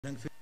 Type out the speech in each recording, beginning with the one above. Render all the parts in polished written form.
Dank für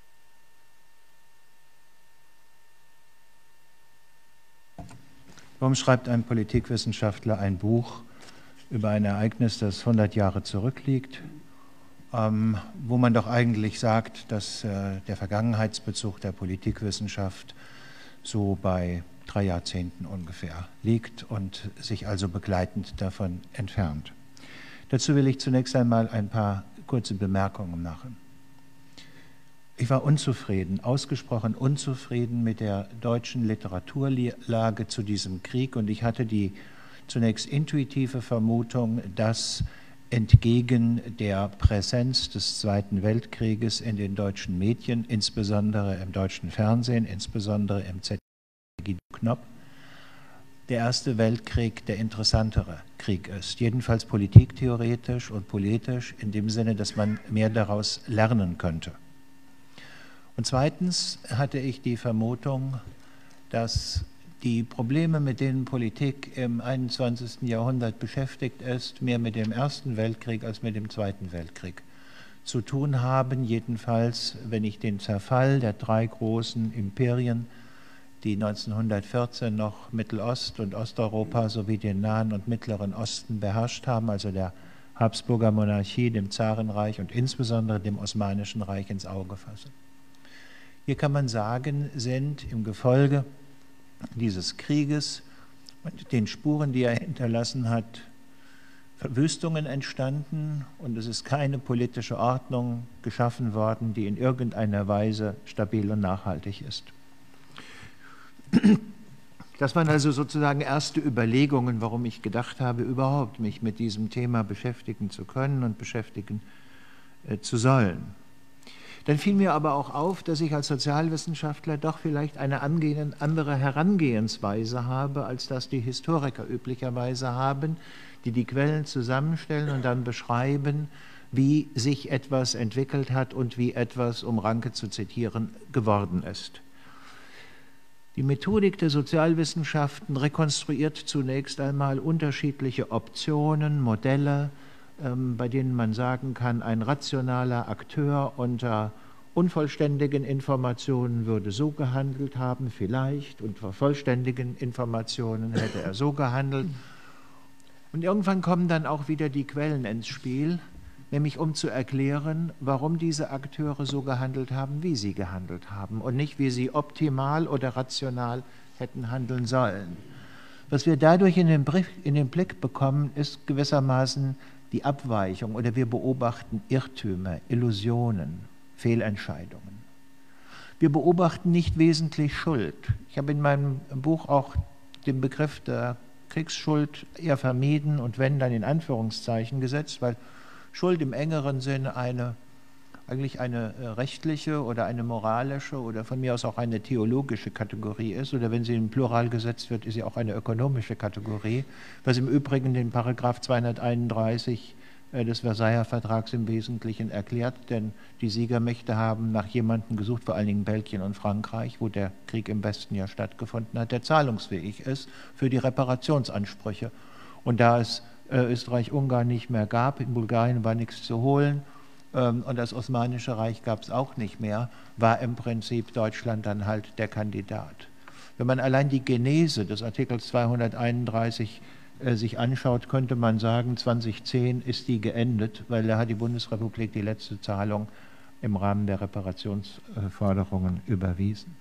Warum schreibt ein Politikwissenschaftler ein Buch über ein Ereignis, das 100 Jahre zurückliegt, wo man doch eigentlich sagt, dass der Vergangenheitsbezug der Politikwissenschaft so bei 3 Jahrzehnten ungefähr liegt und sich also begleitend davon entfernt. Dazu will ich zunächst einmal ein paar kurze Bemerkungen machen. Ich war unzufrieden, ausgesprochen unzufrieden mit der deutschen Literaturlage zu diesem Krieg, und ich hatte die zunächst intuitive Vermutung, dass entgegen der Präsenz des Zweiten Weltkrieges in den deutschen Medien, insbesondere im deutschen Fernsehen, insbesondere im ZDF Guido Knopp, der Erste Weltkrieg der interessantere Krieg ist, jedenfalls politiktheoretisch und politisch, in dem Sinne, dass man mehr daraus lernen könnte. Und zweitens hatte ich die Vermutung, dass die Probleme, mit denen Politik im 21. Jahrhundert beschäftigt ist, mehr mit dem Ersten Weltkrieg als mit dem Zweiten Weltkrieg zu tun haben. Jedenfalls, wenn ich den Zerfall der drei großen Imperien, die 1914 noch Mittelost- und Osteuropa sowie den Nahen und Mittleren Osten beherrscht haben, also der Habsburger Monarchie, dem Zarenreich und insbesondere dem Osmanischen Reich, ins Auge fasse. Hier kann man sagen, sind im Gefolge dieses Krieges und den Spuren, die er hinterlassen hat, Verwüstungen entstanden, und es ist keine politische Ordnung geschaffen worden, die in irgendeiner Weise stabil und nachhaltig ist. Das waren also sozusagen erste Überlegungen, warum ich gedacht habe, überhaupt mich mit diesem Thema beschäftigen zu können und beschäftigen zu sollen. Dann fiel mir aber auch auf, dass ich als Sozialwissenschaftler doch vielleicht eine andere Herangehensweise habe, als das die Historiker üblicherweise haben, die die Quellen zusammenstellen und dann beschreiben, wie sich etwas entwickelt hat und wie etwas, um Ranke zu zitieren, geworden ist. Die Methodik der Sozialwissenschaften rekonstruiert zunächst einmal unterschiedliche Optionen, Modelle, bei denen man sagen kann, ein rationaler Akteur unter unvollständigen Informationen würde so gehandelt haben, vielleicht, und bei vollständigen Informationen hätte er so gehandelt. Und irgendwann kommen dann auch wieder die Quellen ins Spiel, nämlich um zu erklären, warum diese Akteure so gehandelt haben, wie sie gehandelt haben, und nicht, wie sie optimal oder rational hätten handeln sollen. Was wir dadurch in den Blick bekommen, ist gewissermaßen die Abweichung, oder wir beobachten Irrtümer, Illusionen, Fehlentscheidungen. Wir beobachten nicht wesentlich Schuld. Ich habe in meinem Buch auch den Begriff der Kriegsschuld eher vermieden und wenn, dann in Anführungszeichen gesetzt, weil Schuld im engeren Sinne eigentlich eine rechtliche oder eine moralische oder von mir aus auch eine theologische Kategorie ist, oder wenn sie im Plural gesetzt wird, ist sie auch eine ökonomische Kategorie, was im Übrigen den Paragraph 231 des Versailler Vertrags im Wesentlichen erklärt, denn die Siegermächte haben nach jemandem gesucht, vor allen Dingen Belgien und Frankreich, wo der Krieg im Westen ja stattgefunden hat, der zahlungsfähig ist für die Reparationsansprüche. Und da es Österreich-Ungarn nicht mehr gab, in Bulgarien war nichts zu holen, und das Osmanische Reich gab es auch nicht mehr, war im Prinzip Deutschland dann halt der Kandidat. Wenn man allein die Genese des Artikels 231 sich anschaut, könnte man sagen, 2010 ist die geendet, weil da hat die Bundesrepublik die letzte Zahlung im Rahmen der Reparationsforderungen überwiesen.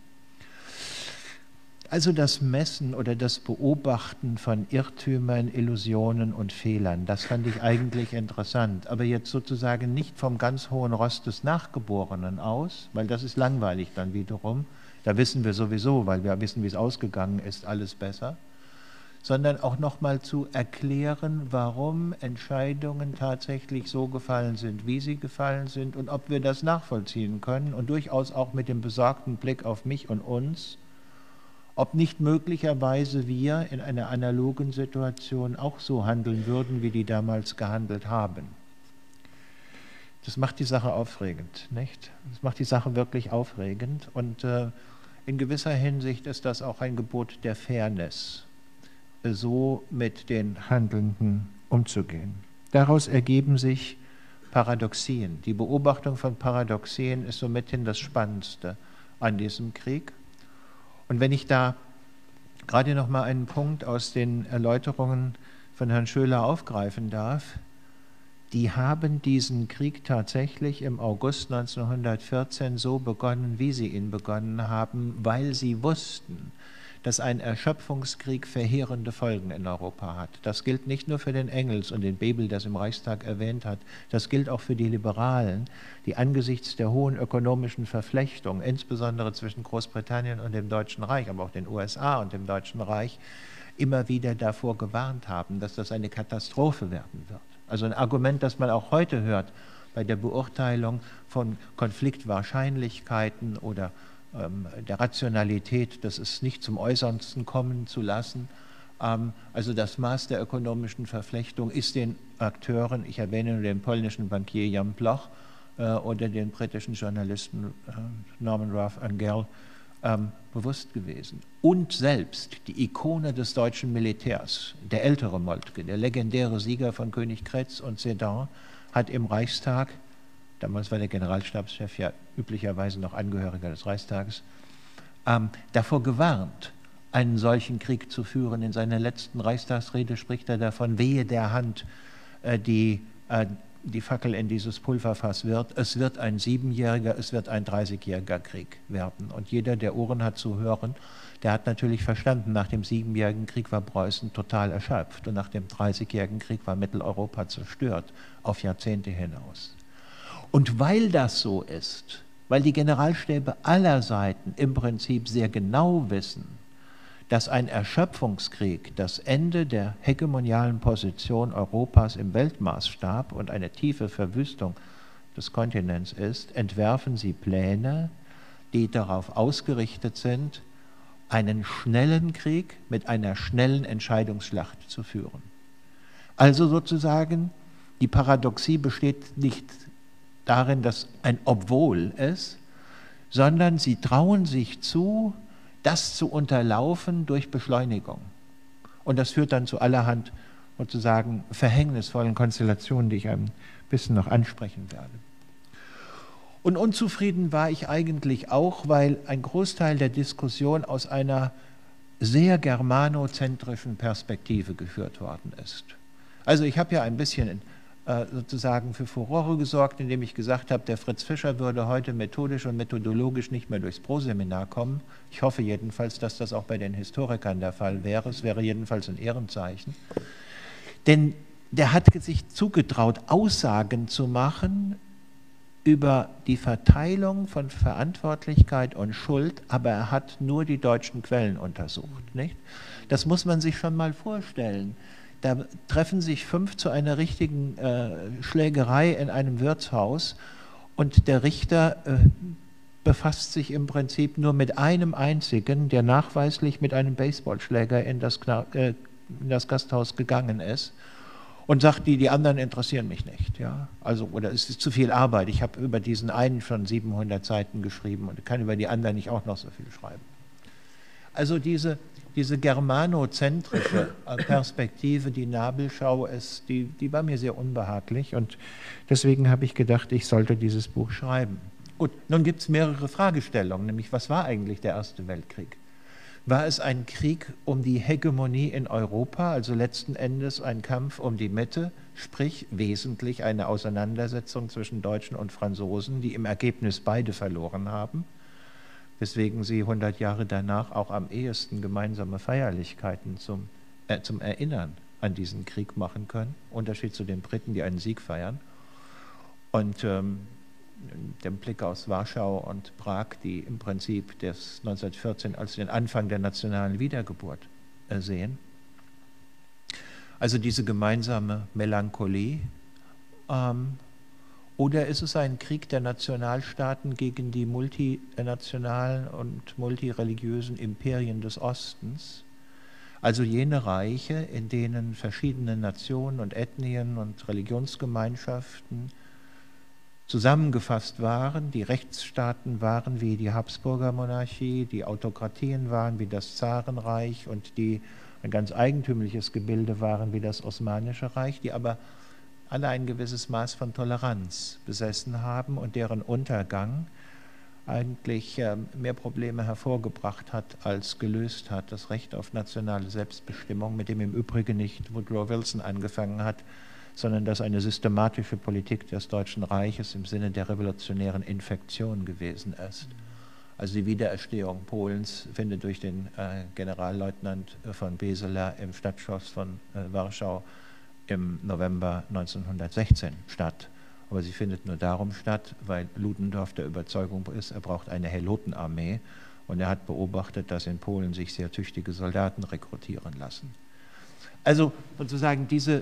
Also das Messen oder das Beobachten von Irrtümern, Illusionen und Fehlern, das fand ich eigentlich interessant. Aber jetzt sozusagen nicht vom ganz hohen Ross des Nachgeborenen aus, weil das ist langweilig dann wiederum. Da wissen wir sowieso, weil wir wissen, wie es ausgegangen ist, alles besser. Sondern auch nochmal zu erklären, warum Entscheidungen tatsächlich so gefallen sind, wie sie gefallen sind, und ob wir das nachvollziehen können und durchaus auch mit dem besorgten Blick auf mich und uns, ob nicht möglicherweise wir in einer analogen Situation auch so handeln würden, wie die damals gehandelt haben. Das macht die Sache aufregend, nicht? Das macht die Sache wirklich aufregend, und in gewisser Hinsicht ist das auch ein Gebot der Fairness, so mit den Handelnden umzugehen. Daraus ergeben sich Paradoxien. Die Beobachtung von Paradoxien ist so mithin das Spannendste an diesem Krieg. Und wenn ich da gerade noch mal einen Punkt aus den Erläuterungen von Herrn Schöler aufgreifen darf, die haben diesen Krieg tatsächlich im August 1914 so begonnen, wie sie ihn begonnen haben, weil sie wussten, dass ein Erschöpfungskrieg verheerende Folgen in Europa hat. Das gilt nicht nur für den Engels und den Bebel, das im Reichstag erwähnt hat, das gilt auch für die Liberalen, die angesichts der hohen ökonomischen Verflechtung, insbesondere zwischen Großbritannien und dem Deutschen Reich, aber auch den USA und dem Deutschen Reich, immer wieder davor gewarnt haben, dass das eine Katastrophe werden wird. Also ein Argument, das man auch heute hört bei der Beurteilung von Konfliktwahrscheinlichkeiten oder der Rationalität, dass es nicht zum Äußersten kommen zu lassen. Also das Maß der ökonomischen Verflechtung ist den Akteuren, ich erwähne nur den polnischen Bankier Jan Bloch oder den britischen Journalisten Norman Ralph Angell, bewusst gewesen. Und selbst die Ikone des deutschen Militärs, der ältere Moltke, der legendäre Sieger von Königgrätz und Sedan, hat im Reichstag, damals war der Generalstabschef ja üblicherweise noch Angehöriger des Reichstages, davor gewarnt, einen solchen Krieg zu führen. In seiner letzten Reichstagsrede spricht er davon, wehe der Hand, die Fackel in dieses Pulverfass wird. Es wird ein 7-jähriger, es wird ein 30-jähriger Krieg werden. Und jeder, der Ohren hat zu hören, der hat natürlich verstanden, nach dem 7-jährigen Krieg war Preußen total erschöpft und nach dem 30-jährigen Krieg war Mitteleuropa zerstört, auf Jahrzehnte hinaus. Und weil das so ist, weil die Generalstäbe aller Seiten im Prinzip sehr genau wissen, dass ein Erschöpfungskrieg das Ende der hegemonialen Position Europas im Weltmaßstab und eine tiefe Verwüstung des Kontinents ist, entwerfen sie Pläne, die darauf ausgerichtet sind, einen schnellen Krieg mit einer schnellen Entscheidungsschlacht zu führen. Also sozusagen, die Paradoxie besteht nicht darin, dass ein Obwohl ist, sondern sie trauen sich zu, das zu unterlaufen durch Beschleunigung. Und das führt dann zu allerhand sozusagen verhängnisvollen Konstellationen, die ich ein bisschen noch ansprechen werde. Und unzufrieden war ich eigentlich auch, weil ein Großteil der Diskussion aus einer sehr germanozentrischen Perspektive geführt worden ist. Also ich habe ja ein bisschen sozusagen für Furore gesorgt, indem ich gesagt habe, der Fritz Fischer würde heute methodisch und methodologisch nicht mehr durchs Proseminar kommen. Ich hoffe jedenfalls, dass das auch bei den Historikern der Fall wäre. Es wäre jedenfalls ein Ehrenzeichen. Denn der hat sich zugetraut, Aussagen zu machen über die Verteilung von Verantwortlichkeit und Schuld, aber er hat nur die deutschen Quellen untersucht. Nicht? Das muss man sich schon mal vorstellen. Da treffen sich 5 zu einer richtigen Schlägerei in einem Wirtshaus und der Richter befasst sich im Prinzip nur mit einem einzigen, der nachweislich mit einem Baseballschläger in das Gasthaus gegangen ist und sagt, die anderen interessieren mich nicht. Ja? Also, oder es ist zu viel Arbeit, ich habe über diesen einen schon 700 Seiten geschrieben und kann über die anderen nicht auch noch so viel schreiben. Also diese germanozentrische Perspektive, die Nabelschau ist, die war mir sehr unbehaglich und deswegen habe ich gedacht, ich sollte dieses Buch schreiben. Gut, nun gibt es mehrere Fragestellungen, nämlich was war eigentlich der Erste Weltkrieg? War es ein Krieg um die Hegemonie in Europa, also letzten Endes ein Kampf um die Mitte, sprich wesentlich eine Auseinandersetzung zwischen Deutschen und Franzosen, die im Ergebnis beide verloren haben? Weswegen sie 100 Jahre danach auch am ehesten gemeinsame Feierlichkeiten zum Erinnern an diesen Krieg machen können. Unterschied zu den Briten, die einen Sieg feiern. Und dem Blick aus Warschau und Prag, die im Prinzip das 1914 als den Anfang der nationalen Wiedergeburt sehen. Also diese gemeinsame Melancholie. Oder ist es ein Krieg der Nationalstaaten gegen die multinationalen und multireligiösen Imperien des Ostens? Also jene Reiche, in denen verschiedene Nationen und Ethnien und Religionsgemeinschaften zusammengefasst waren, die Rechtsstaaten waren wie die Habsburger Monarchie, die Autokratien waren wie das Zarenreich und die ein ganz eigentümliches Gebilde waren wie das Osmanische Reich, die aber alle ein gewisses Maß von Toleranz besessen haben und deren Untergang eigentlich mehr Probleme hervorgebracht hat, als gelöst hat. Das Recht auf nationale Selbstbestimmung, mit dem im Übrigen nicht Woodrow Wilson angefangen hat, sondern das eine systematische Politik des Deutschen Reiches im Sinne der revolutionären Infektion gewesen ist. Also die Wiedererstehung Polens findet durch den Generalleutnant von Beseler im Stadtschloss von Warschau im November 1916 statt. Aber sie findet nur darum statt, weil Ludendorff der Überzeugung ist, er braucht eine Helotenarmee, und er hat beobachtet, dass in Polen sich sehr tüchtige Soldaten rekrutieren lassen. Also sozusagen diese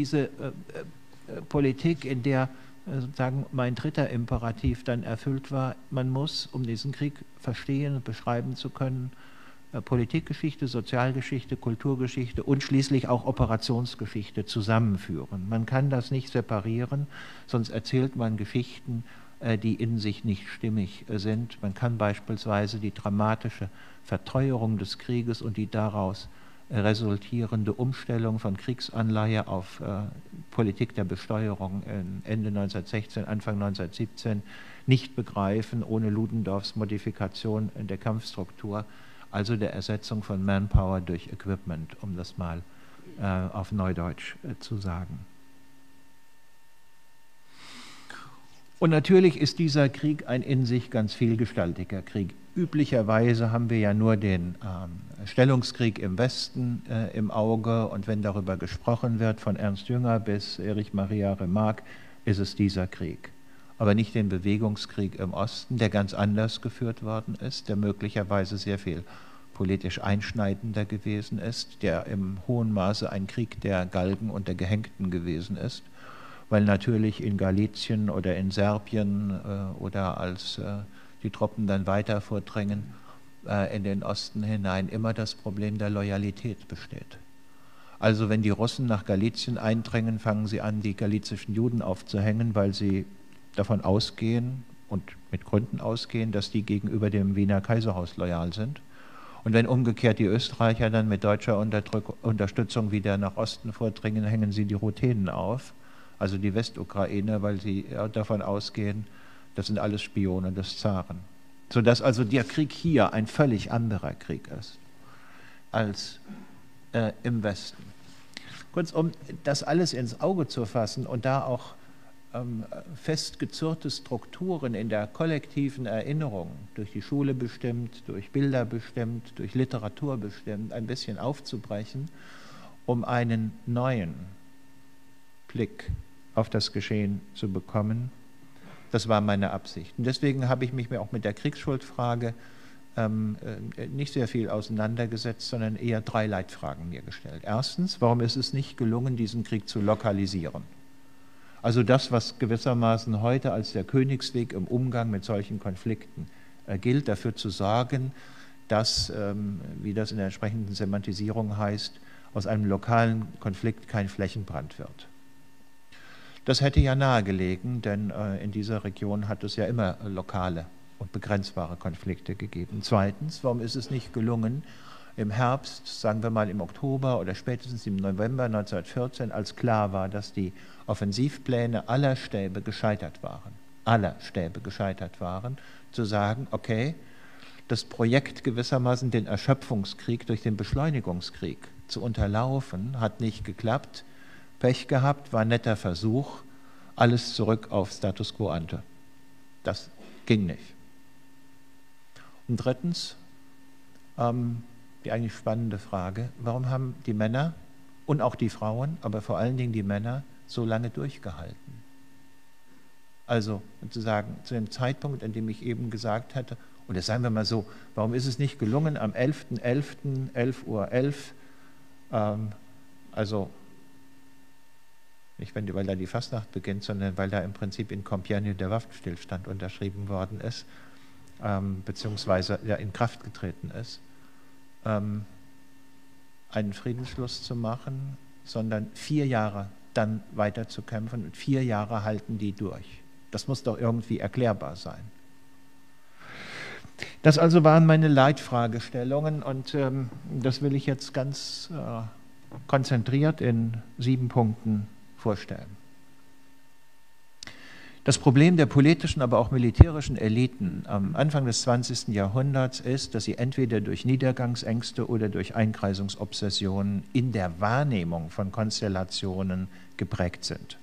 Politik, in der sozusagen mein dritter Imperativ dann erfüllt war, man muss, um diesen Krieg verstehen und beschreiben zu können, Politikgeschichte, Sozialgeschichte, Kulturgeschichte und schließlich auch Operationsgeschichte zusammenführen. Man kann das nicht separieren, sonst erzählt man Geschichten, die in sich nicht stimmig sind. Man kann beispielsweise die dramatische Verteuerung des Krieges und die daraus resultierende Umstellung von Kriegsanleihe auf Politik der Besteuerung Ende 1916, Anfang 1917 nicht begreifen ohne Ludendorffs Modifikation der Kampfstruktur, also der Ersetzung von Manpower durch Equipment, um das mal auf Neudeutsch zu sagen. Und natürlich ist dieser Krieg ein in sich ganz vielgestaltiger Krieg. Üblicherweise haben wir ja nur den Stellungskrieg im Westen im Auge, und wenn darüber gesprochen wird, von Ernst Jünger bis Erich Maria Remarque, ist es dieser Krieg. Aber nicht den Bewegungskrieg im Osten, der ganz anders geführt worden ist, der möglicherweise sehr viel politisch einschneidender gewesen ist, der im hohen Maße ein Krieg der Galgen und der Gehängten gewesen ist, weil natürlich in Galizien oder in Serbien oder als die Truppen dann weiter vordringen in den Osten hinein immer das Problem der Loyalität besteht. Also wenn die Russen nach Galizien eindringen, fangen sie an, die galizischen Juden aufzuhängen, weil sie davon ausgehen und mit Gründen ausgehen, dass die gegenüber dem Wiener Kaiserhaus loyal sind. Und wenn umgekehrt die Österreicher dann mit deutscher Unterstützung wieder nach Osten vordringen, hängen sie die Ruthenen auf, also die Westukraine, weil sie davon ausgehen, das sind alles Spione des Zaren. Sodass also der Krieg hier ein völlig anderer Krieg ist als im Westen. Kurz, um das alles ins Auge zu fassen und da auch festgezurrte Strukturen in der kollektiven Erinnerung, durch die Schule bestimmt, durch Bilder bestimmt, durch Literatur bestimmt, ein bisschen aufzubrechen, um einen neuen Blick auf das Geschehen zu bekommen. Das war meine Absicht. Und deswegen habe ich mich auch mit der Kriegsschuldfrage nicht sehr viel auseinandergesetzt, sondern eher 3 Leitfragen mir gestellt. Erstens, warum ist es nicht gelungen, diesen Krieg zu lokalisieren? Also das, was gewissermaßen heute als der Königsweg im Umgang mit solchen Konflikten gilt, dafür zu sorgen, dass, wie das in der entsprechenden Semantisierung heißt, aus einem lokalen Konflikt kein Flächenbrand wird. Das hätte ja nahegelegen, denn in dieser Region hat es ja immer lokale und begrenzbare Konflikte gegeben. Zweitens, warum ist es nicht gelungen, im Herbst, sagen wir mal im Oktober oder spätestens im November 1914, als klar war, dass die Offensivpläne aller Stäbe gescheitert waren, zu sagen, okay, das Projekt gewissermaßen den Erschöpfungskrieg durch den Beschleunigungskrieg zu unterlaufen, hat nicht geklappt, Pech gehabt, war ein netter Versuch, alles zurück auf Status quo ante. Das ging nicht. Und drittens, die eigentlich spannende Frage, warum haben die Männer und auch die Frauen, aber vor allen Dingen die Männer, so lange durchgehalten? Also sozusagen zu dem Zeitpunkt, an dem ich eben gesagt hatte, oder sagen wir mal so, warum ist es nicht gelungen, am 11.11., 11:11 Uhr, also nicht, weil da die Fastnacht beginnt, sondern weil da im Prinzip in Compiègne der Waffenstillstand unterschrieben worden ist, beziehungsweise ja in Kraft getreten ist, einen Friedensschluss zu machen, sondern 4 Jahre dann weiter zu kämpfen und 4 Jahre halten die durch. Das muss doch irgendwie erklärbar sein. Das also waren meine Leitfragestellungen und das will ich jetzt ganz konzentriert in 7 Punkten vorstellen. Das Problem der politischen, aber auch militärischen Eliten am Anfang des 20. Jahrhunderts ist, dass sie entweder durch Niedergangsängste oder durch Einkreisungsobsessionen in der Wahrnehmung von Konstellationen geprägt sind.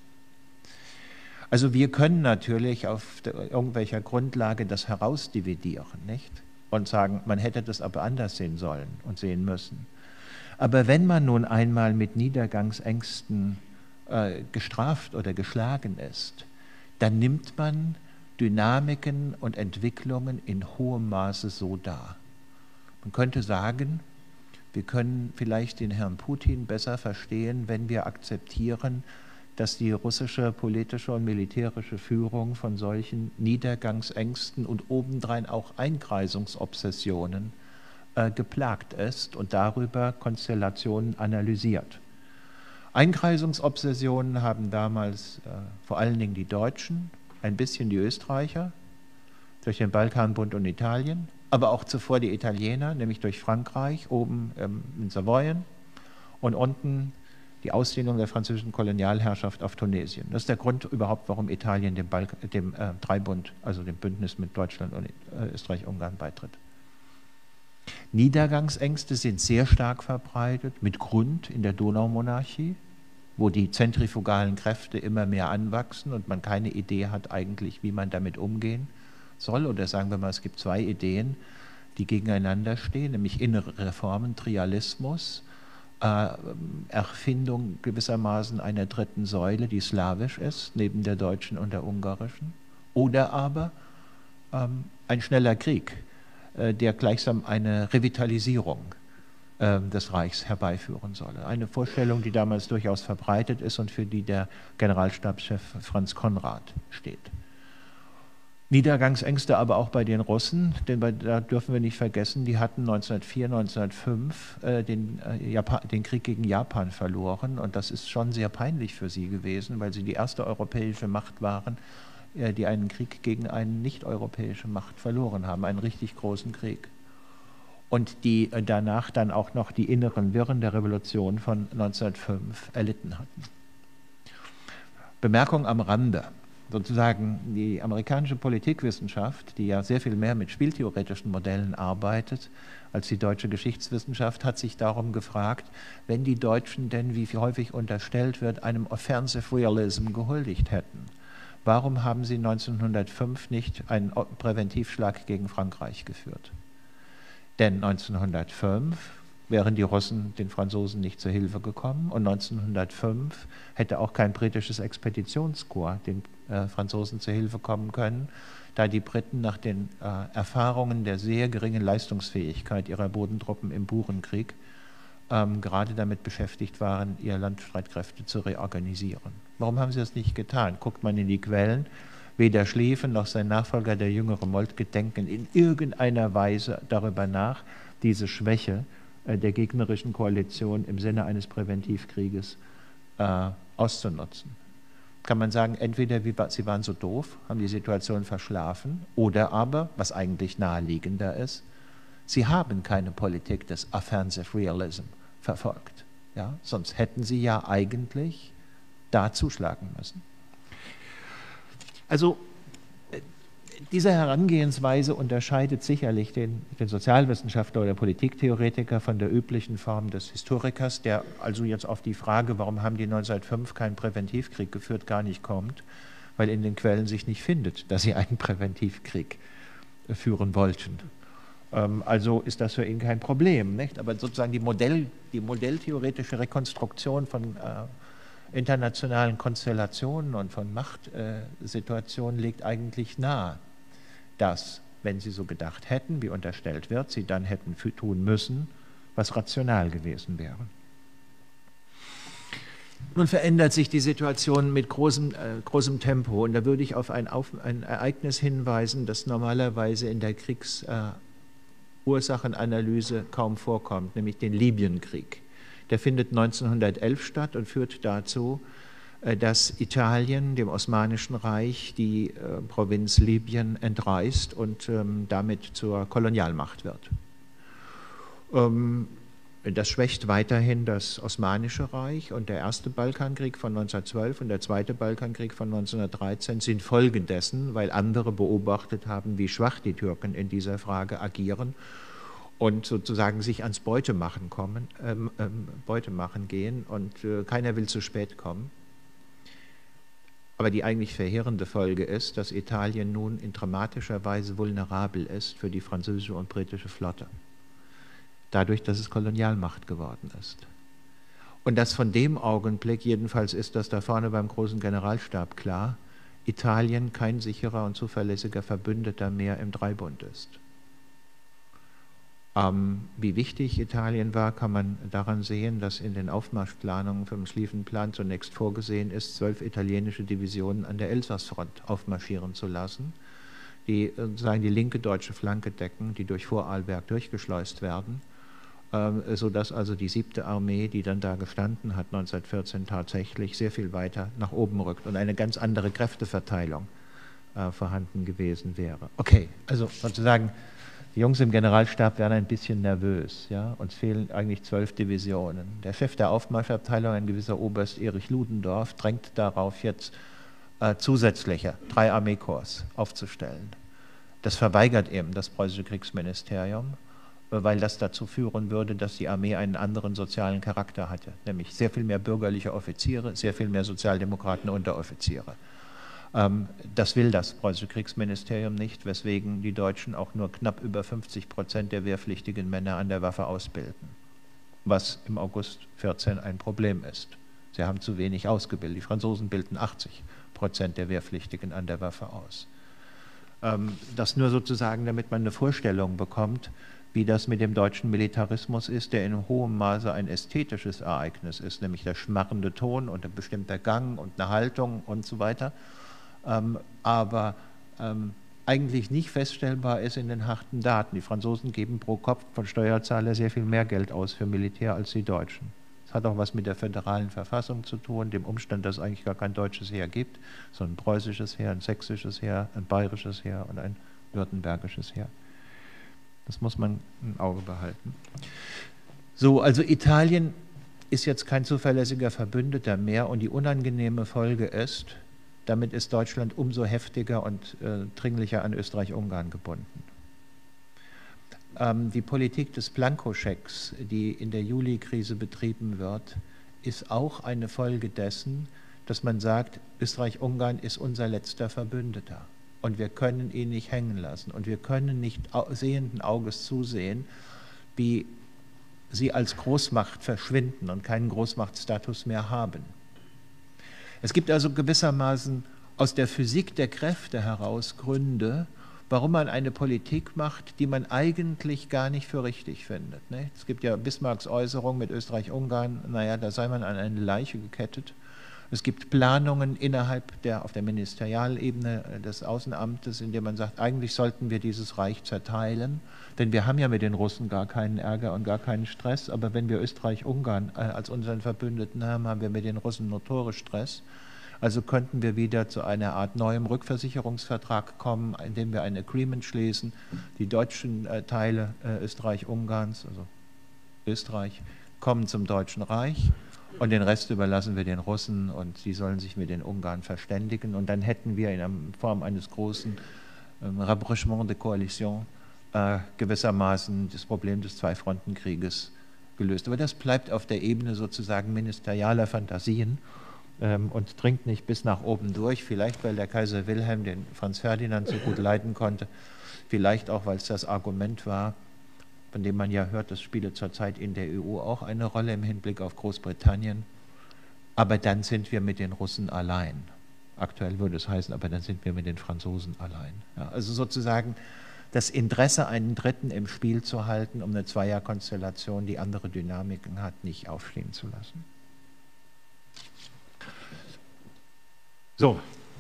Also wir können natürlich auf irgendwelcher Grundlage das herausdividieren, nicht? Und sagen, man hätte das aber anders sehen sollen und sehen müssen. Aber wenn man nun einmal mit Niedergangsängsten gestraft oder geschlagen ist, dann nimmt man Dynamiken und Entwicklungen in hohem Maße so dar. Man könnte sagen, wir können vielleicht den Herrn Putin besser verstehen, wenn wir akzeptieren, dass die russische politische und militärische Führung von solchen Niedergangsängsten und obendrein auch Einkreisungsobsessionen geplagt ist und darüber Konstellationen analysiert. Einkreisungsobsessionen haben damals vor allen Dingen die Deutschen, ein bisschen die Österreicher, durch den Balkanbund und Italien, aber auch zuvor die Italiener, nämlich durch Frankreich, oben in Savoyen und unten die Ausdehnung der französischen Kolonialherrschaft auf Tunesien. Das ist der Grund überhaupt, warum Italien dem Dreibund, also dem Bündnis mit Deutschland und Österreich-Ungarn beitritt. Niedergangsängste sind sehr stark verbreitet, mit Grund in der Donaumonarchie, wo die zentrifugalen Kräfte immer mehr anwachsen und man keine Idee hat eigentlich, wie man damit umgehen soll. Oder sagen wir mal, es gibt zwei Ideen, die gegeneinander stehen, nämlich innere Reformen, Trialismus, Erfindung gewissermaßen einer dritten Säule, die slawisch ist, neben der deutschen und der ungarischen, oder aber ein schneller Krieg, der gleichsam eine Revitalisierung des Reichs herbeiführen solle. Eine Vorstellung, die damals durchaus verbreitet ist und für die der Generalstabschef Franz Konrad steht. Niedergangsängste aber auch bei den Russen, denn da dürfen wir nicht vergessen, die hatten 1904, 1905 den Krieg gegen Japan verloren und das ist schon sehr peinlich für sie gewesen, weil sie die erste europäische Macht waren, die einen Krieg gegen eine nicht-europäische Macht verloren haben, einen richtig großen Krieg. Und die danach dann auch noch die inneren Wirren der Revolution von 1905 erlitten hatten. Bemerkung am Rande. Sozusagen die amerikanische Politikwissenschaft, die ja sehr viel mehr mit spieltheoretischen Modellen arbeitet als die deutsche Geschichtswissenschaft, hat sich darum gefragt, wenn die Deutschen denn, wie häufig unterstellt wird, einem Offensive Realism gehuldigt hätten. Warum haben sie 1905 nicht einen Präventivschlag gegen Frankreich geführt? Denn 1905 wären die Russen den Franzosen nicht zur Hilfe gekommen und 1905 hätte auch kein britisches Expeditionskorps den Franzosen zur Hilfe kommen können, da die Briten nach den Erfahrungen der sehr geringen Leistungsfähigkeit ihrer Bodentruppen im Burenkrieg gerade damit beschäftigt waren, ihre Landstreitkräfte zu reorganisieren. Warum haben sie das nicht getan? Guckt man in die Quellen, weder Schlieffen noch sein Nachfolger, der jüngere Moltke, denken in irgendeiner Weise darüber nach, diese Schwäche der gegnerischen Koalition im Sinne eines Präventivkrieges auszunutzen. Kann man sagen, entweder sie waren so doof, haben die Situation verschlafen, oder aber, was eigentlich naheliegender ist, sie haben keine Politik des Offensive Realism verfolgt. Ja? Sonst hätten sie ja eigentlich da zuschlagen müssen. Also diese Herangehensweise unterscheidet sicherlich den Sozialwissenschaftler oder Politiktheoretiker von der üblichen Form des Historikers, der also jetzt auf die Frage, warum haben die 1905 keinen Präventivkrieg geführt, gar nicht kommt, weil in den Quellen sich nicht findet, dass sie einen Präventivkrieg führen wollten. Also ist das für ihn kein Problem, nicht? Aber sozusagen die modelltheoretische Rekonstruktion von internationalen Konstellationen und von Machtsituationen legt eigentlich nahe, dass, wenn sie so gedacht hätten, wie unterstellt wird, sie dann hätten tun müssen, was rational gewesen wäre. Nun verändert sich die Situation mit großem Tempo und da würde ich auf ein Ereignis hinweisen, das normalerweise in der Kriegsursachenanalyse kaum vorkommt, nämlich den Libyenkrieg. Der findet 1911 statt und führt dazu, dass Italien dem Osmanischen Reich die Provinz Libyen entreißt und damit zur Kolonialmacht wird. Das schwächt weiterhin das Osmanische Reich, und der erste Balkankrieg von 1912 und der zweite Balkankrieg von 1913 sind Folgen dessen, weil andere beobachtet haben, wie schwach die Türken in dieser Frage agieren und sozusagen sich ans Beutemachen gehen, und keiner will zu spät kommen. Aber die eigentlich verheerende Folge ist, dass Italien nun in dramatischer Weise vulnerabel ist für die französische und britische Flotte, dadurch, dass es Kolonialmacht geworden ist. Und dass von dem Augenblick, jedenfalls ist das da vorne beim großen Generalstab klar, Italien kein sicherer und zuverlässiger Verbündeter mehr im Dreibund ist. Wie wichtig Italien war, kann man daran sehen, dass in den Aufmarschplanungen für den Schlieffenplan zunächst vorgesehen ist, 12 italienische Divisionen an der Elsassfront aufmarschieren zu lassen, die sozusagen die linke deutsche Flanke decken, die durch Vorarlberg durchgeschleust werden, sodass also die 7. Armee, die dann da gestanden hat 1914, tatsächlich sehr viel weiter nach oben rückt und eine ganz andere Kräfteverteilung vorhanden gewesen wäre. Okay, also sozusagen, die Jungs im Generalstab werden ein bisschen nervös, ja? Uns fehlen eigentlich 12 Divisionen. Der Chef der Aufmarschabteilung, ein gewisser Oberst Erich Ludendorff, drängt darauf, jetzt zusätzliche 3 Armeekorps aufzustellen. Das verweigert eben das preußische Kriegsministerium, weil das dazu führen würde, dass die Armee einen anderen sozialen Charakter hatte, nämlich sehr viel mehr bürgerliche Offiziere, sehr viel mehr Sozialdemokraten Unteroffiziere. Das will das preußische Kriegsministerium nicht, weswegen die Deutschen auch nur knapp über 50% der wehrpflichtigen Männer an der Waffe ausbilden, was im August 14 ein Problem ist. Sie haben zu wenig ausgebildet. Die Franzosen bilden 80% der Wehrpflichtigen an der Waffe aus. Das nur sozusagen, damit man eine Vorstellung bekommt, wie das mit dem deutschen Militarismus ist, der in hohem Maße ein ästhetisches Ereignis ist, nämlich der schmarrende Ton und ein bestimmter Gang und eine Haltung und so weiter, aber eigentlich nicht feststellbar ist in den harten Daten. Die Franzosen geben pro Kopf von Steuerzahler sehr viel mehr Geld aus für Militär als die Deutschen. Das hat auch was mit der föderalen Verfassung zu tun, dem Umstand, dass es eigentlich gar kein deutsches Heer gibt, sondern ein preußisches Heer, ein sächsisches Heer, ein bayerisches Heer und ein württembergisches Heer. Das muss man im Auge behalten. So, also Italien ist jetzt kein zuverlässiger Verbündeter mehr, und die unangenehme Folge ist, damit ist Deutschland umso heftiger und dringlicher an Österreich-Ungarn gebunden. Die Politik des Blankoschecks, die in der Juli-Krise betrieben wird, ist auch eine Folge dessen, dass man sagt, Österreich-Ungarn ist unser letzter Verbündeter. Und wir können ihn nicht hängen lassen. Und wir können nicht sehenden Auges zusehen, wie sie als Großmacht verschwinden und keinen Großmachtstatus mehr haben. Es gibt also gewissermaßen aus der Physik der Kräfte heraus Gründe, warum man eine Politik macht, die man eigentlich gar nicht für richtig findet. Es gibt ja Bismarcks Äußerung mit Österreich-Ungarn, naja, da sei man an eine Leiche gekettet. Es gibt Planungen auf der Ministerialebene des Außenamtes, in der man sagt, eigentlich sollten wir dieses Reich zerteilen, denn wir haben ja mit den Russen gar keinen Ärger und gar keinen Stress, aber wenn wir Österreich-Ungarn als unseren Verbündeten haben, haben wir mit den Russen notorisch Stress. Also könnten wir wieder zu einer Art neuem Rückversicherungsvertrag kommen, indem wir ein Agreement schließen, die deutschen Teile Österreich-Ungarns, also Österreich, kommen zum Deutschen Reich. Und den Rest überlassen wir den Russen, und sie sollen sich mit den Ungarn verständigen. Und dann hätten wir in Form eines großen Rapprochement de Coalition gewissermaßen das Problem des Zweifrontenkrieges gelöst. Aber das bleibt auf der Ebene sozusagen ministerialer Fantasien und dringt nicht bis nach oben durch. Vielleicht, weil der Kaiser Wilhelm den Franz Ferdinand so gut leiden konnte. Vielleicht auch, weil es das Argument war, von dem man ja hört, das spiele zurzeit in der EU auch eine Rolle im Hinblick auf Großbritannien. Aber dann sind wir mit den Russen allein. Aktuell würde es heißen, aber dann sind wir mit den Franzosen allein. Ja, also sozusagen das Interesse, einen Dritten im Spiel zu halten, um eine Zweierkonstellation, die andere Dynamiken hat, nicht aufstehen zu lassen. So,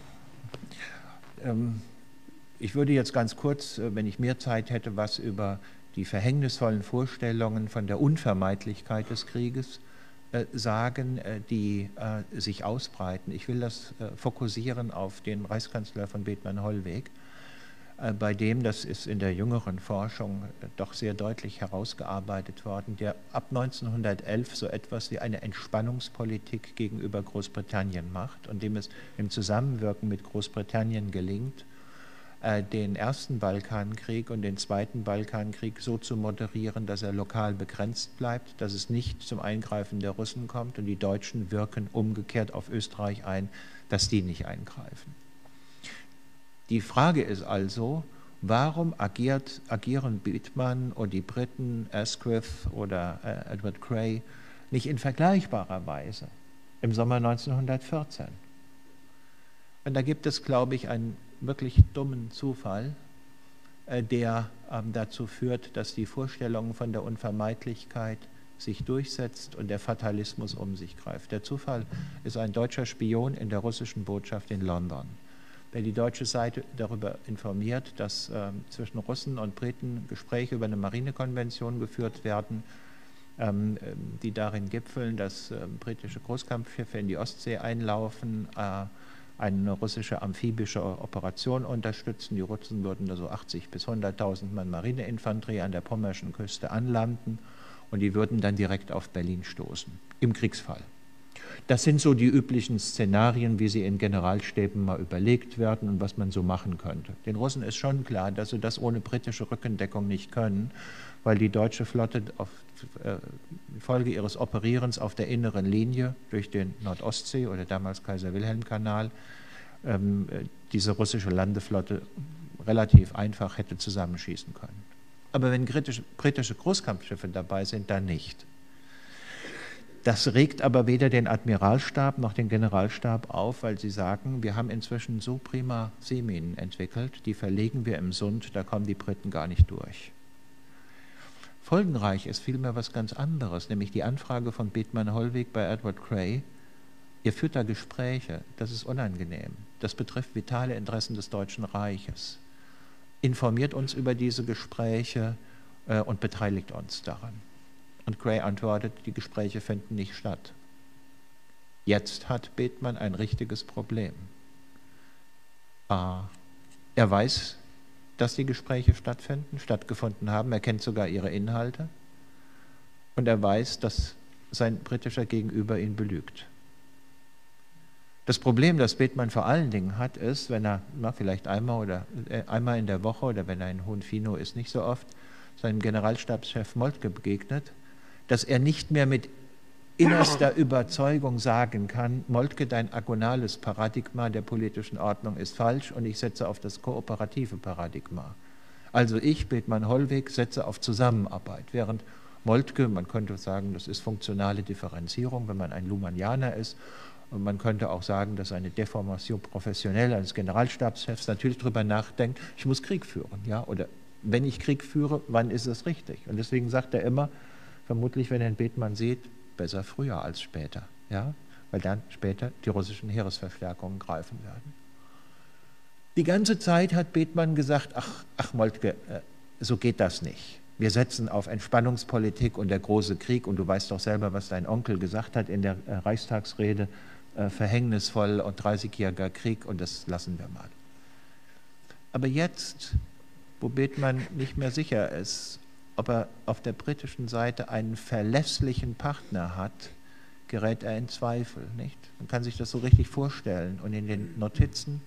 ich würde jetzt ganz kurz, wenn ich mehr Zeit hätte, was über die verhängnisvollen Vorstellungen von der Unvermeidlichkeit des Krieges sagen, die sich ausbreiten. Ich will das fokussieren auf den Reichskanzler von Bethmann-Hollweg. bei dem, das ist in der jüngeren Forschung doch sehr deutlich herausgearbeitet worden, der ab 1911 so etwas wie eine Entspannungspolitik gegenüber Großbritannien macht und dem es im Zusammenwirken mit Großbritannien gelingt, den ersten Balkankrieg und den zweiten Balkankrieg so zu moderieren, dass er lokal begrenzt bleibt, dass es nicht zum Eingreifen der Russen kommt, und die Deutschen wirken umgekehrt auf Österreich ein, dass die nicht eingreifen. Die Frage ist also, warum agieren Bethmann und die Briten, Asquith oder Edward Grey, nicht in vergleichbarer Weise im Sommer 1914? Und da gibt es, glaube ich, einen wirklich dummen Zufall, der dazu führt, dass die Vorstellung von der Unvermeidlichkeit sich durchsetzt und der Fatalismus um sich greift. Der Zufall ist ein deutscher Spion in der russischen Botschaft in London, der die deutsche Seite darüber informiert, dass zwischen Russen und Briten Gespräche über eine Marinekonvention geführt werden, die darin gipfeln, dass britische Großkampfschiffe in die Ostsee einlaufen, eine russische amphibische Operation unterstützen. Die Russen würden da so 80.000 bis 100.000 Mann Marineinfanterie an der pommerschen Küste anlanden und die würden dann direkt auf Berlin stoßen, im Kriegsfall. Das sind so die üblichen Szenarien, wie sie in Generalstäben mal überlegt werden und was man so machen könnte. Den Russen ist schon klar, dass sie das ohne britische Rückendeckung nicht können, weil die deutsche Flotte infolge ihres Operierens auf der inneren Linie durch den Nordostsee oder damals Kaiser-Wilhelm-Kanal diese russische Landeflotte relativ einfach hätte zusammenschießen können. Aber wenn britische Großkampfschiffe dabei sind, dann nicht. Das regt aber weder den Admiralstab noch den Generalstab auf, weil sie sagen, wir haben inzwischen so prima Seeminen entwickelt, die verlegen wir im Sund, da kommen die Briten gar nicht durch. Folgenreich ist vielmehr was ganz anderes, nämlich die Anfrage von Bethmann-Hollweg bei Edward Grey. Ihr führt da Gespräche, das ist unangenehm, das betrifft vitale Interessen des Deutschen Reiches. Informiert uns über diese Gespräche und beteiligt uns daran. Und Grey antwortet, die Gespräche finden nicht statt. Jetzt hat Bethmann ein richtiges Problem. Er weiß, dass die Gespräche stattgefunden haben, er kennt sogar ihre Inhalte und er weiß, dass sein britischer Gegenüber ihn belügt. Das Problem, das Bethmann vor allen Dingen hat, ist, wenn er vielleicht einmal in der Woche oder wenn er in Hohenfinow ist, nicht so oft, seinem Generalstabschef Moltke begegnet, dass er nicht mehr mit innerster Überzeugung sagen kann, Moltke, dein agonales Paradigma der politischen Ordnung ist falsch und ich setze auf das kooperative Paradigma. Also ich, Bethmann-Hollweg, setze auf Zusammenarbeit, während Moltke, man könnte sagen, das ist funktionale Differenzierung, wenn man ein Luhmannianer ist, und man könnte auch sagen, dass eine Deformation professionell eines Generalstabschefs natürlich darüber nachdenkt, ich muss Krieg führen, ja, oder wenn ich Krieg führe, wann ist es richtig? Und deswegen sagt er immer, vermutlich, wenn er den Bethmann sieht, besser früher als später, ja? Weil dann später die russischen Heeresverstärkungen greifen werden. Die ganze Zeit hat Bethmann gesagt, ach Moltke, so geht das nicht. Wir setzen auf Entspannungspolitik und der große Krieg, und du weißt doch selber, was dein Onkel gesagt hat in der Reichstagsrede, verhängnisvoll und 30-jähriger Krieg, und das lassen wir mal. Aber jetzt, wo Bethmann nicht mehr sicher ist, ob er auf der britischen Seite einen verlässlichen Partner hat, gerät er in Zweifel, nicht? Man kann sich das so richtig vorstellen. Und in den Notizen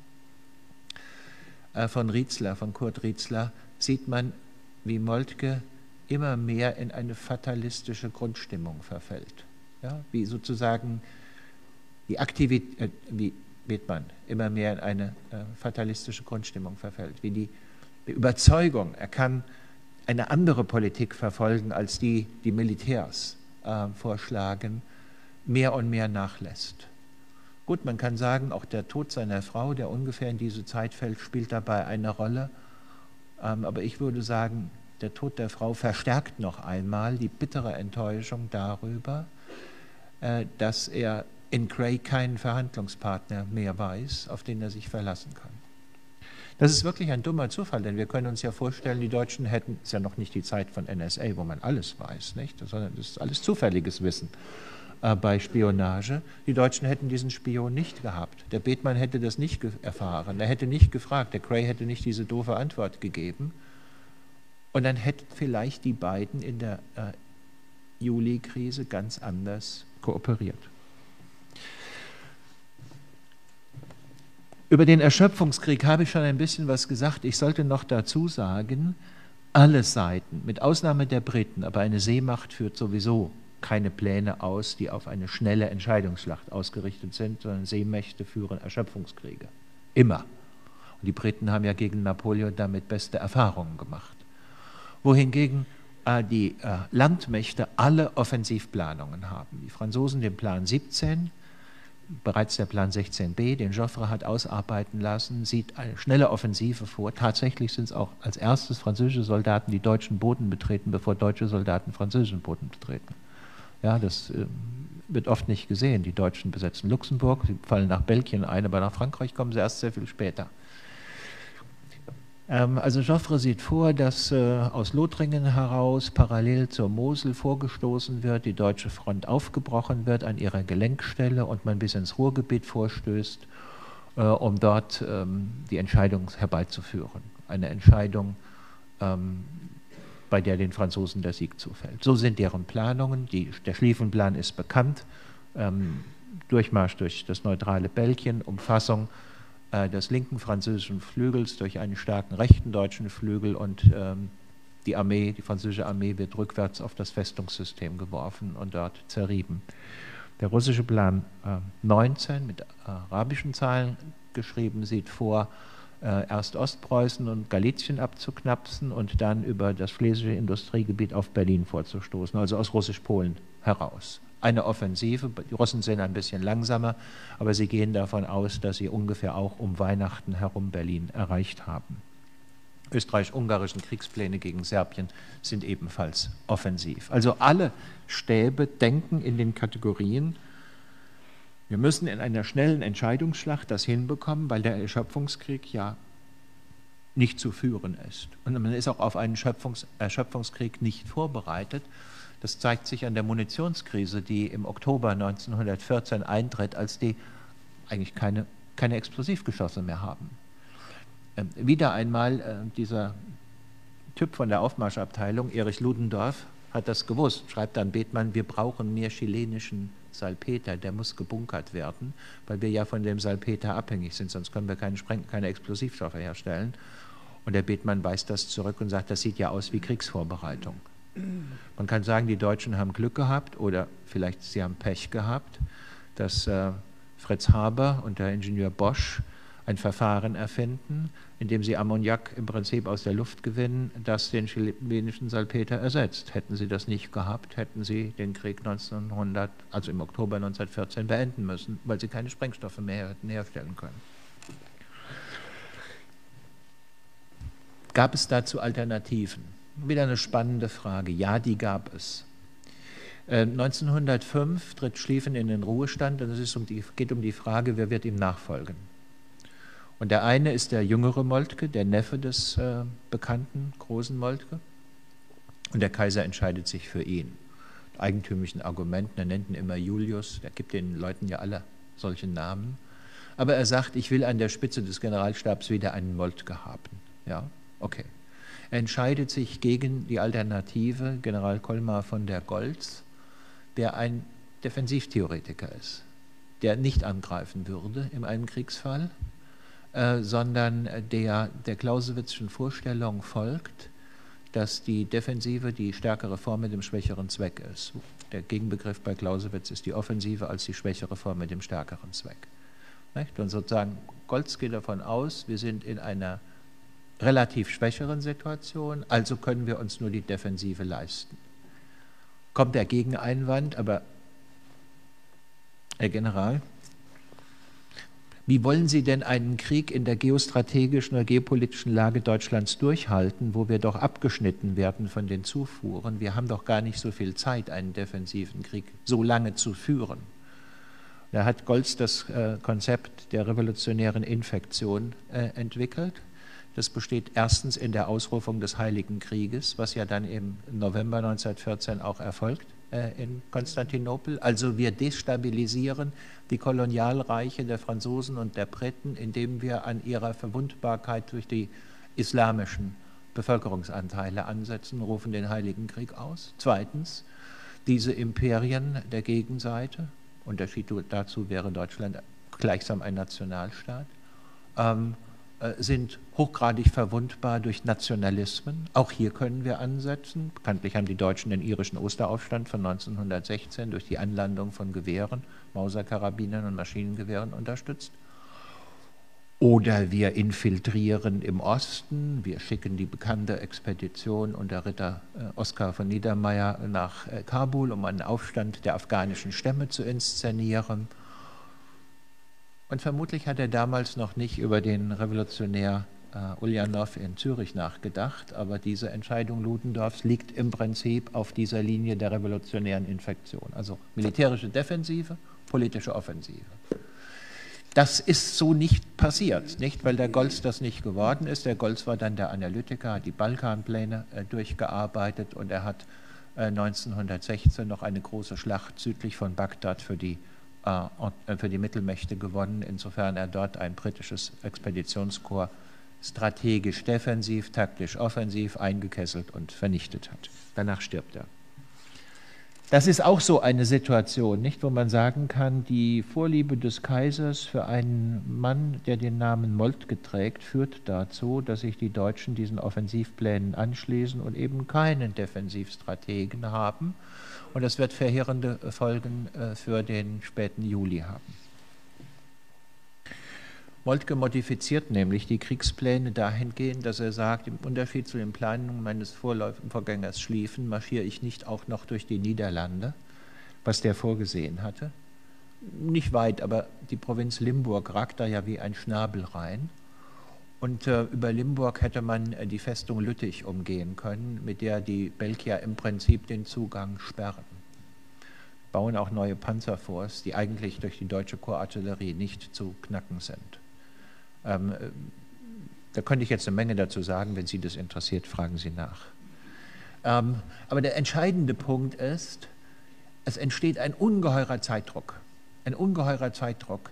von Kurt Rietzler, sieht man, wie Moltke immer mehr in eine fatalistische Grundstimmung verfällt. Ja? Wie sozusagen die Aktivität, wie Bethmann immer mehr in eine fatalistische Grundstimmung verfällt, wie die Überzeugung, er kann eine andere Politik verfolgen, als die Militärs vorschlagen, mehr und mehr nachlässt. Gut, man kann sagen, auch der Tod seiner Frau, der ungefähr in diese Zeit fällt, spielt dabei eine Rolle. Aber ich würde sagen, der Tod der Frau verstärkt noch einmal die bittere Enttäuschung darüber, dass er in Grey keinen Verhandlungspartner mehr weiß, auf den er sich verlassen kann. Das ist wirklich ein dummer Zufall, denn wir können uns ja vorstellen, die Deutschen hätten, es ist ja noch nicht die Zeit von NSA, wo man alles weiß, nicht? Sondern das ist alles zufälliges Wissen. bei Spionage. Die Deutschen hätten diesen Spion nicht gehabt. Der Bethmann hätte das nicht erfahren. Er hätte nicht gefragt. Der Gray hätte nicht diese doofe Antwort gegeben. Und dann hätten vielleicht die beiden in der Juli-Krise ganz anders kooperiert. Über den Erschöpfungskrieg habe ich schon ein bisschen was gesagt. Ich sollte noch dazu sagen, alle Seiten, mit Ausnahme der Briten, aber eine Seemacht führt sowieso keine Pläne aus, die auf eine schnelle Entscheidungsschlacht ausgerichtet sind, sondern Seemächte führen Erschöpfungskriege. Immer. Und die Briten haben ja gegen Napoleon damit beste Erfahrungen gemacht. Wohingegen die Landmächte alle Offensivplanungen haben. Die Franzosen den Plan 17, bereits der Plan 16b, den Joffre hat ausarbeiten lassen, sieht eine schnelle Offensive vor. Tatsächlich sind es auch als erstes französische Soldaten, die deutschen Boden betreten, bevor deutsche Soldaten französischen Boden betreten. Ja, das wird oft nicht gesehen. Die Deutschen besetzen Luxemburg, sie fallen nach Belgien ein, aber nach Frankreich kommen sie erst sehr viel später. Also Joffre sieht vor, dass aus Lothringen heraus parallel zur Mosel vorgestoßen wird, die deutsche Front aufgebrochen wird an ihrer Gelenkstelle und man bis ins Ruhrgebiet vorstößt, um dort die Entscheidung herbeizuführen. Eine Entscheidung, bei der den Franzosen der Sieg zufällt. So sind deren Planungen. Der Schlieffenplan ist bekannt. Durchmarsch durch das neutrale Belgien, Umfassung des linken französischen Flügels durch einen starken rechten deutschen Flügel und die französische Armee wird rückwärts auf das Festungssystem geworfen und dort zerrieben. Der russische Plan 19 mit arabischen Zahlen geschrieben sieht vor, erst Ostpreußen und Galizien abzuknapsen und dann über das schlesische Industriegebiet auf Berlin vorzustoßen, also aus Russisch-Polen heraus. Eine Offensive, die Russen sind ein bisschen langsamer, aber sie gehen davon aus, dass sie ungefähr auch um Weihnachten herum Berlin erreicht haben. Österreich-ungarischen Kriegspläne gegen Serbien sind ebenfalls offensiv. Also alle Stäbe denken in den Kategorien, wir müssen in einer schnellen Entscheidungsschlacht das hinbekommen, weil der Erschöpfungskrieg ja nicht zu führen ist. Und man ist auch auf einen Erschöpfungskrieg nicht vorbereitet. Das zeigt sich an der Munitionskrise, die im Oktober 1914 eintritt, als die eigentlich keine Explosivgeschosse mehr haben. Wieder einmal dieser Typ von der Aufmarschabteilung, Erich Ludendorff, hat das gewusst, schreibt dann Bethmann, wir brauchen mehr chilenischen Salpeter, der muss gebunkert werden, weil wir ja von dem Salpeter abhängig sind, sonst können wir keine Explosivstoffe herstellen. Und der Bethmann weist das zurück und sagt, das sieht ja aus wie Kriegsvorbereitung. Man kann sagen, die Deutschen haben Glück gehabt oder vielleicht sie haben Pech gehabt, dass Fritz Haber und der Ingenieur Bosch ein Verfahren erfinden, in dem sie Ammoniak im Prinzip aus der Luft gewinnen, das den chilenischen Salpeter ersetzt. Hätten sie das nicht gehabt, hätten sie den Krieg also im Oktober 1914 beenden müssen, weil sie keine Sprengstoffe mehr hätten herstellen können. Gab es dazu Alternativen? Wieder eine spannende Frage. Ja, die gab es. 1905 tritt Schlieffen in den Ruhestand und es geht um die Frage, wer wird ihm nachfolgen. Und der eine ist der jüngere Moltke, der Neffe des bekannten großen Moltke. Und der Kaiser entscheidet sich für ihn. Mit eigentümlichen Argumenten, er nennt ihn immer Julius, der gibt den Leuten ja alle solche Namen. Aber er sagt, ich will an der Spitze des Generalstabs wieder einen Moltke haben. Ja, okay. Er entscheidet sich gegen die Alternative General Colmar von der Goltz, der ein Defensivtheoretiker ist, der nicht angreifen würde in einem Kriegsfall, sondern der Clausewitzschen Vorstellung folgt, dass die Defensive die stärkere Form mit dem schwächeren Zweck ist. Der Gegenbegriff bei Clausewitz ist die Offensive als die schwächere Form mit dem stärkeren Zweck. Und sozusagen Goltz geht davon aus, wir sind in einer relativ schwächeren Situation, also können wir uns nur die Defensive leisten. Kommt der Gegeneinwand, aber Herr General, wie wollen Sie denn einen Krieg in der geostrategischen oder geopolitischen Lage Deutschlands durchhalten, wo wir doch abgeschnitten werden von den Zufuhren? Wir haben doch gar nicht so viel Zeit, einen defensiven Krieg so lange zu führen. Da hat Goltz das Konzept der revolutionären Infektion entwickelt. Das besteht erstens in der Ausrufung des Heiligen Krieges, was ja dann im November 1914 auch erfolgt in Konstantinopel. Also wir destabilisieren die Kolonialreiche der Franzosen und der Briten, indem wir an ihrer Verwundbarkeit durch die islamischen Bevölkerungsanteile ansetzen, rufen den Heiligen Krieg aus. Zweitens, diese Imperien der Gegenseite, Unterschied dazu wäre Deutschland gleichsam ein Nationalstaat, sind hochgradig verwundbar durch Nationalismen. Auch hier können wir ansetzen. Bekanntlich haben die Deutschen den irischen Osteraufstand von 1916 durch die Anlandung von Gewehren, Mauserkarabinern und Maschinengewehren unterstützt. Oder wir infiltrieren im Osten, wir schicken die bekannte Expedition unter Ritter Oskar von Niedermeyer nach Kabul, um einen Aufstand der afghanischen Stämme zu inszenieren. Und vermutlich hat er damals noch nicht über den Revolutionär Uljanov in Zürich nachgedacht, aber diese Entscheidung Ludendorffs liegt im Prinzip auf dieser Linie der revolutionären Infektion, also militärische Defensive, politische Offensive. Das ist so nicht passiert, nicht weil der Goltz das nicht geworden ist. Der Goltz war dann der Analytiker, hat die Balkanpläne durchgearbeitet und er hat 1916 noch eine große Schlacht südlich von Bagdad für die Mittelmächte gewonnen, insofern er dort ein britisches Expeditionskorps strategisch defensiv, taktisch offensiv eingekesselt und vernichtet hat. Danach stirbt er. Das ist auch so eine Situation, nicht, wo man sagen kann, die Vorliebe des Kaisers für einen Mann, der den Namen Moltke trägt, führt dazu, dass sich die Deutschen diesen Offensivplänen anschließen und eben keinen Defensivstrategen haben. Und das wird verheerende Folgen für den späten Juli haben. Moltke modifiziert nämlich die Kriegspläne dahingehend, dass er sagt, im Unterschied zu den Planungen meines Vorgängers Schlieffen marschiere ich nicht auch noch durch die Niederlande, was der vorgesehen hatte. Nicht weit, aber die Provinz Limburg ragt da ja wie ein Schnabel rein. Und über Limburg hätte man die Festung Lüttich umgehen können, mit der die Belgier im Prinzip den Zugang sperren. Bauen auch neue Panzerforts, die eigentlich durch die deutsche Korpsartillerie nicht zu knacken sind. Da könnte ich jetzt eine Menge dazu sagen, wenn Sie das interessiert, fragen Sie nach. Aber der entscheidende Punkt ist, es entsteht ein ungeheurer Zeitdruck. Ein ungeheurer Zeitdruck.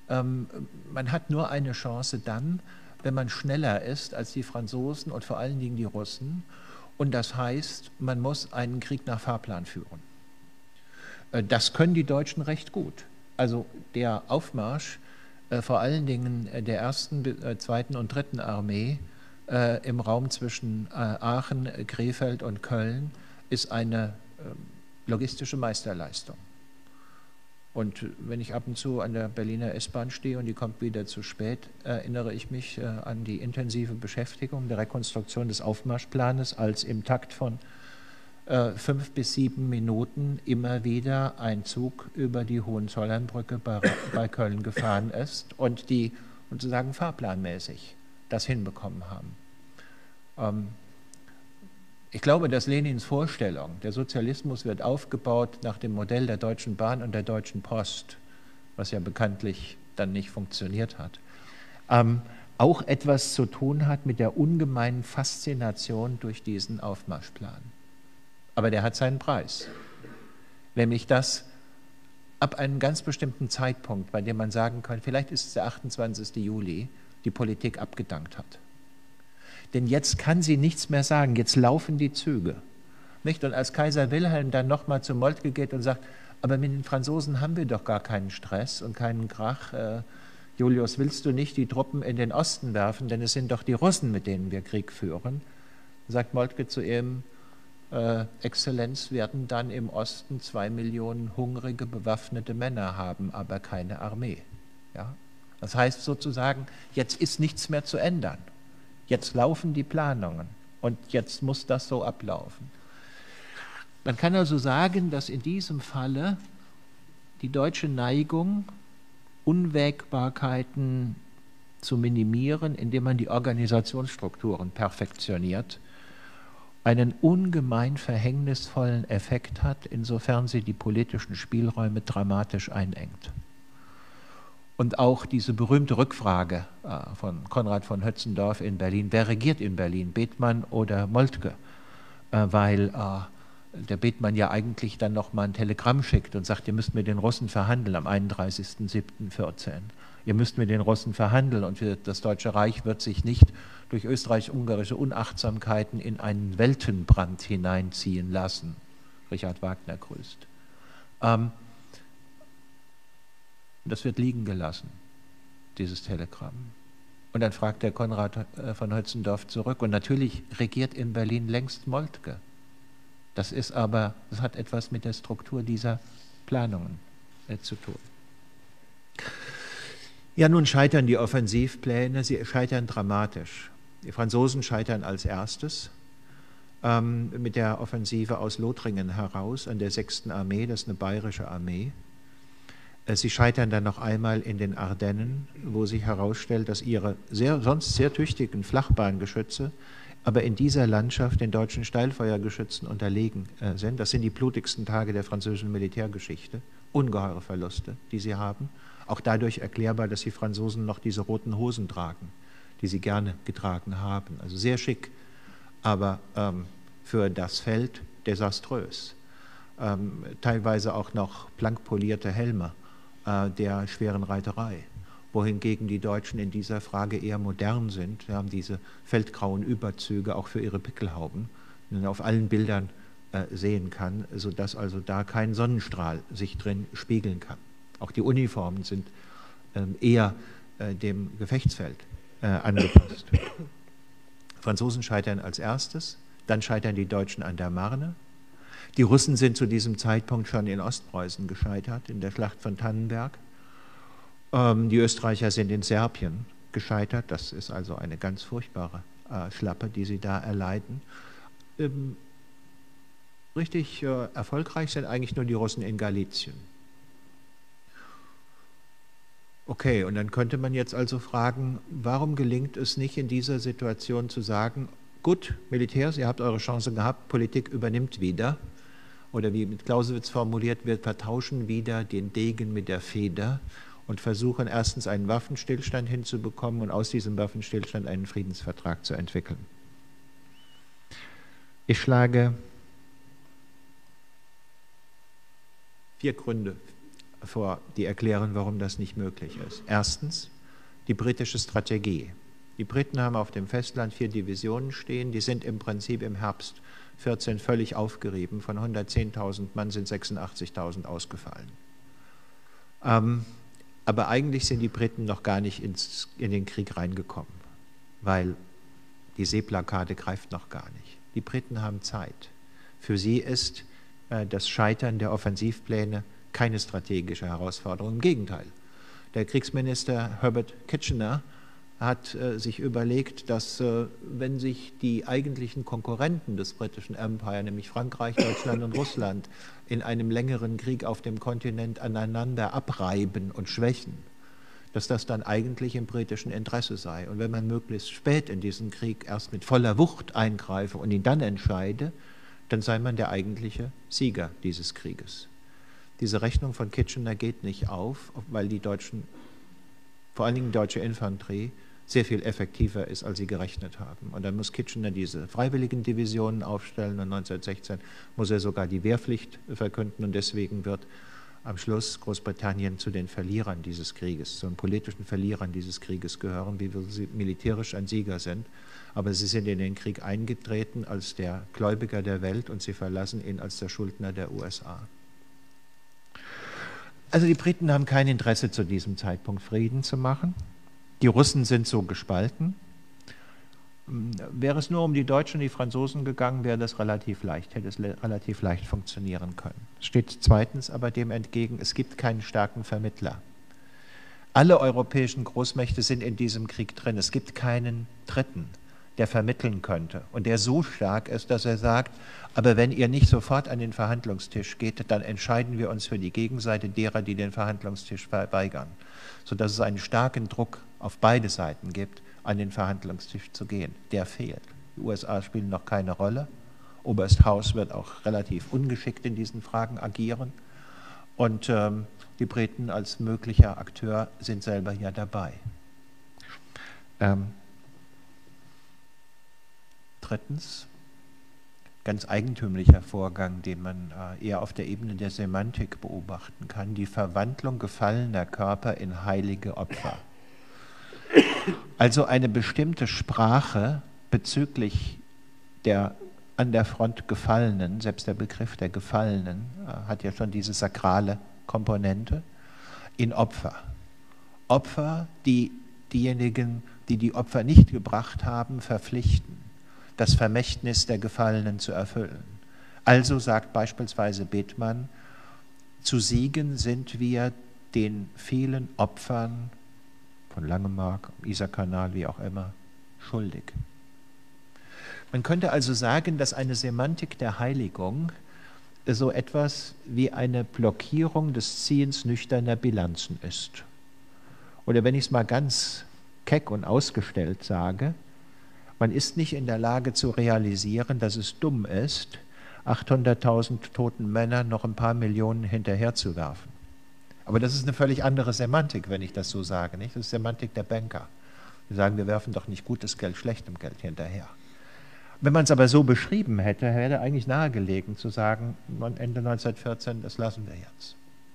Man hat nur eine Chance dann, wenn man schneller ist als die Franzosen und vor allen Dingen die Russen. Und das heißt, man muss einen Krieg nach Fahrplan führen. Das können die Deutschen recht gut. Also der Aufmarsch vor allen Dingen der 1., 2. und 3. Armee im Raum zwischen Aachen, Krefeld und Köln ist eine logistische Meisterleistung. Und wenn ich ab und zu an der Berliner S-Bahn stehe und die kommt wieder zu spät, erinnere ich mich an die intensive Beschäftigung der Rekonstruktion des Aufmarschplanes, als im Takt von 5 bis 7 Minuten immer wieder ein Zug über die Hohenzollernbrücke bei Köln gefahren ist und die sozusagen fahrplanmäßig das hinbekommen haben. Ich glaube, dass Lenins Vorstellung, der Sozialismus wird aufgebaut nach dem Modell der Deutschen Bahn und der Deutschen Post, was ja bekanntlich dann nicht funktioniert hat, auch etwas zu tun hat mit der ungemeinen Faszination durch diesen Aufmarschplan. Aber der hat seinen Preis, nämlich dass ab einem ganz bestimmten Zeitpunkt, bei dem man sagen kann, vielleicht ist es der 28. Juli, die Politik abgedankt hat. Denn jetzt kann sie nichts mehr sagen, jetzt laufen die Züge. Nicht? Und als Kaiser Wilhelm dann nochmal zu Moltke geht und sagt, aber mit den Franzosen haben wir doch gar keinen Stress und keinen Krach. Julius, willst du nicht die Truppen in den Osten werfen, denn es sind doch die Russen, mit denen wir Krieg führen. Sagt Moltke zu ihm, Exzellenz, werden dann im Osten 2 Millionen hungrige, bewaffnete Männer haben, aber keine Armee. Ja? Das heißt sozusagen, jetzt ist nichts mehr zu ändern. Jetzt laufen die Planungen und jetzt muss das so ablaufen. Man kann also sagen, dass in diesem Falle die deutsche Neigung, Unwägbarkeiten zu minimieren, indem man die Organisationsstrukturen perfektioniert, einen ungemein verhängnisvollen Effekt hat, insofern sie die politischen Spielräume dramatisch einengt. Und auch diese berühmte Rückfrage von Konrad von Hötzendorf in Berlin, wer regiert in Berlin, Bethmann oder Moltke? Weil der Bethmann ja eigentlich dann nochmal ein Telegramm schickt und sagt, ihr müsst mit den Russen verhandeln am 31.07.14. Ihr müsst mit den Russen verhandeln und das Deutsche Reich wird sich nicht durch österreich-ungarische Unachtsamkeiten in einen Weltenbrand hineinziehen lassen. Richard Wagner grüßt. Das wird liegen gelassen, dieses Telegramm. Und dann fragt der Konrad von Hötzendorf zurück, und natürlich regiert in Berlin längst Moltke. Das hat etwas mit der Struktur dieser Planungen zu tun. Ja, nun scheitern die Offensivpläne, sie scheitern dramatisch. Die Franzosen scheitern als erstes mit der Offensive aus Lothringen heraus an der 6. Armee, das ist eine bayerische Armee. Sie scheitern dann noch einmal in den Ardennen, wo sich herausstellt, dass ihre sonst sehr tüchtigen Flachbahngeschütze aber in dieser Landschaft den deutschen Steilfeuergeschützen unterlegen sind. Das sind die blutigsten Tage der französischen Militärgeschichte. Ungeheure Verluste, die sie haben. Auch dadurch erklärbar, dass die Franzosen noch diese roten Hosen tragen, die sie gerne getragen haben. Also sehr schick, aber für das Feld desaströs. Teilweise auch noch blankpolierte Helme der schweren Reiterei, wohingegen die Deutschen in dieser Frage eher modern sind. Sie haben diese feldgrauen Überzüge auch für ihre Pickelhauben, die man auf allen Bildern sehen kann, sodass also da kein Sonnenstrahl sich drin spiegeln kann. Auch die Uniformen sind eher dem Gefechtsfeld angepasst. Franzosen scheitern als erstes, dann scheitern die Deutschen an der Marne. Die Russen sind zu diesem Zeitpunkt schon in Ostpreußen gescheitert, in der Schlacht von Tannenberg. Die Österreicher sind in Serbien gescheitert. Das ist also eine ganz furchtbare Schlappe, die sie da erleiden. Richtig erfolgreich sind eigentlich nur die Russen in Galizien. Okay, und dann könnte man jetzt also fragen, warum gelingt es nicht in dieser Situation zu sagen, gut, Militärs, ihr habt eure Chance gehabt, Politik übernimmt wieder. Oder wie mit Clausewitz formuliert, wir vertauschen wieder den Degen mit der Feder und versuchen erstens einen Waffenstillstand hinzubekommen und aus diesem Waffenstillstand einen Friedensvertrag zu entwickeln. Ich schlage 4 Gründe vor, die erklären, warum das nicht möglich ist. Erstens, die britische Strategie. Die Briten haben auf dem Festland 4 Divisionen stehen, die sind im Prinzip im Herbst 14 völlig aufgerieben. Von 110.000 Mann sind 86.000 ausgefallen. Aber eigentlich sind die Briten noch gar nicht in den Krieg reingekommen, weil die Seeblockade greift noch gar nicht. Die Briten haben Zeit. Für sie ist das Scheitern der Offensivpläne keine strategische Herausforderung. Im Gegenteil. Der Kriegsminister Herbert Kitchener hat sich überlegt, dass wenn sich die eigentlichen Konkurrenten des britischen Empire, nämlich Frankreich, Deutschland und Russland, in einem längeren Krieg auf dem Kontinent aneinander abreiben und schwächen, dass das dann eigentlich im britischen Interesse sei. Und wenn man möglichst spät in diesen Krieg erst mit voller Wucht eingreife und ihn dann entscheide, dann sei man der eigentliche Sieger dieses Krieges. Diese Rechnung von Kitchener geht nicht auf, weil die Deutschen, vor allen Dingen die deutsche Infanterie, sehr viel effektiver ist, als sie gerechnet haben. Und dann muss Kitchener diese freiwilligen Divisionen aufstellen und 1916 muss er sogar die Wehrpflicht verkünden und deswegen wird am Schluss Großbritannien zu den Verlierern dieses Krieges, zu den politischen Verlierern dieses Krieges gehören, wie sie militärisch ein Sieger sind. Aber sie sind in den Krieg eingetreten als der Gläubiger der Welt und sie verlassen ihn als der Schuldner der USA. Also die Briten haben kein Interesse zu diesem Zeitpunkt Frieden zu machen. Die Russen sind so gespalten. Wäre es nur um die Deutschen und die Franzosen gegangen, wäre das relativ leicht, hätte es relativ leicht funktionieren können. Es steht zweitens aber dem entgegen, es gibt keinen starken Vermittler. Alle europäischen Großmächte sind in diesem Krieg drin. Es gibt keinen Dritten, der vermitteln könnte und der so stark ist, dass er sagt, aber wenn ihr nicht sofort an den Verhandlungstisch geht, dann entscheiden wir uns für die Gegenseite derer, die den Verhandlungstisch verweigern, sodass es einen starken Druck auf beide Seiten gibt, an den Verhandlungstisch zu gehen. Der fehlt. Die USA spielen noch keine Rolle. Oberst House wird auch relativ ungeschickt in diesen Fragen agieren. Und die Briten als möglicher Akteur sind selber ja dabei. Drittens, ganz eigentümlicher Vorgang, den man eher auf der Ebene der Semantik beobachten kann, die Verwandlung gefallener Körper in heilige Opfer. Also eine bestimmte Sprache bezüglich der an der Front Gefallenen, selbst der Begriff der Gefallenen hat ja schon diese sakrale Komponente, in Opfer. Opfer, die diejenigen, die die Opfer nicht gebracht haben, verpflichten, das Vermächtnis der Gefallenen zu erfüllen. Also sagt beispielsweise Bethmann, zu Siegen sind wir den vielen Opfern von Langemark, Isarkanal, wie auch immer, schuldig. Man könnte also sagen, dass eine Semantik der Heiligung so etwas wie eine Blockierung des Ziehens nüchterner Bilanzen ist. Oder wenn ich es mal ganz keck und ausgestellt sage, man ist nicht in der Lage zu realisieren, dass es dumm ist, 800.000 toten Männern noch ein paar Millionen hinterherzuwerfen. Aber das ist eine völlig andere Semantik, wenn ich das so sage, nicht? Das ist Semantik der Banker. Wir sagen, wir werfen doch nicht gutes Geld schlechtem Geld hinterher. Wenn man es aber so beschrieben hätte, wäre eigentlich nahegelegen zu sagen, Ende 1914, das lassen wir jetzt.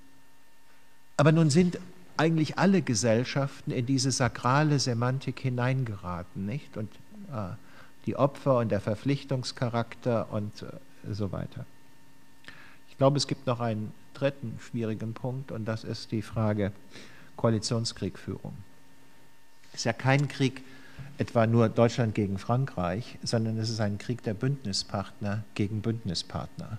Aber nun sind eigentlich alle Gesellschaften in diese sakrale Semantik hineingeraten, nicht? Und die Opfer und der Verpflichtungscharakter und so weiter. Ich glaube, es gibt noch einen dritten schwierigen Punkt, und das ist die Frage Koalitionskriegführung. Es ist ja kein Krieg etwa nur Deutschland gegen Frankreich, sondern es ist ein Krieg der Bündnispartner gegen Bündnispartner.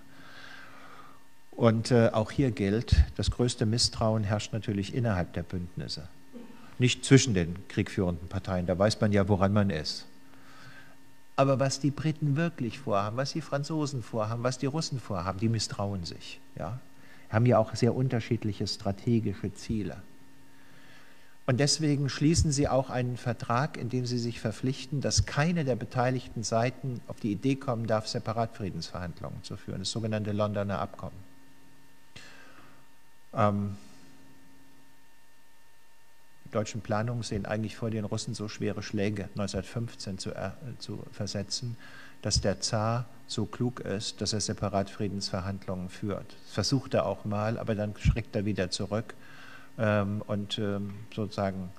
Und auch hier gilt, das größte Misstrauen herrscht natürlich innerhalb der Bündnisse, nicht zwischen den kriegführenden Parteien, da weiß man ja, woran man ist. Aber was die Briten wirklich vorhaben, was die Franzosen vorhaben, was die Russen vorhaben, die misstrauen sich. Ja? Haben ja auch sehr unterschiedliche strategische Ziele. Und deswegen schließen sie auch einen Vertrag, in dem sie sich verpflichten, dass keine der beteiligten Seiten auf die Idee kommen darf, Separatfriedensverhandlungen zu führen, das sogenannte Londoner Abkommen. Die deutschen Planungen sehen eigentlich vor, den Russen so schwere Schläge 1915 zu versetzen, dass der Zar so klug ist, dass er Separatfriedensverhandlungen führt. Das versucht er auch mal, aber dann schreckt er wieder zurück und sozusagen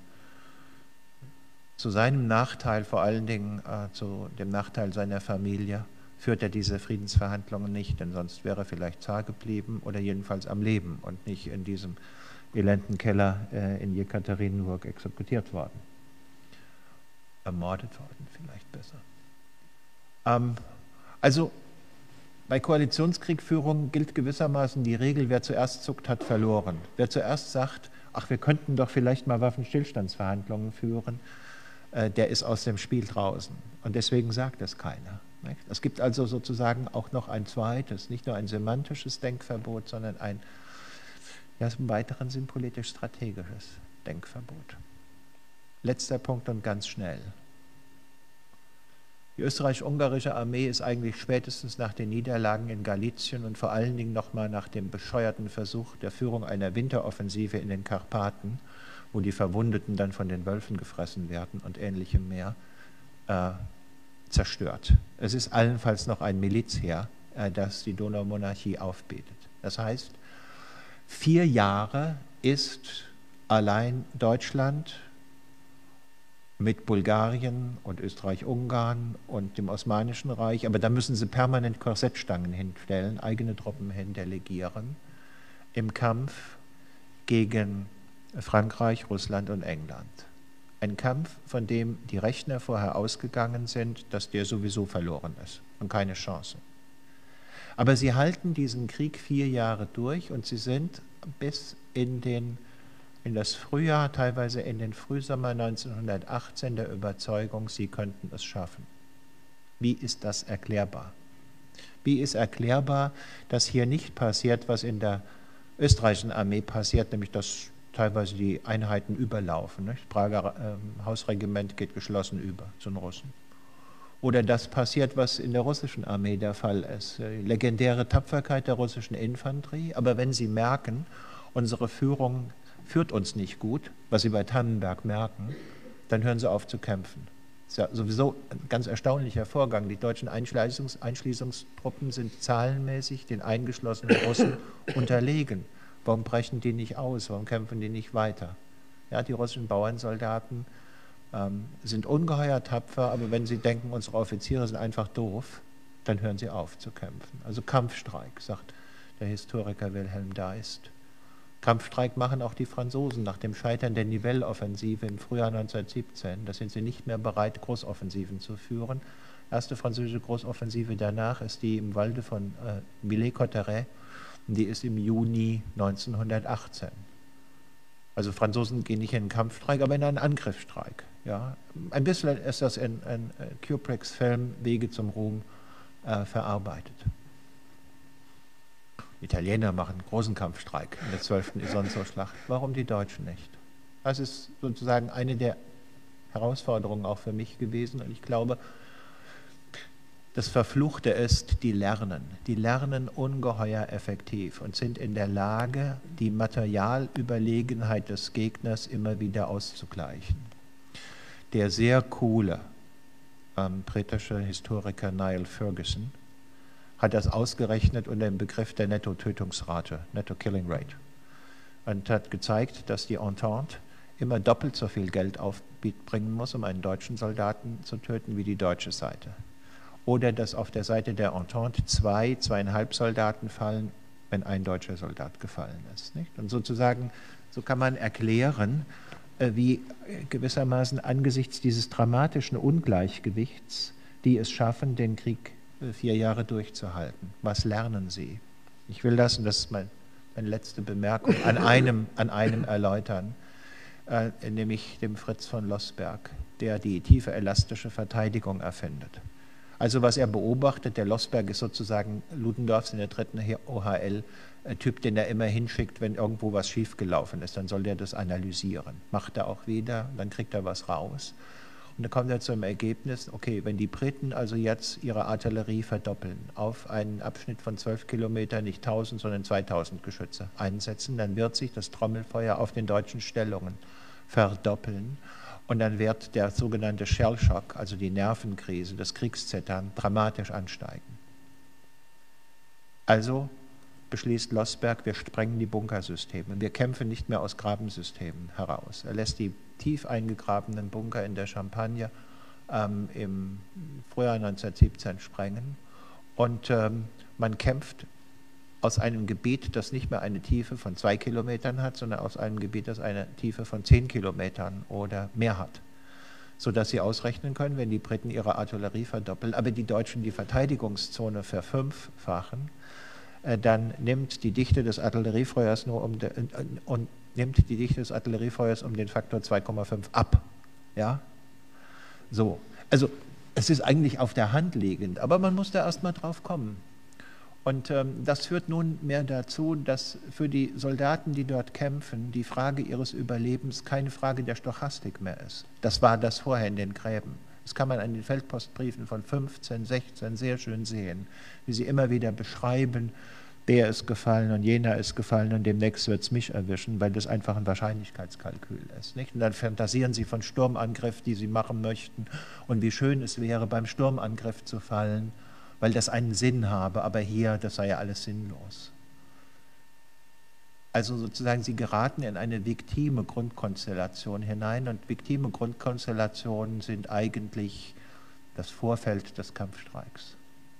zu seinem Nachteil, vor allen Dingen zu dem Nachteil seiner Familie, führt er diese Friedensverhandlungen nicht, denn sonst wäre er vielleicht Zar geblieben oder jedenfalls am Leben und nicht in diesem elenden Keller in Jekaterinburg exekutiert worden. Ermordet worden, vielleicht besser. Also bei Koalitionskriegführung gilt gewissermaßen die Regel, wer zuerst zuckt, hat verloren. Wer zuerst sagt, ach, wir könnten doch vielleicht mal Waffenstillstandsverhandlungen führen, der ist aus dem Spiel draußen. Und deswegen sagt es keiner. Nicht? Es gibt also sozusagen auch noch ein zweites, nicht nur ein semantisches Denkverbot, sondern ein, ja, im weiteren Sinn politisch-strategisches Denkverbot. Letzter Punkt und ganz schnell. Die österreich-ungarische Armee ist eigentlich spätestens nach den Niederlagen in Galizien und vor allen Dingen nochmal nach dem bescheuerten Versuch der Führung einer Winteroffensive in den Karpaten, wo die Verwundeten dann von den Wölfen gefressen werden und ähnlichem mehr, zerstört. Es ist allenfalls noch ein Milizheer, das die Donaumonarchie aufbietet. Das heißt, 4 Jahre ist allein Deutschland mit Bulgarien und Österreich-Ungarn und dem Osmanischen Reich, aber da müssen sie permanent Korsettstangen hinstellen, eigene Truppen hindelegieren, im Kampf gegen Frankreich, Russland und England. Ein Kampf, von dem die Rechner vorher ausgegangen sind, dass der sowieso verloren ist und keine Chance. Aber sie halten diesen Krieg 4 Jahre durch und sie sind bis in das Frühjahr, teilweise in den Frühsommer 1918 der Überzeugung, sie könnten es schaffen. Wie ist das erklärbar? Wie ist erklärbar, dass hier nicht passiert, was in der österreichischen Armee passiert, nämlich dass teilweise die Einheiten überlaufen. Nicht? Das Prager Hausregiment geht geschlossen über zu den Russen. Oder das passiert, was in der russischen Armee der Fall ist. Legendäre Tapferkeit der russischen Infanterie. Aber wenn sie merken, unsere Führung führt uns nicht gut, was sie bei Tannenberg merken, dann hören sie auf zu kämpfen. Das ist ja sowieso ein ganz erstaunlicher Vorgang. Die deutschen Einschließungstruppen sind zahlenmäßig den eingeschlossenen Russen unterlegen. Warum brechen die nicht aus? Warum kämpfen die nicht weiter? Ja, die russischen Bauernsoldaten sind ungeheuer tapfer, aber wenn sie denken, unsere Offiziere sind einfach doof, dann hören sie auf zu kämpfen. Also Kampfstreik, sagt der Historiker Wilhelm Deist. Kampfstreik machen auch die Franzosen nach dem Scheitern der Nivelle-Offensive im Frühjahr 1917. Da sind sie nicht mehr bereit, Großoffensiven zu führen. Erste französische Großoffensive danach ist die im Walde von Villers-Cotterêts, und die ist im Juni 1918. Also Franzosen gehen nicht in einen Kampfstreik, aber in einen Angriffsstreik. Ja. Ein bisschen ist das in Kubricks Film Wege zum Ruhm verarbeitet. Die Italiener machen einen großen Kampfstreik in der 12. Isonzo-Schlacht. Warum die Deutschen nicht? Das ist sozusagen eine der Herausforderungen auch für mich gewesen. Und ich glaube, das Verfluchte ist, die lernen ungeheuer effektiv und sind in der Lage, die Materialüberlegenheit des Gegners immer wieder auszugleichen. Der sehr coole britische Historiker Niall Ferguson hat das ausgerechnet unter dem Begriff der Netto-Tötungsrate, Netto-Killing-Rate, und hat gezeigt, dass die Entente immer doppelt so viel Geld aufbringen muss, um einen deutschen Soldaten zu töten, wie die deutsche Seite. Oder dass auf der Seite der Entente 2,5 Soldaten fallen, wenn ein deutscher Soldat gefallen ist. Nicht? Und sozusagen, so kann man erklären, wie gewissermaßen angesichts dieses dramatischen Ungleichgewichts, die es schaffen, den Krieg 4 Jahre durchzuhalten. Was lernen sie? Ich will das, und das ist meine letzte Bemerkung, an einem erläutern, nämlich dem Fritz von Lossberg, der die tiefe elastische Verteidigung erfindet. Also was er beobachtet, der Lossberg ist sozusagen Ludendorffs in der 3. OHL, Typ, den er immer hinschickt, wenn irgendwo was schiefgelaufen ist, dann soll der das analysieren. Macht er auch wieder, dann kriegt er was raus. Und dann kommt er zum Ergebnis, okay, wenn die Briten also jetzt ihre Artillerie verdoppeln, auf einen Abschnitt von 12 Kilometern nicht 1000, sondern 2000 Geschütze einsetzen, dann wird sich das Trommelfeuer auf den deutschen Stellungen verdoppeln. Und dann wird der sogenannte Shellshock, also die Nervenkrise, das Kriegszittern, dramatisch ansteigen. Also beschließt Lossberg, wir sprengen die Bunkersysteme. Wir kämpfen nicht mehr aus Grabensystemen heraus. Er lässt die tief eingegrabenen Bunker in der Champagne im Frühjahr 1917 sprengen. Und man kämpft aus einem Gebiet, das nicht mehr eine Tiefe von 2 Kilometern hat, sondern aus einem Gebiet, das eine Tiefe von 10 Kilometern oder mehr hat. Sodass sie ausrechnen können, wenn die Briten ihre Artillerie verdoppeln, aber die Deutschen die Verteidigungszone verfünffachen, dann nimmt die Dichte des Artilleriefeuers um den Faktor 2,5 ab. Ja? So. Also es ist eigentlich auf der Hand liegend, aber man muss da erst mal drauf kommen. Und das führt nunmehr dazu, dass für die Soldaten, die dort kämpfen, die Frage ihres Überlebens keine Frage der Stochastik mehr ist. Das war das vorher in den Gräben. Das kann man an den Feldpostbriefen von 15, 16 sehr schön sehen, wie sie immer wieder beschreiben, der ist gefallen und jener ist gefallen und demnächst wird es mich erwischen, weil das einfach ein Wahrscheinlichkeitskalkül ist. Nicht? Und dann fantasieren sie von Sturmangriff, die sie machen möchten und wie schön es wäre, beim Sturmangriff zu fallen, weil das einen Sinn habe, aber hier, das sei ja alles sinnlos. Also sozusagen, sie geraten in eine viktime Grundkonstellation hinein und viktime Grundkonstellationen sind eigentlich das Vorfeld des Kampfstreiks.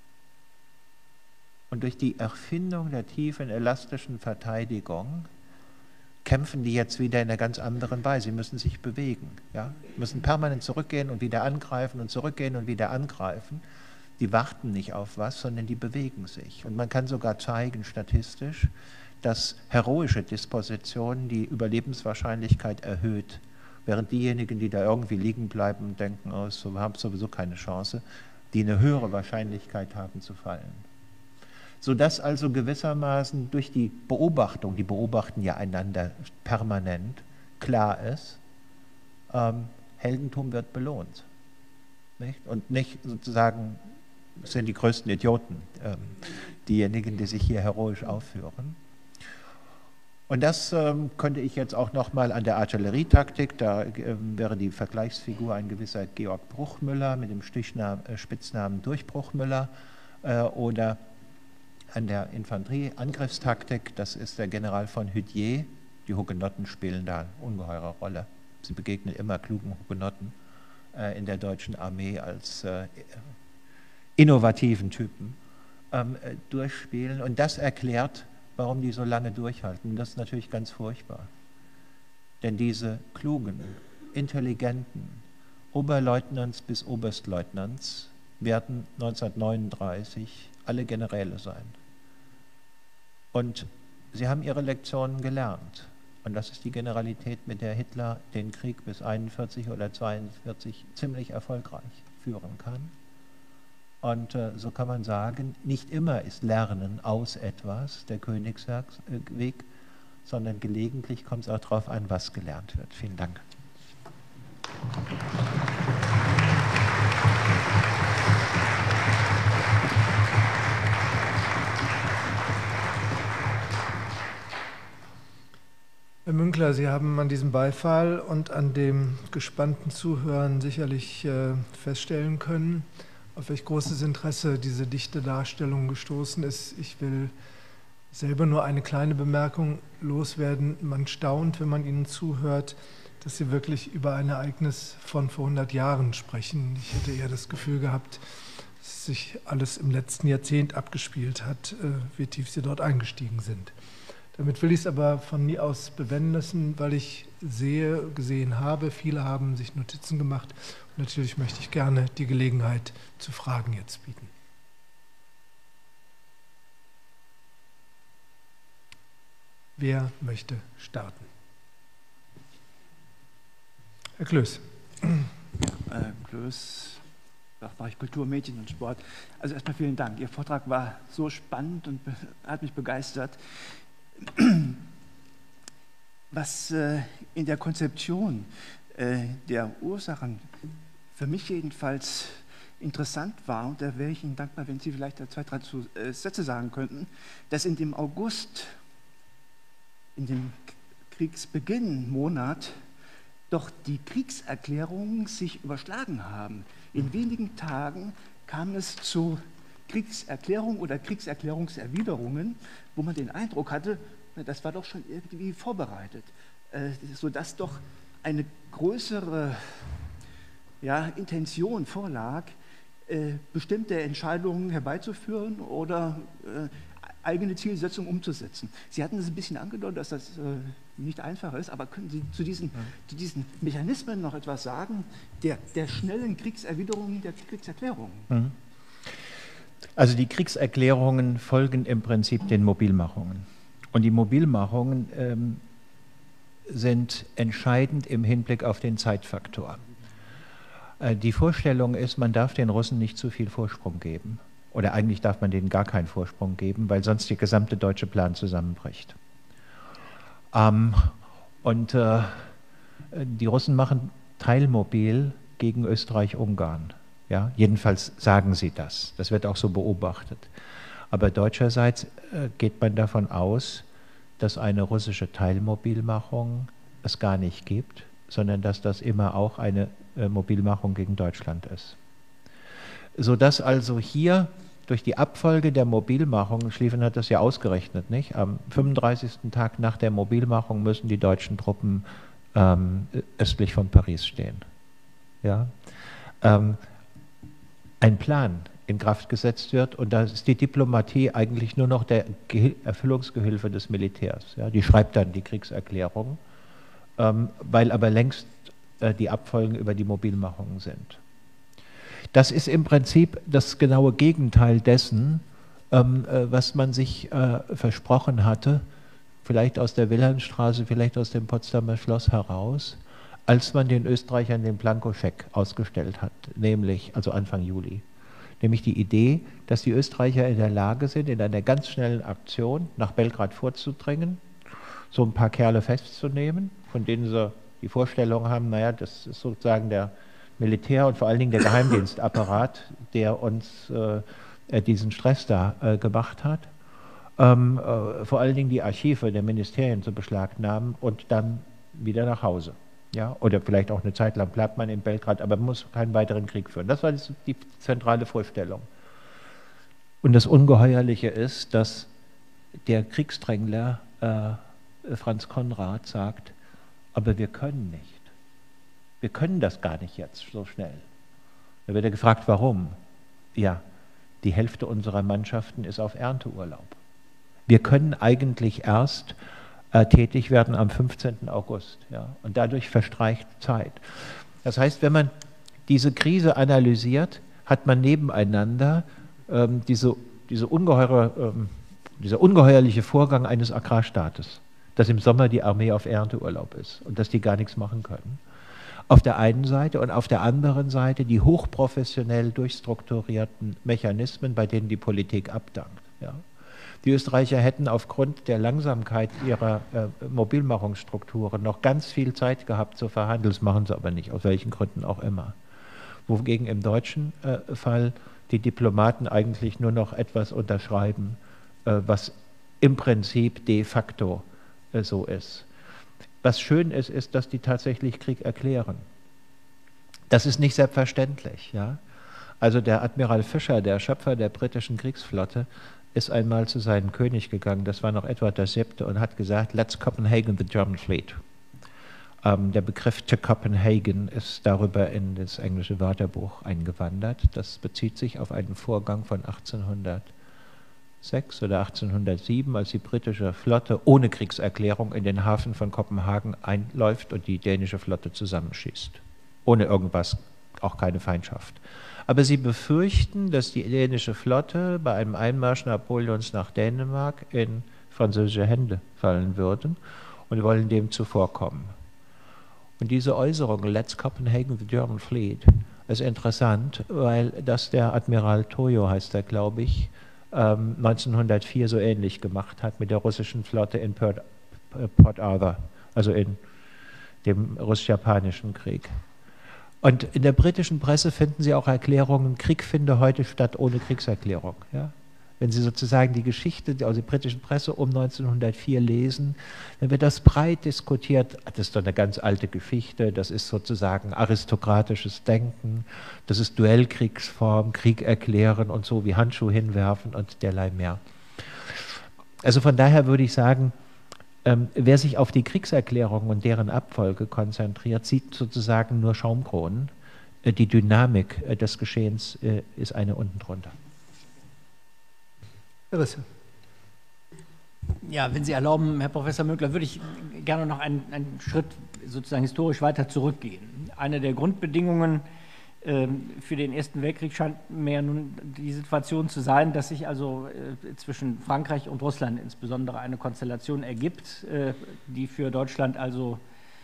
Und durch die Erfindung der tiefen elastischen Verteidigung kämpfen die jetzt wieder in einer ganz anderen Weise. Sie müssen sich bewegen. Ja? Müssen permanent zurückgehen und wieder angreifen und zurückgehen und wieder angreifen. Die warten nicht auf was, sondern die bewegen sich. Und man kann sogar zeigen, statistisch, dass heroische Disposition die Überlebenswahrscheinlichkeit erhöht, während diejenigen, die da irgendwie liegen bleiben und denken, oh, wir haben sowieso keine Chance, die eine höhere Wahrscheinlichkeit haben zu fallen. Sodass also gewissermaßen durch die Beobachtung, die beobachten ja einander permanent, klar ist, Heldentum wird belohnt. nicht? Und nicht sozusagen, das sind die größten Idioten, diejenigen, die sich hier heroisch aufführen. Und das könnte ich jetzt auch nochmal an der Artillerietaktik, da wäre die Vergleichsfigur ein gewisser Georg Bruchmüller mit dem Spitznamen Durchbruchmüller, oder an der Infanterieangriffstaktik, das ist der General von Hüdier. Die Hugenotten spielen da eine ungeheure Rolle. Sie begegnen immer klugen Hugenotten in der deutschen Armee als innovativen Typen durchspielen. Und das erklärt, warum die so lange durchhalten. Das ist natürlich ganz furchtbar. Denn diese klugen, intelligenten Oberleutnants bis Oberstleutnants werden 1939 alle Generäle sein. Und sie haben ihre Lektionen gelernt. Und das ist die Generalität, mit der Hitler den Krieg bis 1941 oder 1942 ziemlich erfolgreich führen kann. Und so kann man sagen, nicht immer ist Lernen aus etwas der Königsweg, sondern gelegentlich kommt es auch darauf an, was gelernt wird. Vielen Dank. Herr Münkler, Sie haben an diesem Beifall und an dem gespannten Zuhören sicherlich feststellen können, auf welch großes Interesse diese dichte Darstellung gestoßen ist. Ich will selber nur eine kleine Bemerkung loswerden. Man staunt, wenn man Ihnen zuhört, dass Sie wirklich über ein Ereignis von vor 100 Jahren sprechen. Ich hätte eher das Gefühl gehabt, dass sich alles im letzten Jahrzehnt abgespielt hat, wie tief Sie dort eingestiegen sind. Damit will ich es aber von mir aus bewenden lassen, weil ich gesehen habe, viele haben sich Notizen gemacht. Und natürlich möchte ich gerne die Gelegenheit zu Fragen jetzt bieten. Wer möchte starten? Herr Klöß. Klöß, Fachbereich Kultur, Medien und Sport. Also erstmal vielen Dank. Ihr Vortrag war so spannend und hat mich begeistert. Was in der Konzeption der Ursachen für mich jedenfalls interessant war, und da wäre ich Ihnen dankbar, wenn Sie vielleicht 2, 3 Sätze sagen könnten, dass in dem August, in dem Kriegsbeginn-Monat, doch die Kriegserklärungen sich überschlagen haben. In wenigen Tagen kam es zu Kriegserklärungen oder Kriegserklärungserwiderungen, wo man den Eindruck hatte, das war doch schon irgendwie vorbereitet, sodass doch eine größere Intention vorlag, bestimmte Entscheidungen herbeizuführen oder eigene Zielsetzungen umzusetzen. Sie hatten es ein bisschen angedeutet, dass das nicht einfach ist, aber können Sie zu diesen Mechanismen noch etwas sagen, der schnellen Kriegserwiderungen, der Kriegserklärungen? Mhm. Also die Kriegserklärungen folgen im Prinzip den Mobilmachungen. Und die Mobilmachungen sind entscheidend im Hinblick auf den Zeitfaktor. Die Vorstellung ist, man darf den Russen nicht zu viel Vorsprung geben. Oder eigentlich darf man denen gar keinen Vorsprung geben, weil sonst der gesamte deutsche Plan zusammenbricht. Die Russen machen Teilmobil gegen Österreich-Ungarn. Ja, jedenfalls sagen sie das. Das wird auch so beobachtet. Aber deutscherseits geht man davon aus, dass eine russische Teilmobilmachung es gar nicht gibt, sondern dass das immer auch eine Mobilmachung gegen Deutschland ist. Sodass also hier durch die Abfolge der Mobilmachung, Schlieffen hat das ja ausgerechnet, nicht? Am 35. Tag nach der Mobilmachung müssen die deutschen Truppen östlich von Paris stehen. Ja? Ein Plan in Kraft gesetzt wird und da ist die Diplomatie eigentlich nur noch der Erfüllungsgehilfe des Militärs. Ja? Die schreibt dann die Kriegserklärung, weil aber längst die Abfolgen über die Mobilmachungen sind. Das ist im Prinzip das genaue Gegenteil dessen, was man sich versprochen hatte, vielleicht aus der Wilhelmstraße, vielleicht aus dem Potsdamer Schloss heraus, als man den Österreichern den Blankoscheck ausgestellt hat, nämlich, also Anfang Juli. Nämlich die Idee, dass die Österreicher in der Lage sind, in einer ganz schnellen Aktion nach Belgrad vorzudringen, so ein paar Kerle festzunehmen, von denen sie die Vorstellung haben, naja, das ist sozusagen der Militär und vor allen Dingen der Geheimdienstapparat, der uns diesen Stress da gemacht hat, vor allen Dingen die Archive der Ministerien zu beschlagnahmen und dann wieder nach Hause. Ja? Oder vielleicht auch eine Zeit lang bleibt man in Belgrad, aber man muss keinen weiteren Krieg führen. Das war die zentrale Vorstellung. Und das Ungeheuerliche ist, dass der Kriegsdrängler Franz Konrad sagt, aber wir können nicht. Wir können das gar nicht jetzt so schnell. Da wird er gefragt, warum? Ja, die Hälfte unserer Mannschaften ist auf Ernteurlaub. Wir können eigentlich erst tätig werden am 15. August. Ja, und dadurch verstreicht Zeit. Das heißt, wenn man diese Krise analysiert, hat man nebeneinander dieser ungeheuerliche Vorgang eines Agrarstaates, dass im Sommer die Armee auf Ernteurlaub ist und dass die gar nichts machen können. Auf der einen Seite und auf der anderen Seite die hochprofessionell durchstrukturierten Mechanismen, bei denen die Politik abdankt. Ja. Die Österreicher hätten aufgrund der Langsamkeit ihrer Mobilmachungsstrukturen noch ganz viel Zeit gehabt zu verhandeln, das machen sie aber nicht, aus welchen Gründen auch immer. Wogegen im deutschen Fall die Diplomaten eigentlich nur noch etwas unterschreiben, was im Prinzip de facto so ist. Was schön ist, ist, dass die tatsächlich Krieg erklären. Das ist nicht selbstverständlich. Ja? Also der Admiral Fischer, der Schöpfer der britischen Kriegsflotte, ist einmal zu seinem König gegangen, das war noch Edward VII., und hat gesagt, let's Copenhagen the German fleet. Der Begriff to Copenhagen ist darüber in das englische Wörterbuch eingewandert. Das bezieht sich auf einen Vorgang von 1806 oder 1807, als die britische Flotte ohne Kriegserklärung in den Hafen von Kopenhagen einläuft und die dänische Flotte zusammenschießt. Ohne irgendwas, auch keine Feindschaft. Aber sie befürchten, dass die dänische Flotte bei einem Einmarsch Napoleons nach Dänemark in französische Hände fallen würde und wollen dem zuvorkommen. Und diese Äußerung, let's Copenhagen the German fleet, ist interessant, weil das der Admiral Tojo, heißt er, glaube ich, 1904 so ähnlich gemacht hat mit der russischen Flotte in Port Arthur, also in dem russisch-japanischen Krieg. Und in der britischen Presse finden Sie auch Erklärungen, Krieg finde heute statt ohne Kriegserklärung. Ja? Wenn Sie sozusagen die Geschichte aus der britischen Presse um 1904 lesen, dann wird das breit diskutiert. Das ist doch eine ganz alte Geschichte, das ist sozusagen aristokratisches Denken, das ist Duellkriegsform, Krieg erklären und so wie Handschuh hinwerfen und derlei mehr. Also von daher würde ich sagen, wer sich auf die Kriegserklärung und deren Abfolge konzentriert, sieht sozusagen nur Schaumkronen. Die Dynamik des Geschehens ist eine unten drunter. Ja, wenn Sie erlauben, Herr Professor Münkler, würde ich gerne noch einen Schritt sozusagen historisch weiter zurückgehen. Eine der Grundbedingungen für den Ersten Weltkrieg scheint mir ja nun die Situation zu sein, dass sich also zwischen Frankreich und Russland insbesondere eine Konstellation ergibt, die für Deutschland also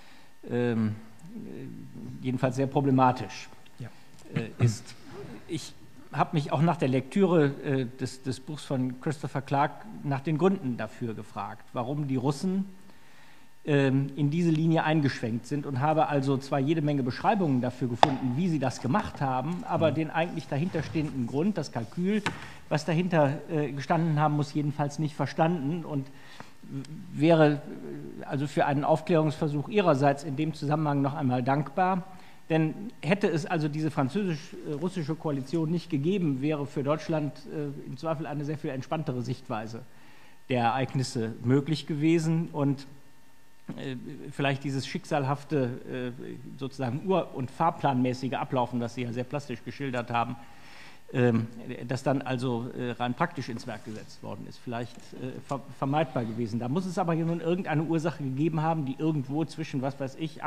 jedenfalls sehr problematisch ist. Ich habe mich auch nach der Lektüre des Buchs von Christopher Clark nach den Gründen dafür gefragt, warum die Russen in diese Linie eingeschwenkt sind, und habe also zwar jede Menge Beschreibungen dafür gefunden, wie sie das gemacht haben, aber den eigentlich dahinterstehenden Grund, das Kalkül, was dahinter gestanden haben muss, jedenfalls nicht verstanden, und wäre also für einen Aufklärungsversuch Ihrerseits in dem Zusammenhang noch einmal dankbar. Denn hätte es also diese französisch-russische Koalition nicht gegeben, wäre für Deutschland im Zweifel eine sehr viel entspanntere Sichtweise der Ereignisse möglich gewesen, und vielleicht dieses schicksalhafte sozusagen ur- und fahrplanmäßige Ablaufen, das Sie ja sehr plastisch geschildert haben, das dann also rein praktisch ins Werk gesetzt worden ist, vielleicht vermeidbar gewesen. Da muss es aber hier nun irgendeine Ursache gegeben haben, die irgendwo zwischen, was weiß ich,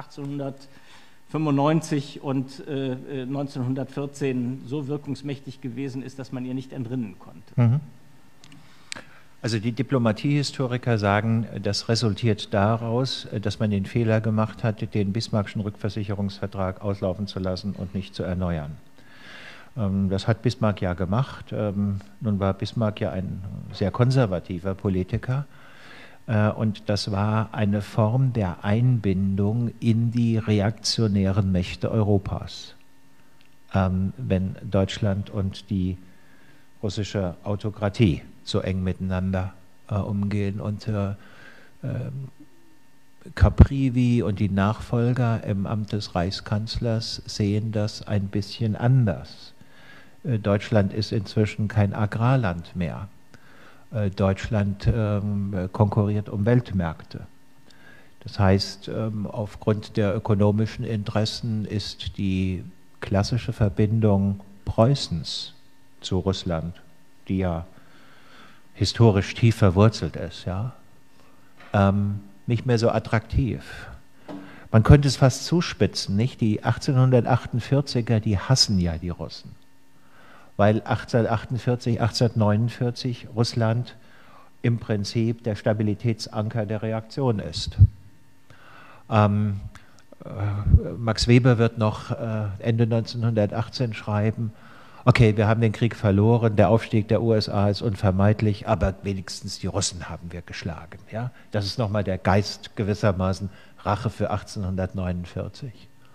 1895 und 1914 so wirkungsmächtig gewesen ist, dass man ihr nicht entrinnen konnte. Mhm. Also die Diplomatiehistoriker sagen, das resultiert daraus, dass man den Fehler gemacht hat, den Bismarckschen Rückversicherungsvertrag auslaufen zu lassen und nicht zu erneuern. Das hat Bismarck ja gemacht. Nun war Bismarck ja ein sehr konservativer Politiker. Und das war eine Form der Einbindung in die reaktionären Mächte Europas. wenn Deutschland und die russische Autokratie so eng miteinander umgehen. Und Caprivi und die Nachfolger im Amt des Reichskanzlers sehen das ein bisschen anders. Deutschland ist inzwischen kein Agrarland mehr. Deutschland konkurriert um Weltmärkte. Das heißt, aufgrund der ökonomischen Interessen ist die klassische Verbindung Preußens zu Russland, die ja historisch tief verwurzelt ist, ja, nicht mehr so attraktiv. Man könnte es fast zuspitzen, nicht? Die 1848er, die hassen ja die Russen, weil 1848, 1849 Russland im Prinzip der Stabilitätsanker der Reaktion ist. Max Weber wird noch Ende 1918 schreiben, okay, wir haben den Krieg verloren, der Aufstieg der USA ist unvermeidlich, aber wenigstens die Russen haben wir geschlagen. Ja? Das ist nochmal der Geist gewissermaßen Rache für 1849.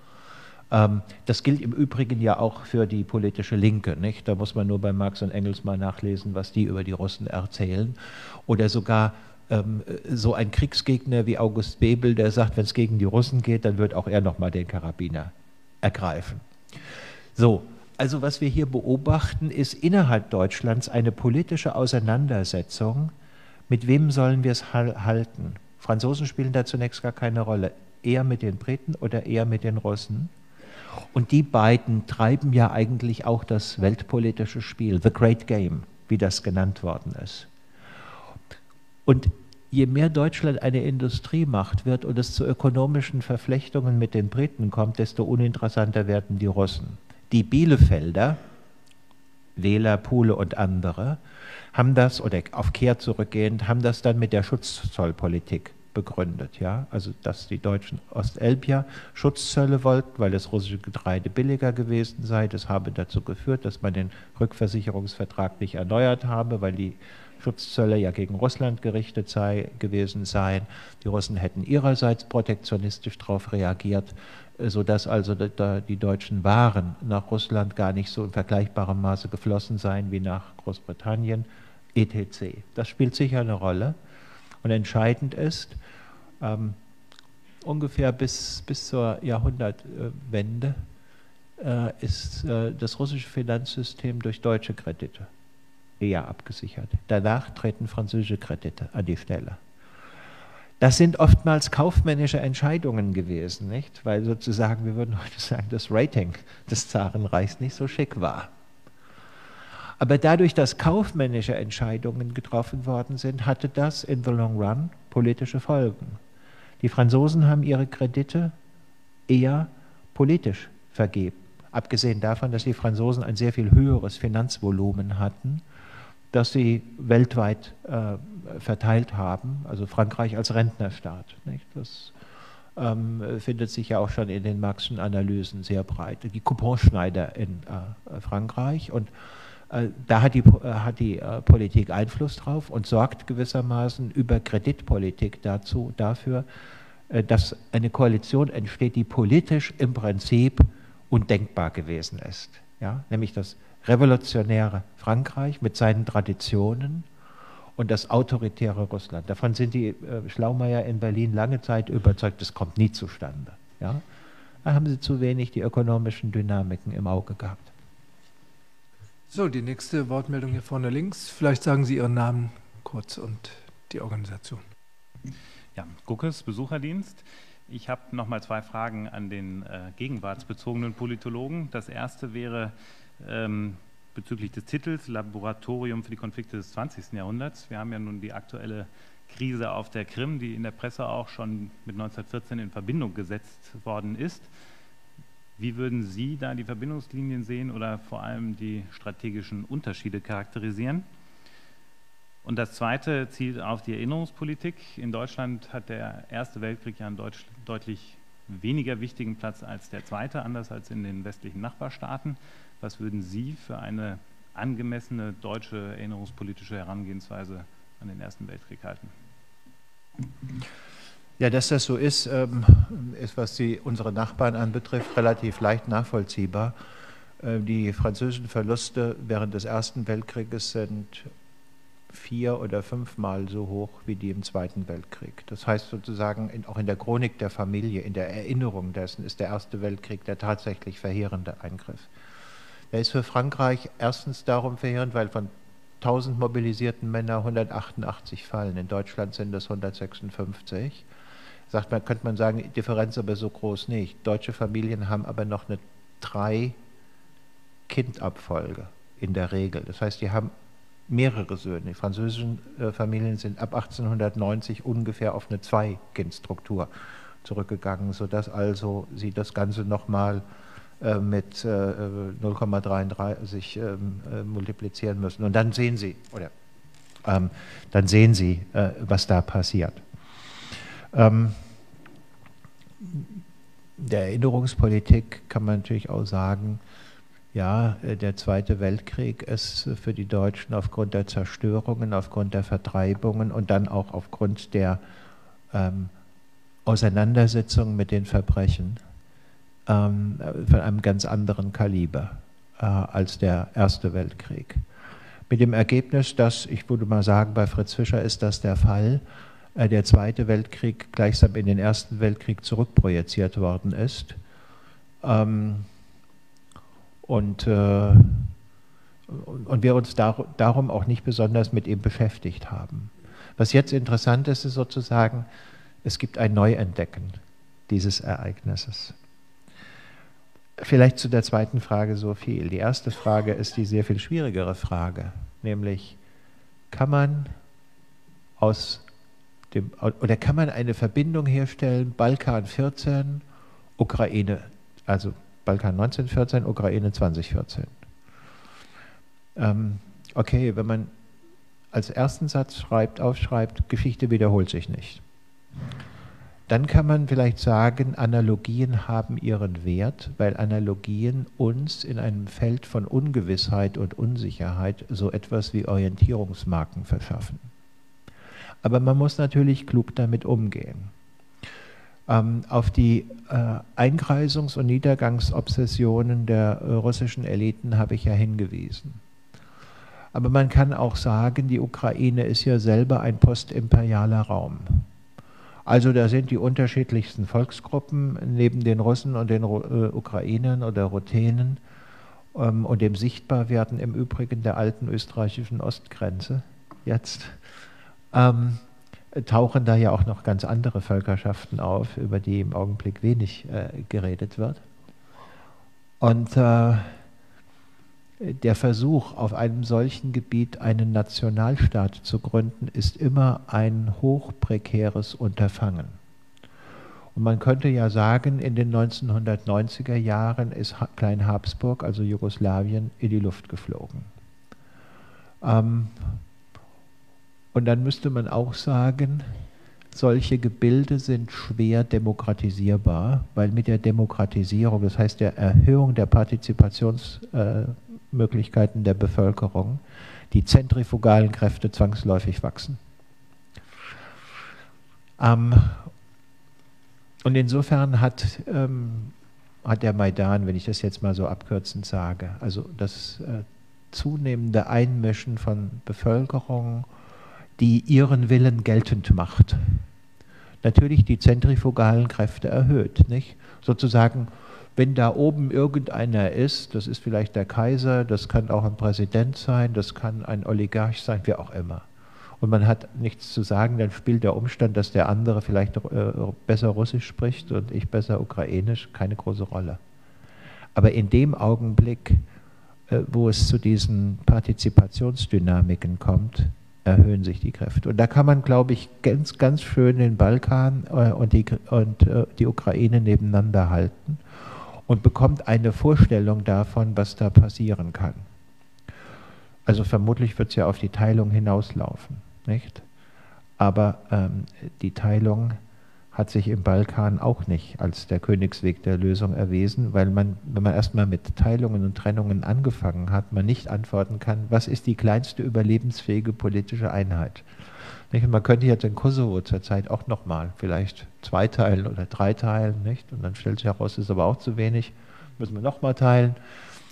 Das gilt im Übrigen ja auch für die politische Linke, nicht? Da muss man nur bei Marx und Engels mal nachlesen, was die über die Russen erzählen. Oder sogar so ein Kriegsgegner wie August Bebel, der sagt, wenn es gegen die Russen geht, dann wird auch er nochmal den Karabiner ergreifen. So, also was wir hier beobachten, ist innerhalb Deutschlands eine politische Auseinandersetzung. Mit wem sollen wir es halten? Franzosen spielen da zunächst gar keine Rolle. Eher mit den Briten oder eher mit den Russen? Und die beiden treiben ja eigentlich auch das weltpolitische Spiel, the great game, wie das genannt worden ist. Und je mehr Deutschland eine Industrie macht wird und es zu ökonomischen Verflechtungen mit den Briten kommt, desto uninteressanter werden die Russen. Die Bielefelder, Wähler, Pohle und andere, haben das, oder auf Kehr zurückgehend, haben das dann mit der Schutzzollpolitik begründet. Ja? Also dass die Deutschen Ostelbier Schutzzölle wollten, weil das russische Getreide billiger gewesen sei. Das habe dazu geführt, dass man den Rückversicherungsvertrag nicht erneuert habe, weil die Schutzzölle ja gegen Russland gerichtet gewesen seien. Die Russen hätten ihrerseits protektionistisch darauf reagiert, sodass also die deutschen Waren nach Russland gar nicht so in vergleichbarem Maße geflossen seien wie nach Großbritannien, etc. Das spielt sicher eine Rolle. Und entscheidend ist, ungefähr bis zur Jahrhundertwende ist das russische Finanzsystem durch deutsche Kredite eher abgesichert. Danach treten französische Kredite an die Stelle. Das sind oftmals kaufmännische Entscheidungen gewesen, nicht? Weil sozusagen, wir würden heute sagen, das Rating des Zarenreichs nicht so schick war. Aber dadurch, dass kaufmännische Entscheidungen getroffen worden sind, hatte das in the long run politische Folgen. Die Franzosen haben ihre Kredite eher politisch vergeben, abgesehen davon, dass die Franzosen ein sehr viel höheres Finanzvolumen hatten, das sie weltweit verteilt haben, also Frankreich als Rentnerstaat. Nicht? Das findet sich ja auch schon in den Marxischen Analysen sehr breit. Die Couponschneider in Frankreich, und da hat die Politik Einfluss drauf und sorgt gewissermaßen über Kreditpolitik dafür, dass eine Koalition entsteht, die politisch im Prinzip undenkbar gewesen ist. Ja? Nämlich das revolutionäre Frankreich mit seinen Traditionen und das autoritäre Russland. Davon sind die Schlaumeier in Berlin lange Zeit überzeugt, das kommt nie zustande. Ja? Da haben sie zu wenig die ökonomischen Dynamiken im Auge gehabt. So, die nächste Wortmeldung hier vorne links. Vielleicht sagen Sie Ihren Namen kurz und die Organisation. Ja, Guckes, Besucherdienst. Ich habe nochmal zwei Fragen an den gegenwartsbezogenen Politologen. Das erste wäre bezüglich des Titels Laboratorium für die Konflikte des 20. Jahrhunderts. Wir haben ja nun die aktuelle Krise auf der Krim, die in der Presse auch schon mit 1914 in Verbindung gesetzt worden ist. Wie würden Sie da die Verbindungslinien sehen oder vor allem die strategischen Unterschiede charakterisieren? Und das zweite zielt auf die Erinnerungspolitik. In Deutschland hat der Erste Weltkrieg ja einen deutlich weniger wichtigen Platz als der Zweite, anders als in den westlichen Nachbarstaaten. Was würden Sie für eine angemessene deutsche erinnerungspolitische Herangehensweise an den Ersten Weltkrieg halten? Ja, dass das so ist, ist, was unsere Nachbarn anbetrifft, relativ leicht nachvollziehbar. Die französischen Verluste während des Ersten Weltkrieges sind 4- oder 5-mal so hoch wie die im Zweiten Weltkrieg. Das heißt sozusagen, auch in der Chronik der Familie, in der Erinnerung dessen, ist der Erste Weltkrieg der tatsächlich verheerende Eingriff. Der ist für Frankreich erstens darum verheerend, weil von 1000 mobilisierten Männern 188 fallen. In Deutschland sind es 156. Könnte man sagen, die Differenz aber so groß nicht. Deutsche Familien haben aber noch eine 3-Kind-Abfolge in der Regel. Das heißt, die haben mehrere Söhne. Die französischen Familien sind ab 1890 ungefähr auf eine 2-Kind-Struktur zurückgegangen, sodass also sie das Ganze nochmal mit 0,33 multiplizieren müssen. Und dann sehen Sie, was da passiert. Der Erinnerungspolitik kann man natürlich auch sagen, ja, der Zweite Weltkrieg ist für die Deutschen aufgrund der Zerstörungen, aufgrund der Vertreibungen und dann auch aufgrund der Auseinandersetzung mit den Verbrechen von einem ganz anderen Kaliber als der Erste Weltkrieg. Mit dem Ergebnis, dass, ich würde mal sagen, bei Fritz Fischer ist das der Fall, der Zweite Weltkrieg gleichsam in den Ersten Weltkrieg zurückprojiziert worden ist. Und wir uns darum auch nicht besonders mit ihm beschäftigt haben. Was jetzt interessant ist, ist sozusagen, es gibt ein Neuentdecken dieses Ereignisses. Vielleicht zu der zweiten Frage so viel. Die erste Frage ist die sehr viel schwierigere Frage, nämlich kann man eine Verbindung herstellen, Balkan 14, Ukraine, also Balkan 1914, Ukraine 2014. Okay, wenn man als ersten Satz aufschreibt, Geschichte wiederholt sich nicht. Dann kann man vielleicht sagen, Analogien haben ihren Wert, weil Analogien uns in einem Feld von Ungewissheit und Unsicherheit so etwas wie Orientierungsmarken verschaffen. Aber man muss natürlich klug damit umgehen. Auf die Einkreisungs- und Niedergangsobsessionen der russischen Eliten habe ich ja hingewiesen. Aber man kann auch sagen, die Ukraine ist ja selber ein postimperialer Raum. Also da sind die unterschiedlichsten Volksgruppen neben den Russen und den Ukrainern oder Ruthenen und dem Sichtbarwerden im Übrigen der alten österreichischen Ostgrenze jetzt, tauchen da ja auch noch ganz andere Völkerschaften auf, über die im Augenblick wenig geredet wird. Und der Versuch, auf einem solchen Gebiet einen Nationalstaat zu gründen, ist immer ein hochprekäres Unterfangen. Und man könnte ja sagen, in den 1990er Jahren ist Klein-Habsburg, also Jugoslawien, in die Luft geflogen. Und dann müsste man auch sagen, solche Gebilde sind schwer demokratisierbar, weil mit der Demokratisierung, das heißt der Erhöhung der Partizipationsmöglichkeiten der Bevölkerung, die zentrifugalen Kräfte zwangsläufig wachsen. Und insofern hat der Maidan, wenn ich das jetzt mal so abkürzend sage, also das zunehmende Einmischen von Bevölkerung, die ihren Willen geltend macht, natürlich die zentrifugalen Kräfte erhöht, nicht? Sozusagen, wenn da oben irgendeiner ist, das ist vielleicht der Kaiser, das kann auch ein Präsident sein, das kann ein Oligarch sein, wer auch immer. Und man hat nichts zu sagen, dann spielt der Umstand, dass der andere vielleicht besser Russisch spricht und ich besser Ukrainisch, keine große Rolle. Aber in dem Augenblick, wo es zu diesen Partizipationsdynamiken kommt, erhöhen sich die Kräfte. Und da kann man, glaube ich, ganz, ganz schön den Balkan und die Ukraine nebeneinander halten und bekommt eine Vorstellung davon, was da passieren kann. Also vermutlich wird es ja auf die Teilung hinauslaufen, nicht? Aber die Teilung hat sich im Balkan auch nicht als der Königsweg der Lösung erwiesen, weil man, wenn man erstmal mit Teilungen und Trennungen angefangen hat, man nicht antworten kann, was ist die kleinste überlebensfähige politische Einheit. Nicht? Man könnte jetzt in Kosovo zurzeit auch nochmal vielleicht 2 teilen oder 3 teilen, nicht? Und dann stellt sich heraus, es ist aber auch zu wenig, müssen wir nochmal teilen.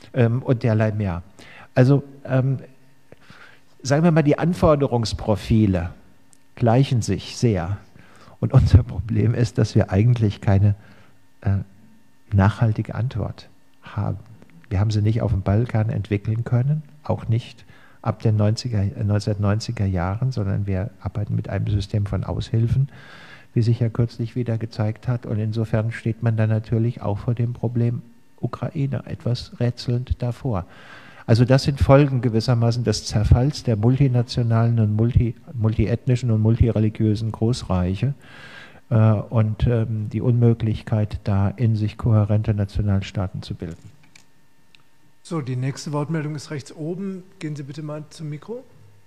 und derlei mehr. Also sagen wir mal, die Anforderungsprofile gleichen sich sehr. Und unser Problem ist, dass wir eigentlich keine nachhaltige Antwort haben. Wir haben sie nicht auf dem Balkan entwickeln können, auch nicht ab den 1990er Jahren, sondern wir arbeiten mit einem System von Aushilfen, wie sich ja kürzlich wieder gezeigt hat. Und insofern steht man dann natürlich auch vor dem Problem Ukraine etwas rätselnd davor. Also das sind Folgen gewissermaßen des Zerfalls der multinationalen und multiethnischen und multireligiösen Großreiche und die Unmöglichkeit, da in sich kohärente Nationalstaaten zu bilden. So, die nächste Wortmeldung ist rechts oben. Gehen Sie bitte mal zum Mikro.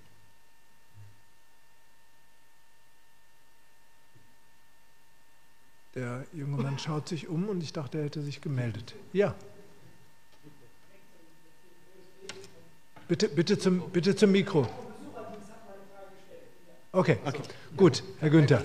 Der junge Mann schaut sich um und ich dachte, er hätte sich gemeldet. Ja. Bitte zum Mikro. Okay, gut, Herr Günther.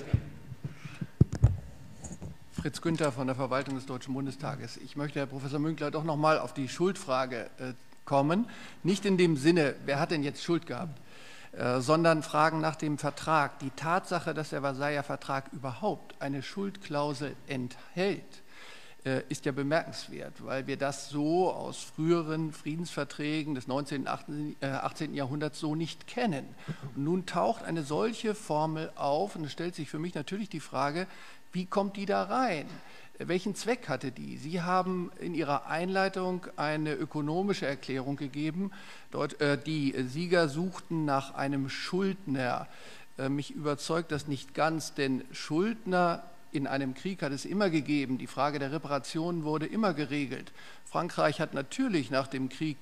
Fritz Günther von der Verwaltung des Deutschen Bundestages. Ich möchte, Herr Professor Münkler, doch noch mal auf die Schuldfrage kommen. Nicht in dem Sinne, wer hat denn jetzt Schuld gehabt, sondern Fragen nach dem Vertrag. Die Tatsache, dass der Versailler Vertrag überhaupt eine Schuldklausel enthält, ist ja bemerkenswert, weil wir das so aus früheren Friedensverträgen des 19. und 18. Jahrhunderts so nicht kennen. Und nun taucht eine solche Formel auf und es stellt sich für mich natürlich die Frage, wie kommt die da rein? Welchen Zweck hatte die? Sie haben in Ihrer Einleitung eine ökonomische Erklärung gegeben. Dort, die Sieger suchten nach einem Schuldner. Mich überzeugt das nicht ganz, denn Schuldner in einem Krieg hat es immer gegeben. Die Frage der Reparationen wurde immer geregelt. Frankreich hat natürlich nach dem Krieg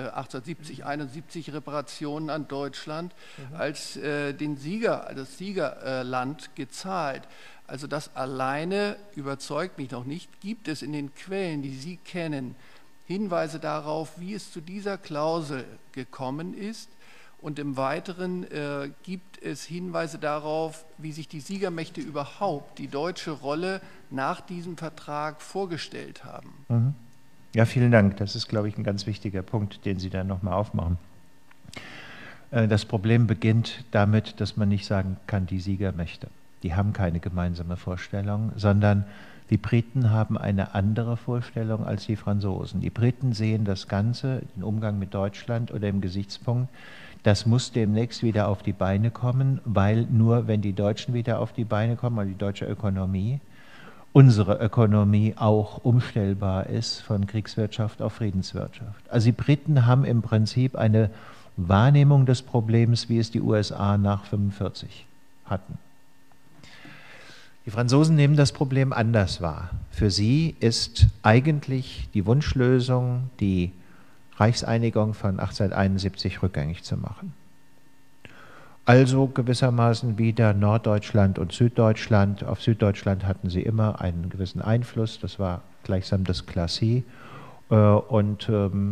1870-71 Reparationen an Deutschland als das Siegerland gezahlt. Also das alleine überzeugt mich noch nicht. Gibt es in den Quellen, die Sie kennen, Hinweise darauf, wie es zu dieser Klausel gekommen ist? Und im Weiteren gibt es Hinweise darauf, wie sich die Siegermächte überhaupt die deutsche Rolle nach diesem Vertrag vorgestellt haben. Ja, vielen Dank. Das ist, glaube ich, ein ganz wichtiger Punkt, den Sie da nochmal aufmachen. Das Problem beginnt damit, dass man nicht sagen kann, die Siegermächte. Die haben keine gemeinsame Vorstellung, sondern die Briten haben eine andere Vorstellung als die Franzosen. Die Briten sehen das Ganze, den Umgang mit Deutschland oder im Gesichtspunkt, das muss demnächst wieder auf die Beine kommen, weil nur wenn die Deutschen wieder auf die Beine kommen, also die deutsche Ökonomie, unsere Ökonomie auch umstellbar ist von Kriegswirtschaft auf Friedenswirtschaft. Also die Briten haben im Prinzip eine Wahrnehmung des Problems, wie es die USA nach 1945 hatten. Die Franzosen nehmen das Problem anders wahr. Für sie ist eigentlich die Wunschlösung, die Reichseinigung von 1871 rückgängig zu machen. Also gewissermaßen wieder Norddeutschland und Süddeutschland. Auf Süddeutschland hatten sie immer einen gewissen Einfluss, das war gleichsam das Classis, und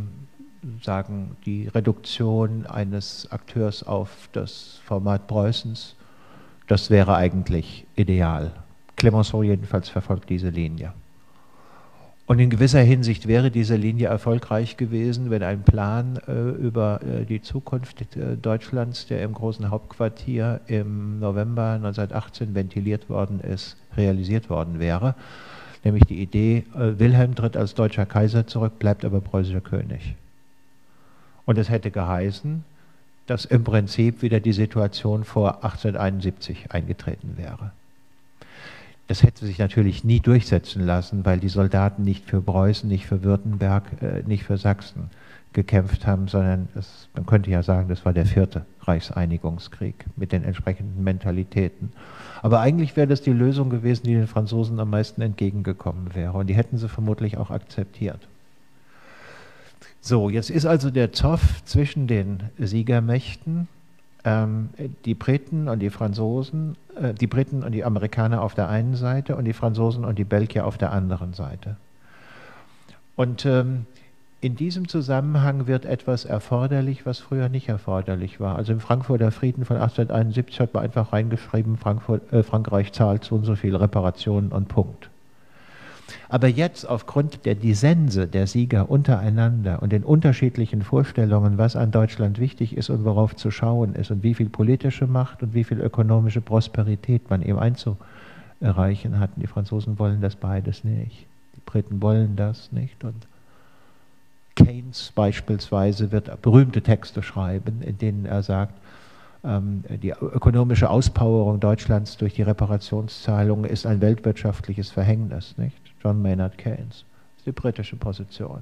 sagen, die Reduktion eines Akteurs auf das Format Preußens, das wäre eigentlich ideal. Clemenceau jedenfalls verfolgt diese Linie. Und in gewisser Hinsicht wäre diese Linie erfolgreich gewesen, wenn ein Plan über die Zukunft Deutschlands, der im großen Hauptquartier im November 1918 ventiliert worden ist, realisiert worden wäre. Nämlich die Idee, Wilhelm tritt als deutscher Kaiser zurück, bleibt aber preußischer König. Und es hätte geheißen, dass im Prinzip wieder die Situation vor 1871 eingetreten wäre. Das hätte sich natürlich nie durchsetzen lassen, weil die Soldaten nicht für Preußen, nicht für Württemberg, nicht für Sachsen gekämpft haben, sondern man könnte ja sagen, das war der 4. Reichseinigungskrieg mit den entsprechenden Mentalitäten. Aber eigentlich wäre das die Lösung gewesen, die den Franzosen am meisten entgegengekommen wäre. Und die hätten sie vermutlich auch akzeptiert. So, jetzt ist also der Zoff zwischen den Siegermächten, die Briten und die Franzosen, die Briten und die Amerikaner auf der einen Seite und die Franzosen und die Belgier auf der anderen Seite. Und in diesem Zusammenhang wird etwas erforderlich, was früher nicht erforderlich war. Also im Frankfurter Frieden von 1871 hat man einfach reingeschrieben, Frankreich zahlt so und so viel Reparationen und Punkt. Aber jetzt aufgrund der Dissense der Sieger untereinander und den unterschiedlichen Vorstellungen, was an Deutschland wichtig ist und worauf zu schauen ist und wie viel politische Macht und wie viel ökonomische Prosperität man ihm einzureichen hat. Die Franzosen wollen das beides nicht. Die Briten wollen das nicht. Und Keynes beispielsweise wird berühmte Texte schreiben, in denen er sagt, die ökonomische Auspowerung Deutschlands durch die Reparationszahlungen ist ein weltwirtschaftliches Verhängnis, nicht? John Maynard Keynes, das ist die britische Position.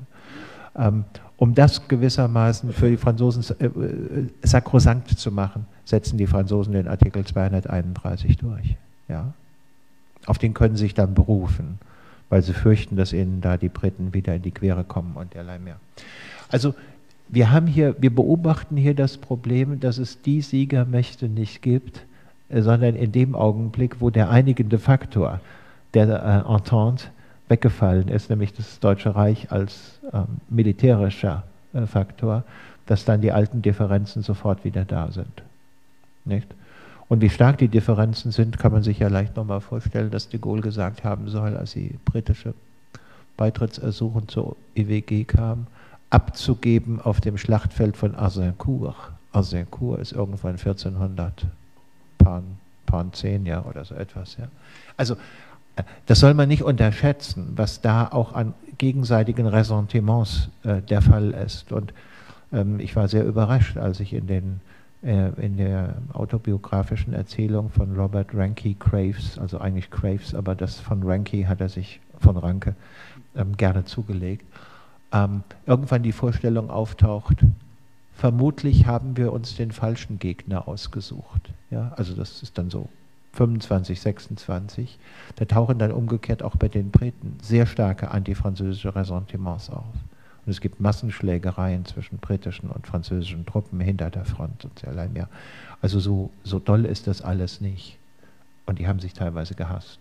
Um das gewissermaßen für die Franzosen sakrosankt zu machen, setzen die Franzosen den Artikel 231 durch. Ja? Auf den können sie sich dann berufen, weil sie fürchten, dass ihnen da die Briten wieder in die Quere kommen und derlei mehr. Also wir beobachten hier das Problem, dass es die Siegermächte nicht gibt, sondern in dem Augenblick, wo der einigende Faktor der Entente weggefallen ist, nämlich das Deutsche Reich als militärischer Faktor, dass dann die alten Differenzen sofort wieder da sind. Nicht? Und wie stark die Differenzen sind, kann man sich ja leicht nochmal vorstellen, dass de Gaulle gesagt haben soll, als die britische Beitrittsersuchen zur EWG kam, abzugeben auf dem Schlachtfeld von Azincourt. Azincourt ist irgendwann 1400, Pan 10, ja, oder so etwas. Ja. Also das soll man nicht unterschätzen, was da auch an gegenseitigen Ressentiments der Fall ist. Und ich war sehr überrascht, als ich in der autobiografischen Erzählung von Robert Ranke Graves, also eigentlich Graves, aber das von Ranke hat er sich von Ranke gerne zugelegt, irgendwann die Vorstellung auftaucht, vermutlich haben wir uns den falschen Gegner ausgesucht. Ja, also das ist dann so 25, 26. Da tauchen dann umgekehrt auch bei den Briten sehr starke antifranzösische Ressentiments auf. Und es gibt Massenschlägereien zwischen britischen und französischen Truppen hinter der Front und derlei mehr. Also so doll ist das alles nicht. Und die haben sich teilweise gehasst.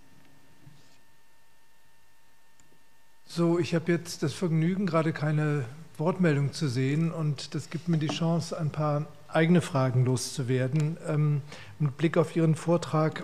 So, ich habe jetzt das Vergnügen, gerade keine Wortmeldung zu sehen, und das gibt mir die Chance, ein paar eigene Fragen loszuwerden. Mit Blick auf Ihren Vortrag,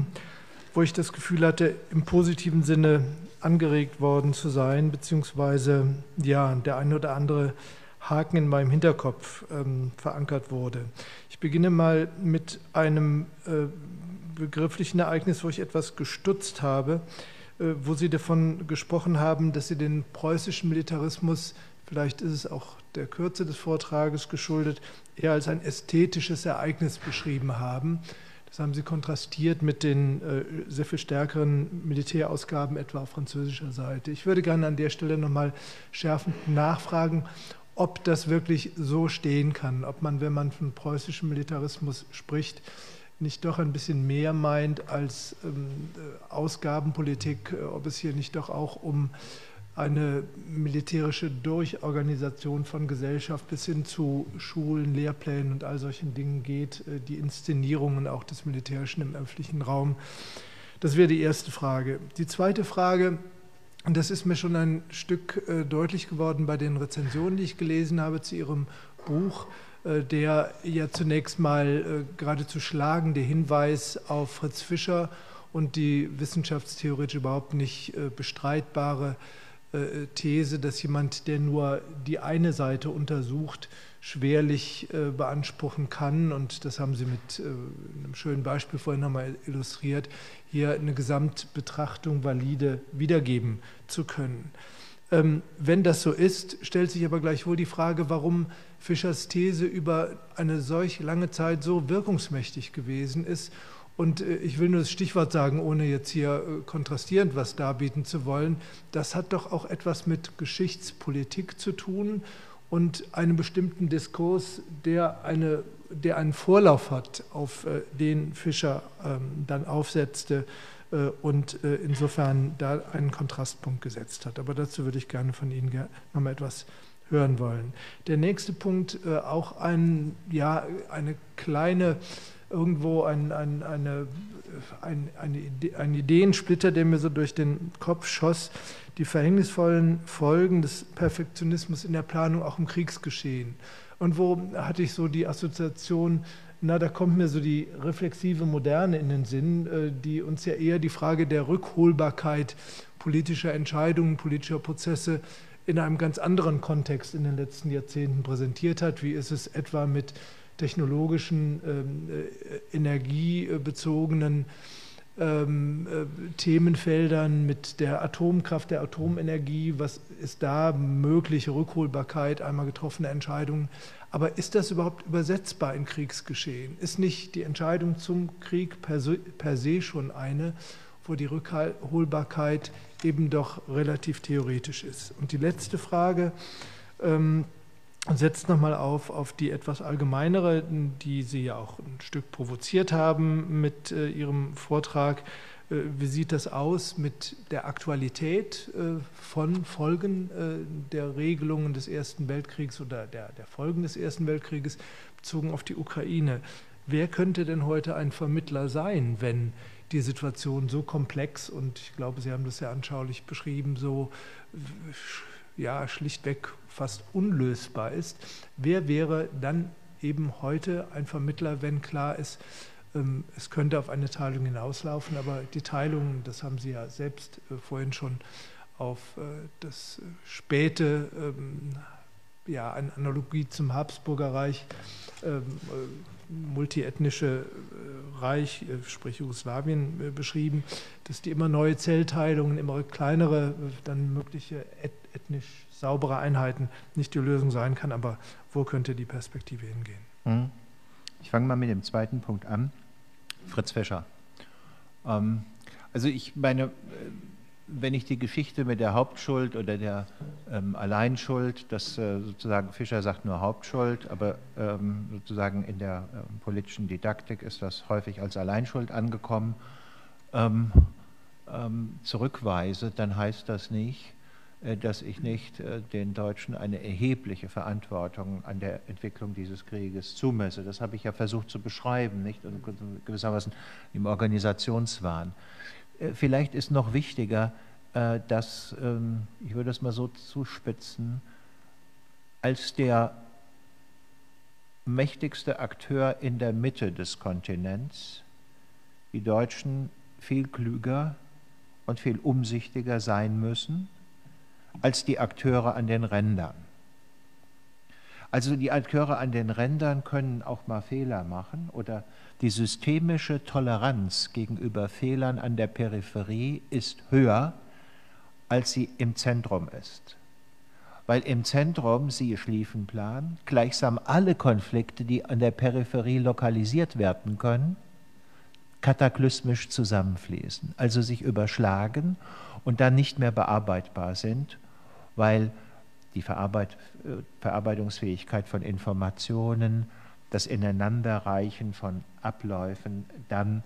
wo ich das Gefühl hatte, im positiven Sinne angeregt worden zu sein, beziehungsweise ja, der eine oder andere Haken in meinem Hinterkopf verankert wurde. Ich beginne mal mit einem begrifflichen Ereignis, wo ich etwas gestutzt habe, wo Sie davon gesprochen haben, dass Sie den preußischen Militarismus, vielleicht ist es auch der Kürze des Vortrages geschuldet, eher als ein ästhetisches Ereignis beschrieben haben. Das haben Sie kontrastiert mit den sehr viel stärkeren Militärausgaben, etwa auf französischer Seite. Ich würde gerne an der Stelle nochmal schärfend nachfragen, ob das wirklich so stehen kann, ob man, wenn man von preußischem Militarismus spricht, nicht doch ein bisschen mehr meint als Ausgabenpolitik, ob es hier nicht doch auch um eine militärische Durchorganisation von Gesellschaft bis hin zu Schulen, Lehrplänen und all solchen Dingen geht, die Inszenierungen auch des Militärischen im öffentlichen Raum. Das wäre die erste Frage. Die zweite Frage, und das ist mir schon ein Stück deutlich geworden bei den Rezensionen, die ich gelesen habe zu Ihrem Buch, der ja zunächst mal geradezu schlagende Hinweis auf Fritz Fischer und die wissenschaftstheoretisch überhaupt nicht bestreitbare These, dass jemand, der nur die eine Seite untersucht, schwerlich beanspruchen kann, und das haben Sie mit einem schönen Beispiel vorhin nochmal illustriert, hier eine Gesamtbetrachtung valide wiedergeben zu können. Wenn das so ist, stellt sich aber gleichwohl die Frage, warum Fischers These über eine solch lange Zeit so wirkungsmächtig gewesen ist. Und ich will nur das Stichwort sagen, ohne jetzt hier kontrastierend was darbieten zu wollen. Das hat doch auch etwas mit Geschichtspolitik zu tun und einem bestimmten Diskurs, der einen Vorlauf hat, auf den Fischer dann aufsetzte und insofern da einen Kontrastpunkt gesetzt hat. Aber dazu würde ich gerne von Ihnen noch mal etwas hören wollen. Der nächste Punkt, auch eine kleine, irgendwo ein Ideensplitter, der mir so durch den Kopf schoss, die verhängnisvollen Folgen des Perfektionismus in der Planung auch im Kriegsgeschehen. Und wo hatte ich so die Assoziation, Na, da kommt mir so die reflexive Moderne in den Sinn, die uns ja eher die Frage der Rückholbarkeit politischer Entscheidungen, politischer Prozesse in einem ganz anderen Kontext in den letzten Jahrzehnten präsentiert hat. Wie ist es etwa mit technologischen, energiebezogenen Themenfeldern, mit der Atomkraft, der Atomenergie? Was ist da mögliche Rückholbarkeit einmal getroffener Entscheidungen? Aber ist das überhaupt übersetzbar in Kriegsgeschehen? Ist nicht die Entscheidung zum Krieg per se schon eine, wo die Rückholbarkeit eben doch relativ theoretisch ist? Und die letzte Frage setzt nochmal auf die etwas allgemeinere, die Sie ja auch ein Stück provoziert haben mit Ihrem Vortrag. Wie sieht das aus mit der Aktualität von Folgen der Regelungen des Ersten Weltkriegs oder der Folgen des Ersten Weltkrieges bezogen auf die Ukraine? Wer könnte denn heute ein Vermittler sein, wenn die Situation so komplex und ich glaube, Sie haben das sehr anschaulich beschrieben, so ja, schlichtweg fast unlösbar ist? Wer wäre dann eben heute ein Vermittler, wenn klar ist, es könnte auf eine Teilung hinauslaufen, aber die Teilung, das haben Sie ja selbst vorhin schon auf das späte, ja, eine Analogie zum Habsburger Reich, multiethnische Reich, sprich Jugoslawien, beschrieben, dass die immer neue Zellteilungen, immer kleinere, dann mögliche ethnisch saubere Einheiten nicht die Lösung sein kann. Aber wo könnte die Perspektive hingehen? Ich fange mal mit dem zweiten Punkt an. Fritz Fischer. Also ich meine, wenn ich die Geschichte mit der Hauptschuld oder der Alleinschuld, das sozusagen Fischer sagt nur Hauptschuld, aber sozusagen in der politischen Didaktik ist das häufig als Alleinschuld angekommen, zurückweise, dann heißt das nicht, dass ich nicht den Deutschen eine erhebliche Verantwortung an der Entwicklung dieses Krieges zumesse. Das habe ich ja versucht zu beschreiben, nicht? Und gewissermaßen im Organisationswahn. Vielleicht ist noch wichtiger, dass, ich würde es mal so zuspitzen, als der mächtigste Akteur in der Mitte des Kontinents die Deutschen viel klüger und viel umsichtiger sein müssen als die Akteure an den Rändern. Also die Akteure an den Rändern können auch mal Fehler machen oder die systemische Toleranz gegenüber Fehlern an der Peripherie ist höher, als sie im Zentrum ist. Weil im Zentrum, siehe Schlieffenplan, gleichsam alle Konflikte, die an der Peripherie lokalisiert werden können, kataklysmisch zusammenfließen, also sich überschlagen und dann nicht mehr bearbeitbar sind, weil die Verarbeitungsfähigkeit von Informationen, das Ineinanderreichen von Abläufen dann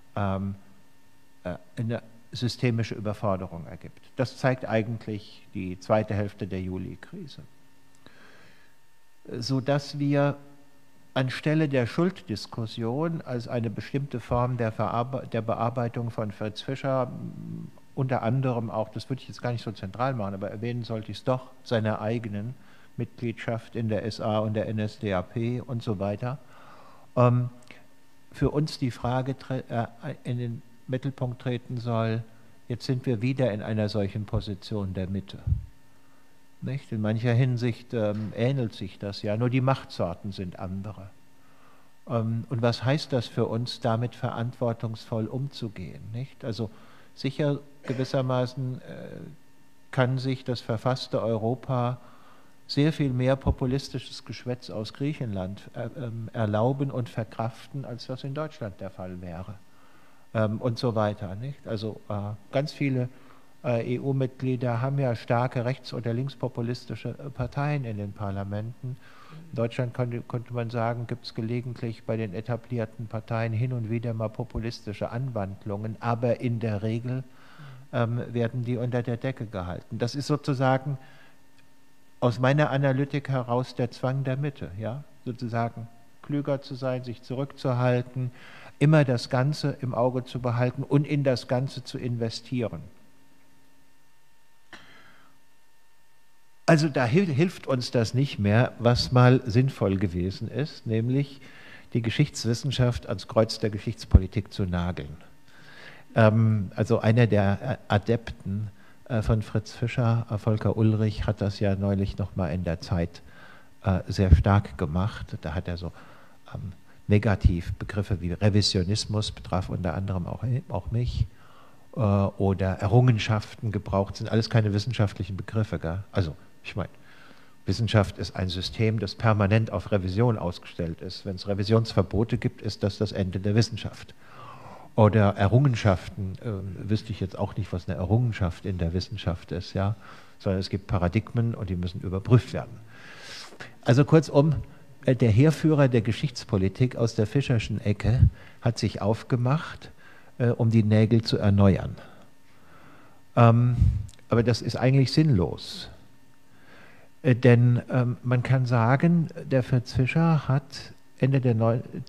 eine systemische Überforderung ergibt. Das zeigt eigentlich die zweite Hälfte der Juli-Krise. Sodass wir anstelle der Schulddiskussion als eine bestimmte Form der Bearbeitung von Fritz Fischer, unter anderem auch, das würde ich jetzt gar nicht so zentral machen, aber erwähnen sollte ich es doch, seiner eigenen Mitgliedschaft in der SA und der NSDAP und so weiter, für uns die Frage in den Mittelpunkt treten soll, jetzt sind wir wieder in einer solchen Position der Mitte. Nicht? In mancher Hinsicht ähnelt sich das ja, nur die Machtsorten sind andere. Und was heißt das für uns, damit verantwortungsvoll umzugehen? Nicht? Also sicher gewissermaßen kann sich das verfasste Europa sehr viel mehr populistisches Geschwätz aus Griechenland erlauben und verkraften, als das in Deutschland der Fall wäre. Und so weiter. Nicht? Also ganz viele EU-Mitglieder haben ja starke rechts- oder linkspopulistische Parteien in den Parlamenten. In Deutschland könnte man sagen, gibt es gelegentlich bei den etablierten Parteien hin und wieder mal populistische Anwandlungen, aber in der Regel werden die unter der Decke gehalten. Das ist sozusagen aus meiner Analytik heraus der Zwang der Mitte, ja? Sozusagen klüger zu sein, sich zurückzuhalten, immer das Ganze im Auge zu behalten und in das Ganze zu investieren. Also da hilft uns das nicht mehr, was mal sinnvoll gewesen ist, nämlich die Geschichtswissenschaft ans Kreuz der Geschichtspolitik zu nageln. Also einer der Adepten von Fritz Fischer, Volker Ullrich, hat das ja neulich nochmal in der Zeit sehr stark gemacht. Da hat er so Negativbegriffe wie Revisionismus, betraf unter anderem auch mich, oder Errungenschaften gebraucht, sind alles keine wissenschaftlichen Begriffe. Gell? Also ich meine, Wissenschaft ist ein System, das permanent auf Revision ausgestellt ist. Wenn es Revisionsverbote gibt, ist das das Ende der Wissenschaft. Oder Errungenschaften, wüsste ich jetzt auch nicht, was eine Errungenschaft in der Wissenschaft ist, ja? Sondern es gibt Paradigmen und die müssen überprüft werden. Also kurzum, der Heerführer der Geschichtspolitik aus der Fischerschen Ecke hat sich aufgemacht, um die Nägel zu erneuern. Aber das ist eigentlich sinnlos. Denn man kann sagen, der Fritz Fischer hat Ende der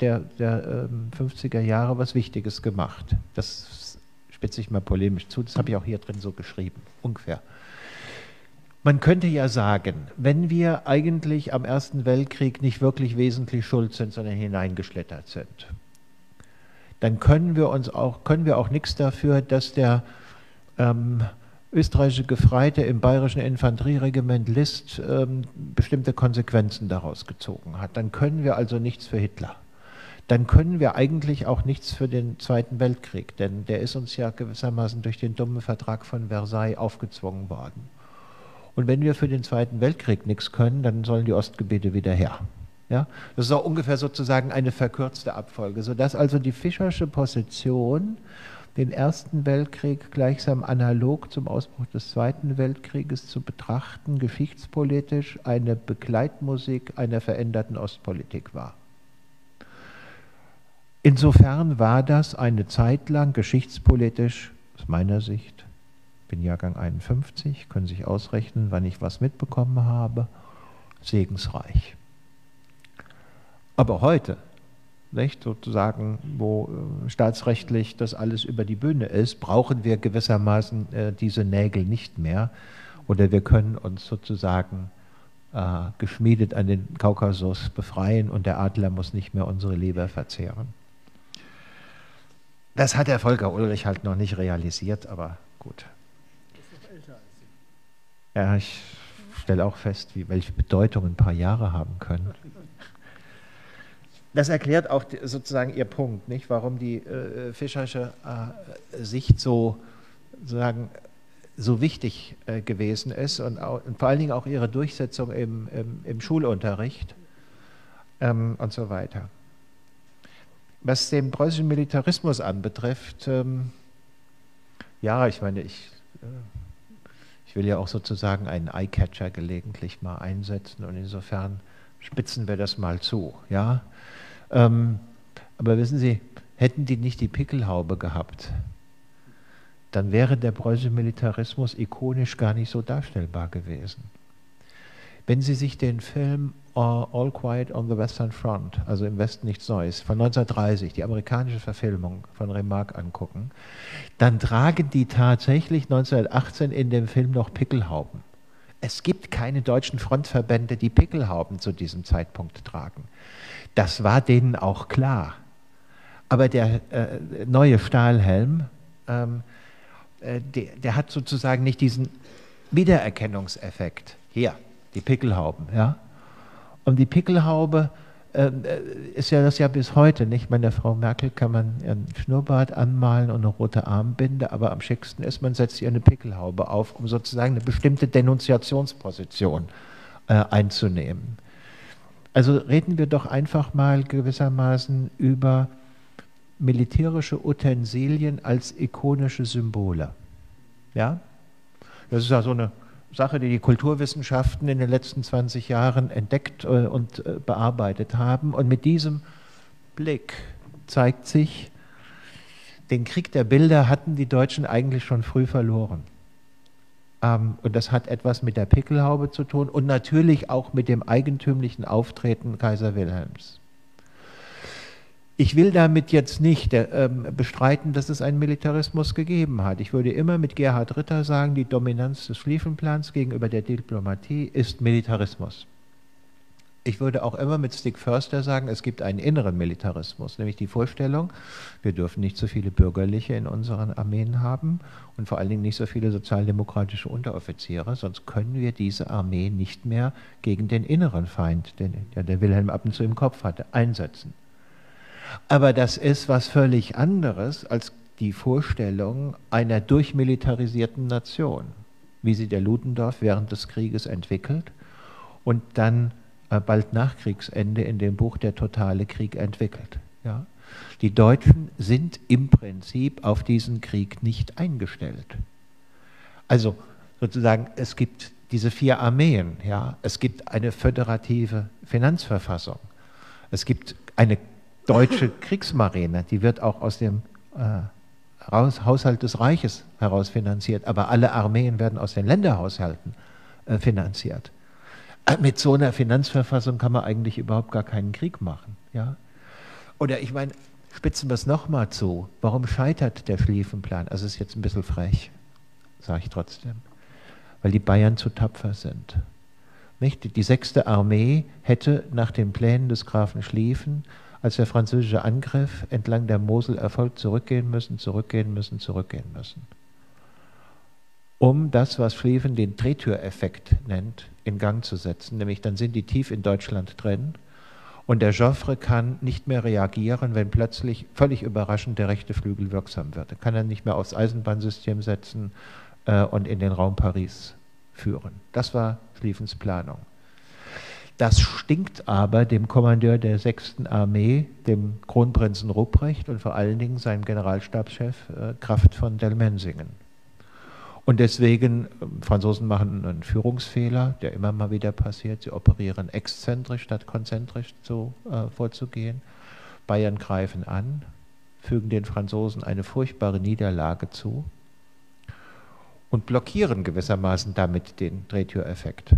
50er Jahre was Wichtiges gemacht. Das spitze ich mal polemisch zu, das habe ich auch hier drin so geschrieben, ungefähr. Man könnte ja sagen, wenn wir eigentlich am Ersten Weltkrieg nicht wirklich wesentlich schuld sind, sondern hineingeschlittert sind, dann können wir auch nichts dafür, dass der österreichische Gefreite im bayerischen Infanterieregiment List bestimmte Konsequenzen daraus gezogen hat. Dann können wir also nichts für Hitler. Dann können wir eigentlich auch nichts für den Zweiten Weltkrieg, denn der ist uns ja gewissermaßen durch den dummen Vertrag von Versailles aufgezwungen worden. Und wenn wir für den Zweiten Weltkrieg nichts können, dann sollen die Ostgebiete wieder her. Ja? Das ist auch ungefähr sozusagen eine verkürzte Abfolge, sodass also die Fischersche Position den Ersten Weltkrieg gleichsam analog zum Ausbruch des Zweiten Weltkrieges zu betrachten, geschichtspolitisch eine Begleitmusik einer veränderten Ostpolitik war. Insofern war das eine Zeit lang geschichtspolitisch, aus meiner Sicht, ich bin Jahrgang 51, können sich ausrechnen, wann ich was mitbekommen habe, segensreich. Aber heute, nicht, sozusagen, wo staatsrechtlich das alles über die Bühne ist, brauchen wir gewissermaßen diese Nägel nicht mehr, oder wir können uns sozusagen geschmiedet an den Kaukasus befreien und der Adler muss nicht mehr unsere Leber verzehren. Das hat der Volker Ullrich halt noch nicht realisiert, aber gut. Ja, ich stelle auch fest, welche Bedeutung ein paar Jahre haben können. Das erklärt auch sozusagen Ihr Punkt, nicht? Warum die Fischersche Sicht so wichtig gewesen ist und vor allen Dingen auch ihre Durchsetzung im Schulunterricht und so weiter. Was den preußischen Militarismus anbetrifft, ja, ich meine, ich will ja auch sozusagen einen Eyecatcher gelegentlich mal einsetzen und insofern spitzen wir das mal zu, ja. Aber wissen Sie, hätten die nicht die Pickelhaube gehabt, dann wäre der preußische Militarismus ikonisch gar nicht so darstellbar gewesen. Wenn Sie sich den Film All Quiet on the Western Front, also im Westen nichts Neues, von 1930, die amerikanische Verfilmung von Remarque angucken, dann tragen die tatsächlich 1918 in dem Film noch Pickelhauben. Es gibt keine deutschen Frontverbände, die Pickelhauben zu diesem Zeitpunkt tragen. Das war denen auch klar. Aber der neue Stahlhelm, der hat sozusagen nicht diesen Wiedererkennungseffekt. Hier, die Pickelhauben. Ja? Und die Pickelhaube ist ja das ja bis heute nicht. Bei der Frau Merkel kann man ihren Schnurrbart anmalen und eine rote Armbinde, aber am schicksten ist, man setzt ihr eine Pickelhaube auf, um sozusagen eine bestimmte Denunziationsposition einzunehmen. Also reden wir doch einfach mal gewissermaßen über militärische Utensilien als ikonische Symbole. Ja? Das ist ja so eine Sache, die die Kulturwissenschaften in den letzten 20 Jahren entdeckt und bearbeitet haben. Und mit diesem Blick zeigt sich, den Krieg der Bilder hatten die Deutschen eigentlich schon früh verloren. Und das hat etwas mit der Pickelhaube zu tun und natürlich auch mit dem eigentümlichen Auftreten Kaiser Wilhelms. Ich will damit jetzt nicht bestreiten, dass es einen Militarismus gegeben hat. Ich würde immer mit Gerhard Ritter sagen, die Dominanz des Schlieffenplans gegenüber der Diplomatie ist Militarismus. Ich würde auch immer mit Stig Förster sagen, es gibt einen inneren Militarismus, nämlich die Vorstellung, wir dürfen nicht so viele Bürgerliche in unseren Armeen haben und vor allen Dingen nicht so viele sozialdemokratische Unteroffiziere, sonst können wir diese Armee nicht mehr gegen den inneren Feind, den ja der Wilhelm ab und zu im Kopf hatte, einsetzen. Aber das ist was völlig anderes als die Vorstellung einer durchmilitarisierten Nation, wie sie der Ludendorff während des Krieges entwickelt und dann bald nach Kriegsende in dem Buch Der totale Krieg entwickelt. Ja? Die Deutschen sind im Prinzip auf diesen Krieg nicht eingestellt. Also sozusagen, es gibt diese 4 Armeen, ja? Es gibt eine föderative Finanzverfassung, es gibt eine deutsche Kriegsmarine, die wird auch aus dem Haushalt des Reiches heraus finanziert, aber alle Armeen werden aus den Länderhaushalten finanziert. Mit so einer Finanzverfassung kann man eigentlich überhaupt gar keinen Krieg machen. Ja? Oder ich meine, spitzen wir es nochmal zu. Warum scheitert der Schlieffenplan? Also es ist jetzt ein bisschen frech, sage ich trotzdem. Weil die Bayern zu tapfer sind. Nicht? Die 6. Armee hätte nach den Plänen des Grafen Schlieffen, als der französische Angriff entlang der Mosel erfolgt, zurückgehen müssen, um das, was Schlieffen den Drehtüreffekt nennt, in Gang zu setzen. Nämlich dann sind die tief in Deutschland drin und der Joffre kann nicht mehr reagieren, wenn plötzlich völlig überraschend der rechte Flügel wirksam wird. Er kann dann nicht mehr aufs Eisenbahnsystem setzen und in den Raum Paris führen. Das war Schlieffens Planung. Das stinkt aber dem Kommandeur der 6. Armee, dem Kronprinzen Rupprecht und vor allen Dingen seinem Generalstabschef Kraft von Dellmensingen. Und deswegen, Franzosen machen einen Führungsfehler, der immer mal wieder passiert. Sie operieren exzentrisch statt konzentrisch vorzugehen. Bayern greifen an, fügen den Franzosen eine furchtbare Niederlage zu und blockieren gewissermaßen damit den Drehtüreffekt.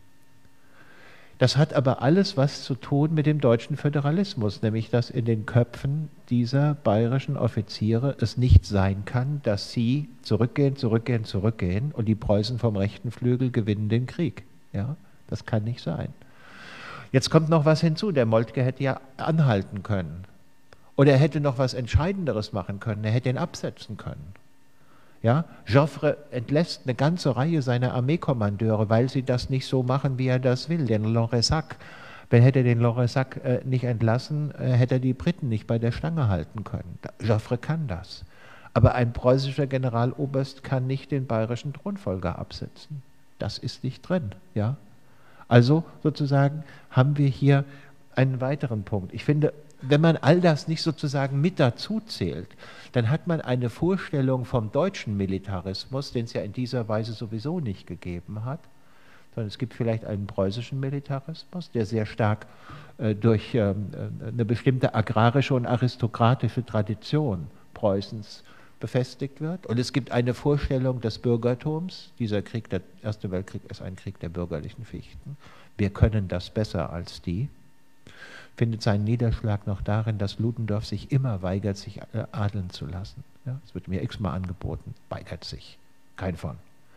Das hat aber alles was zu tun mit dem deutschen Föderalismus, nämlich dass in den Köpfen dieser bayerischen Offiziere es nicht sein kann, dass sie zurückgehen und die Preußen vom rechten Flügel gewinnen den Krieg. Ja, das kann nicht sein. Jetzt kommt noch was hinzu, der Moltke hätte ja anhalten können. Oder er hätte noch was Entscheidenderes machen können, er hätte ihn absetzen können. Ja, Joffre entlässt eine ganze Reihe seiner Armeekommandeure, weil sie das nicht so machen, wie er das will. Den Loressac, hätte er den Loressac nicht entlassen, hätte er die Briten nicht bei der Stange halten können. Joffre kann das. Aber ein preußischer Generaloberst kann nicht den bayerischen Thronfolger absetzen. Das ist nicht drin. Ja? Also sozusagen haben wir hier einen weiteren Punkt. Ich finde, wenn man all das nicht sozusagen mit dazu zählt, dann hat man eine Vorstellung vom deutschen Militarismus, den es ja in dieser Weise sowieso nicht gegeben hat, sondern es gibt vielleicht einen preußischen Militarismus, der sehr stark durch eine bestimmte agrarische und aristokratische Tradition Preußens befestigt wird. Und es gibt eine Vorstellung des Bürgertums. Dieser Krieg, der Erste Weltkrieg, ist ein Krieg der bürgerlichen Fichten. Wir können das besser als die. Findet seinen Niederschlag noch darin, dass Ludendorff sich immer weigert, sich adeln zu lassen. Ja, es wird mir x-mal angeboten, weigert sich, kein von.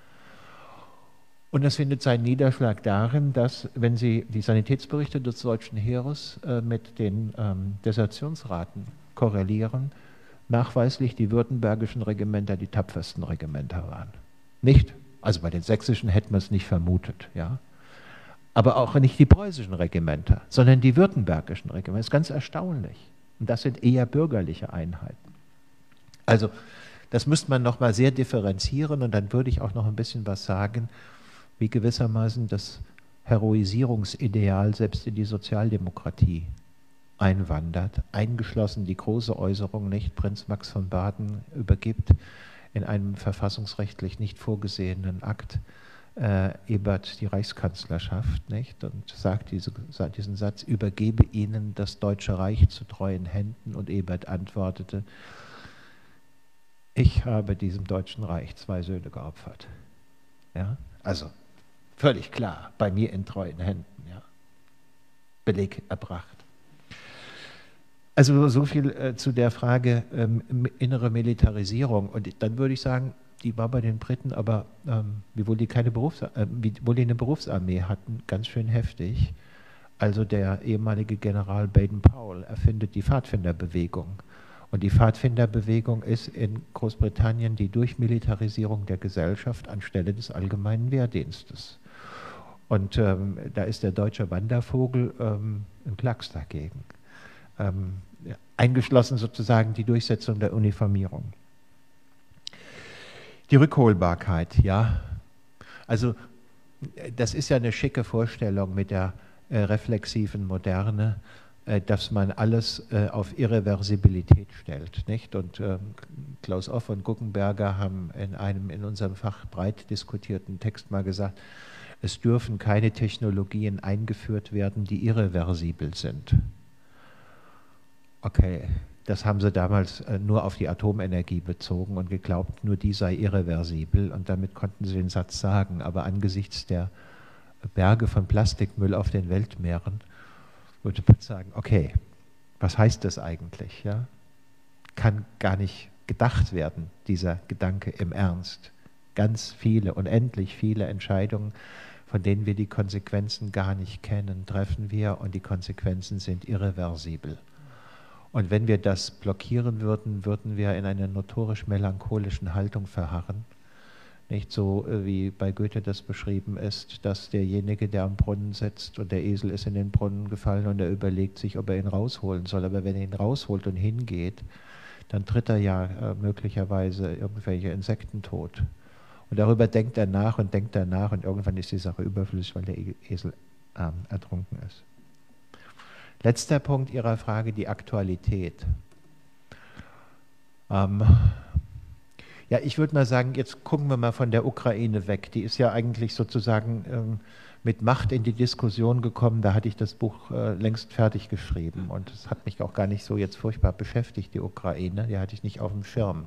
Und das findet seinen Niederschlag darin, dass, wenn Sie die Sanitätsberichte des deutschen Heeres mit den Desertionsraten korrelieren, nachweislich die württembergischen Regimenter die tapfersten Regimenter waren. Nicht, also bei den sächsischen hätten wir es nicht vermutet, ja. Aber auch nicht die preußischen Regimenter, sondern die württembergischen Regimenter. Das ist ganz erstaunlich. Und das sind eher bürgerliche Einheiten. Also das müsste man nochmal sehr differenzieren und dann würde ich auch noch ein bisschen was sagen, wie gewissermaßen das Heroisierungsideal selbst in die Sozialdemokratie einwandert, eingeschlossen die große Äußerung, nicht, Prinz Max von Baden übergibt in einem verfassungsrechtlich nicht vorgesehenen Akt Ebert die Reichskanzlerschaft, nicht, und sagt diesen Satz, übergebe ihnen das Deutsche Reich zu treuen Händen, und Ebert antwortete, ich habe diesem Deutschen Reich 2 Söhne geopfert. Ja? Also völlig klar, bei mir in treuen Händen. Ja? Beleg erbracht. Also so viel zu der Frage innere Militarisierung. Und dann würde ich sagen, die war bei den Briten aber, wiewohl die eine Berufsarmee hatten, ganz schön heftig. also der ehemalige General Baden-Powell, erfindet die Pfadfinderbewegung. Und die Pfadfinderbewegung ist in Großbritannien die Durchmilitarisierung der Gesellschaft anstelle des allgemeinen Wehrdienstes. Und da ist der deutsche Wandervogel ein Klacks dagegen. Eingeschlossen sozusagen die Durchsetzung der Uniformierung. Die Rückholbarkeit, ja. Also das ist ja eine schicke Vorstellung mit der reflexiven Moderne, dass man alles auf Irreversibilität stellt, nicht? Und Klaus Off und Guggenberger haben in einem in unserem Fach breit diskutierten Text mal gesagt, es dürfen keine Technologien eingeführt werden, die irreversibel sind. Okay, das haben sie damals nur auf die Atomenergie bezogen und geglaubt, nur die sei irreversibel, und damit konnten sie den Satz sagen. Aber angesichts der Berge von Plastikmüll auf den Weltmeeren würde man sagen, okay, was heißt das eigentlich? Ja? Kann gar nicht gedacht werden, dieser Gedanke im Ernst. Ganz viele, unendlich viele Entscheidungen, von denen wir die Konsequenzen gar nicht kennen, treffen wir, und die Konsequenzen sind irreversibel. Und wenn wir das blockieren würden, würden wir in einer notorisch melancholischen Haltung verharren. Nicht so, wie bei Goethe das beschrieben ist, dass derjenige, der am Brunnen sitzt und der Esel ist in den Brunnen gefallen und er überlegt sich, ob er ihn rausholen soll. Aber wenn er ihn rausholt und hingeht, dann tritt er ja möglicherweise irgendwelche Insekten tot. Und darüber denkt er nach und irgendwann ist die Sache überflüssig, weil der Esel ertrunken ist. Letzter Punkt Ihrer Frage, die Aktualität. Ja, ich würde mal sagen, jetzt gucken wir mal von der Ukraine weg. Die ist ja eigentlich sozusagen mit Macht in die Diskussion gekommen. Da hatte ich das Buch längst fertig geschrieben. Und es hat mich auch gar nicht so jetzt furchtbar beschäftigt, die Ukraine. Die hatte ich nicht auf dem Schirm.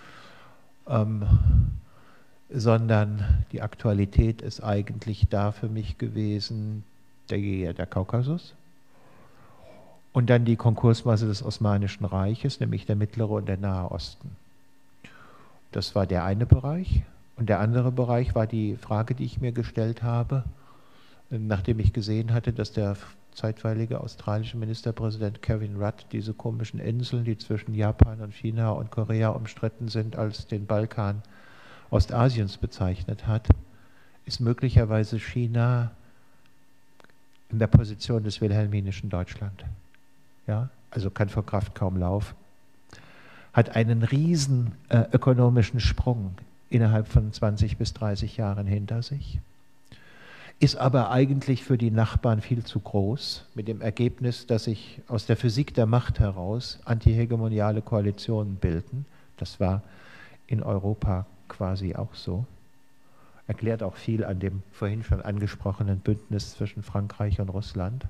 Sondern die Aktualität ist eigentlich da für mich gewesen, der Kaukasus. Und dann die Konkursmasse des Osmanischen Reiches, nämlich der Mittlere und der Nahe Osten. Das war der eine Bereich. Und der andere Bereich war die Frage, die ich mir gestellt habe, nachdem ich gesehen hatte, dass der zeitweilige australische Ministerpräsident Kevin Rudd diese komischen Inseln, die zwischen Japan und China und Korea umstritten sind, als den Balkan Ostasiens bezeichnet hat, ist möglicherweise China in der Position des wilhelminischen Deutschland. Ja, also kann vor Kraft kaum laufen, hat einen riesen ökonomischen Sprung innerhalb von 20 bis 30 Jahren hinter sich, ist aber eigentlich für die Nachbarn viel zu groß, mit dem Ergebnis, dass sich aus der Physik der Macht heraus antihegemoniale Koalitionen bilden. Das war in Europa quasi auch so. Erklärt auch viel an dem vorhin schon angesprochenen Bündnis zwischen Frankreich und Russland.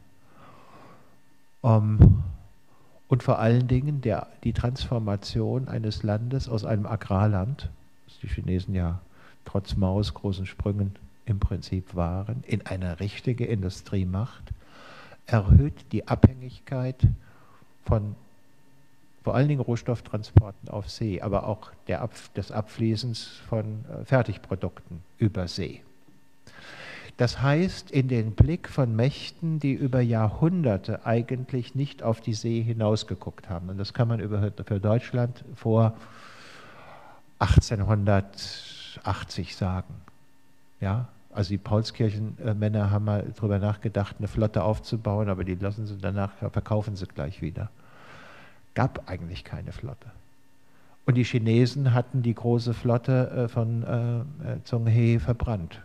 Und vor allen Dingen die Transformation eines Landes aus einem Agrarland, das die Chinesen ja trotz Maos großen Sprüngen im Prinzip waren, in eine richtige Industriemacht, erhöht die Abhängigkeit von vor allen Dingen Rohstofftransporten auf See, aber auch des Abfließens von Fertigprodukten über See. Das heißt, in den Blick von Mächten, die über Jahrhunderte eigentlich nicht auf die See hinausgeguckt haben. Und das kann man für Deutschland vor 1880 sagen. Ja? Also die Paulskirchenmänner haben mal darüber nachgedacht, eine Flotte aufzubauen, aber die lassen sie danach, verkaufen sie gleich wieder. Gab eigentlich keine Flotte. Und die Chinesen hatten die große Flotte von Zhonghe verbrannt.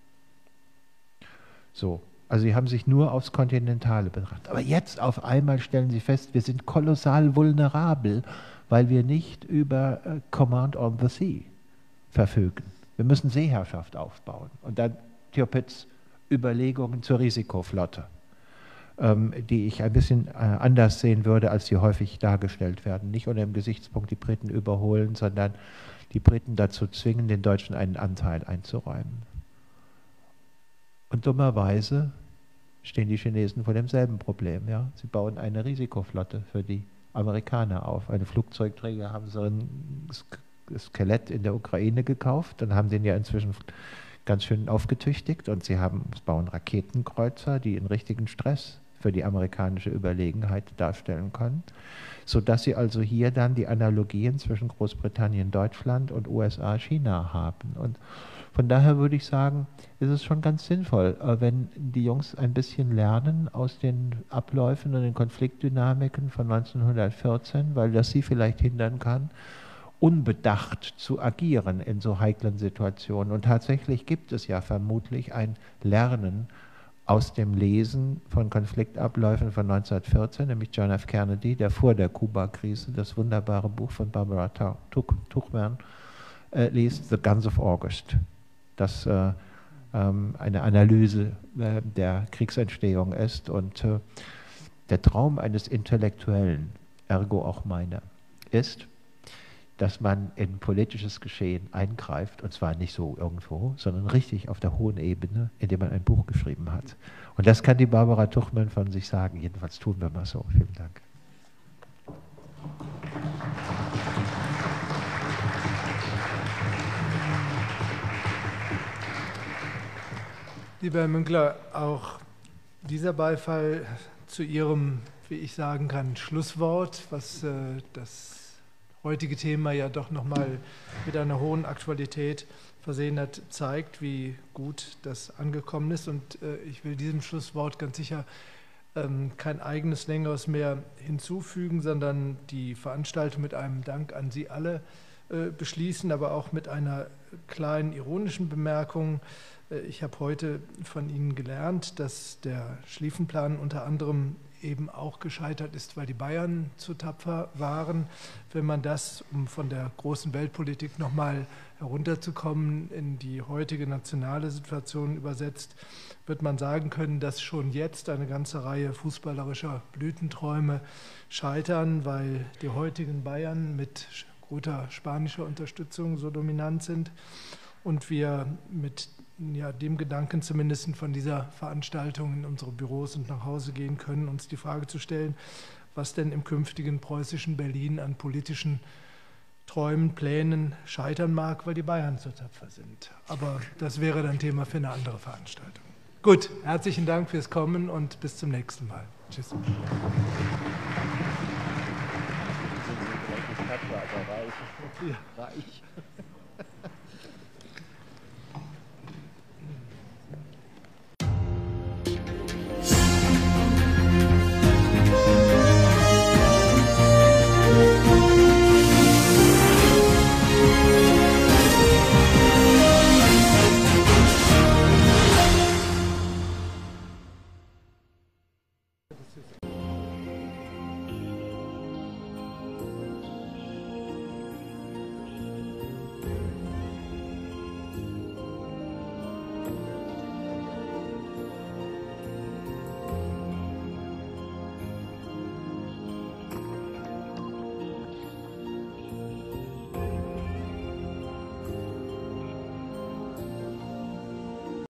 So, also sie haben sich nur aufs Kontinentale betrachtet. Aber jetzt auf einmal stellen sie fest, wir sind kolossal vulnerabel, weil wir nicht über Command on the Sea verfügen. Wir müssen Seeherrschaft aufbauen. Und dann Tirpitz Überlegungen zur Risikoflotte, die ich ein bisschen anders sehen würde, als sie häufig dargestellt werden. Nicht unter dem Gesichtspunkt die Briten überholen, sondern die Briten dazu zwingen, den Deutschen einen Anteil einzuräumen. Und dummerweise stehen die Chinesen vor demselben Problem. Ja? Sie bauen eine Risikoflotte für die Amerikaner auf. Eine Flugzeugträger haben sie ein Skelett in der Ukraine gekauft, dann haben sie ihn ja inzwischen ganz schön aufgetüchtigt und sie bauen Raketenkreuzer, die einen richtigen Stress für die amerikanische Überlegenheit darstellen können, sodass sie also hier dann die Analogien zwischen Großbritannien, Deutschland und USA, China haben. Und von daher würde ich sagen, ist es schon ganz sinnvoll, wenn die Jungs ein bisschen lernen aus den Abläufen und den Konfliktdynamiken von 1914, weil das sie vielleicht hindern kann, unbedacht zu agieren in so heiklen Situationen. Und tatsächlich gibt es ja vermutlich ein Lernen aus dem Lesen von Konfliktabläufen von 1914, nämlich John F. Kennedy, der vor der Kuba-Krise das wunderbare Buch von Barbara Tuchman liest, The Guns of August, das eine Analyse der Kriegsentstehung ist. Und der Traum eines Intellektuellen, ergo auch meiner, ist, dass man in politisches Geschehen eingreift, und zwar nicht so irgendwo, sondern richtig auf der hohen Ebene, indem man ein Buch geschrieben hat. Und das kann die Barbara Tuchman von sich sagen. Jedenfalls tun wir mal so. Vielen Dank. Lieber Herr Münkler, auch dieser Beifall zu Ihrem, wie ich sagen kann, Schlusswort, was das heutige Thema ja doch nochmal mit einer hohen Aktualität versehen hat, zeigt, wie gut das angekommen ist. Und ich will diesem Schlusswort ganz sicher kein eigenes Längeres mehr hinzufügen, sondern die Veranstaltung mit einem Dank an Sie alle beschließen, aber auch mit einer kleinen ironischen Bemerkung. Ich habe heute von Ihnen gelernt, dass der Schlieffenplan unter anderem eben auch gescheitert ist, weil die Bayern zu tapfer waren. Wenn man das, um von der großen Weltpolitik nochmal herunterzukommen, in die heutige nationale Situation übersetzt, wird man sagen können, dass schon jetzt eine ganze Reihe fußballerischer Blütenträume scheitern, weil die heutigen Bayern mit guter spanischer Unterstützung so dominant sind und wir mit dem Gedanken zumindest von dieser Veranstaltung in unsere Büros und nach Hause gehen können, uns die Frage zu stellen, was denn im künftigen preußischen Berlin an politischen Träumen, Plänen scheitern mag, weil die Bayern so tapfer sind. Aber das wäre dann Thema für eine andere Veranstaltung. Gut, herzlichen Dank fürs Kommen und bis zum nächsten Mal. Tschüss. Reich.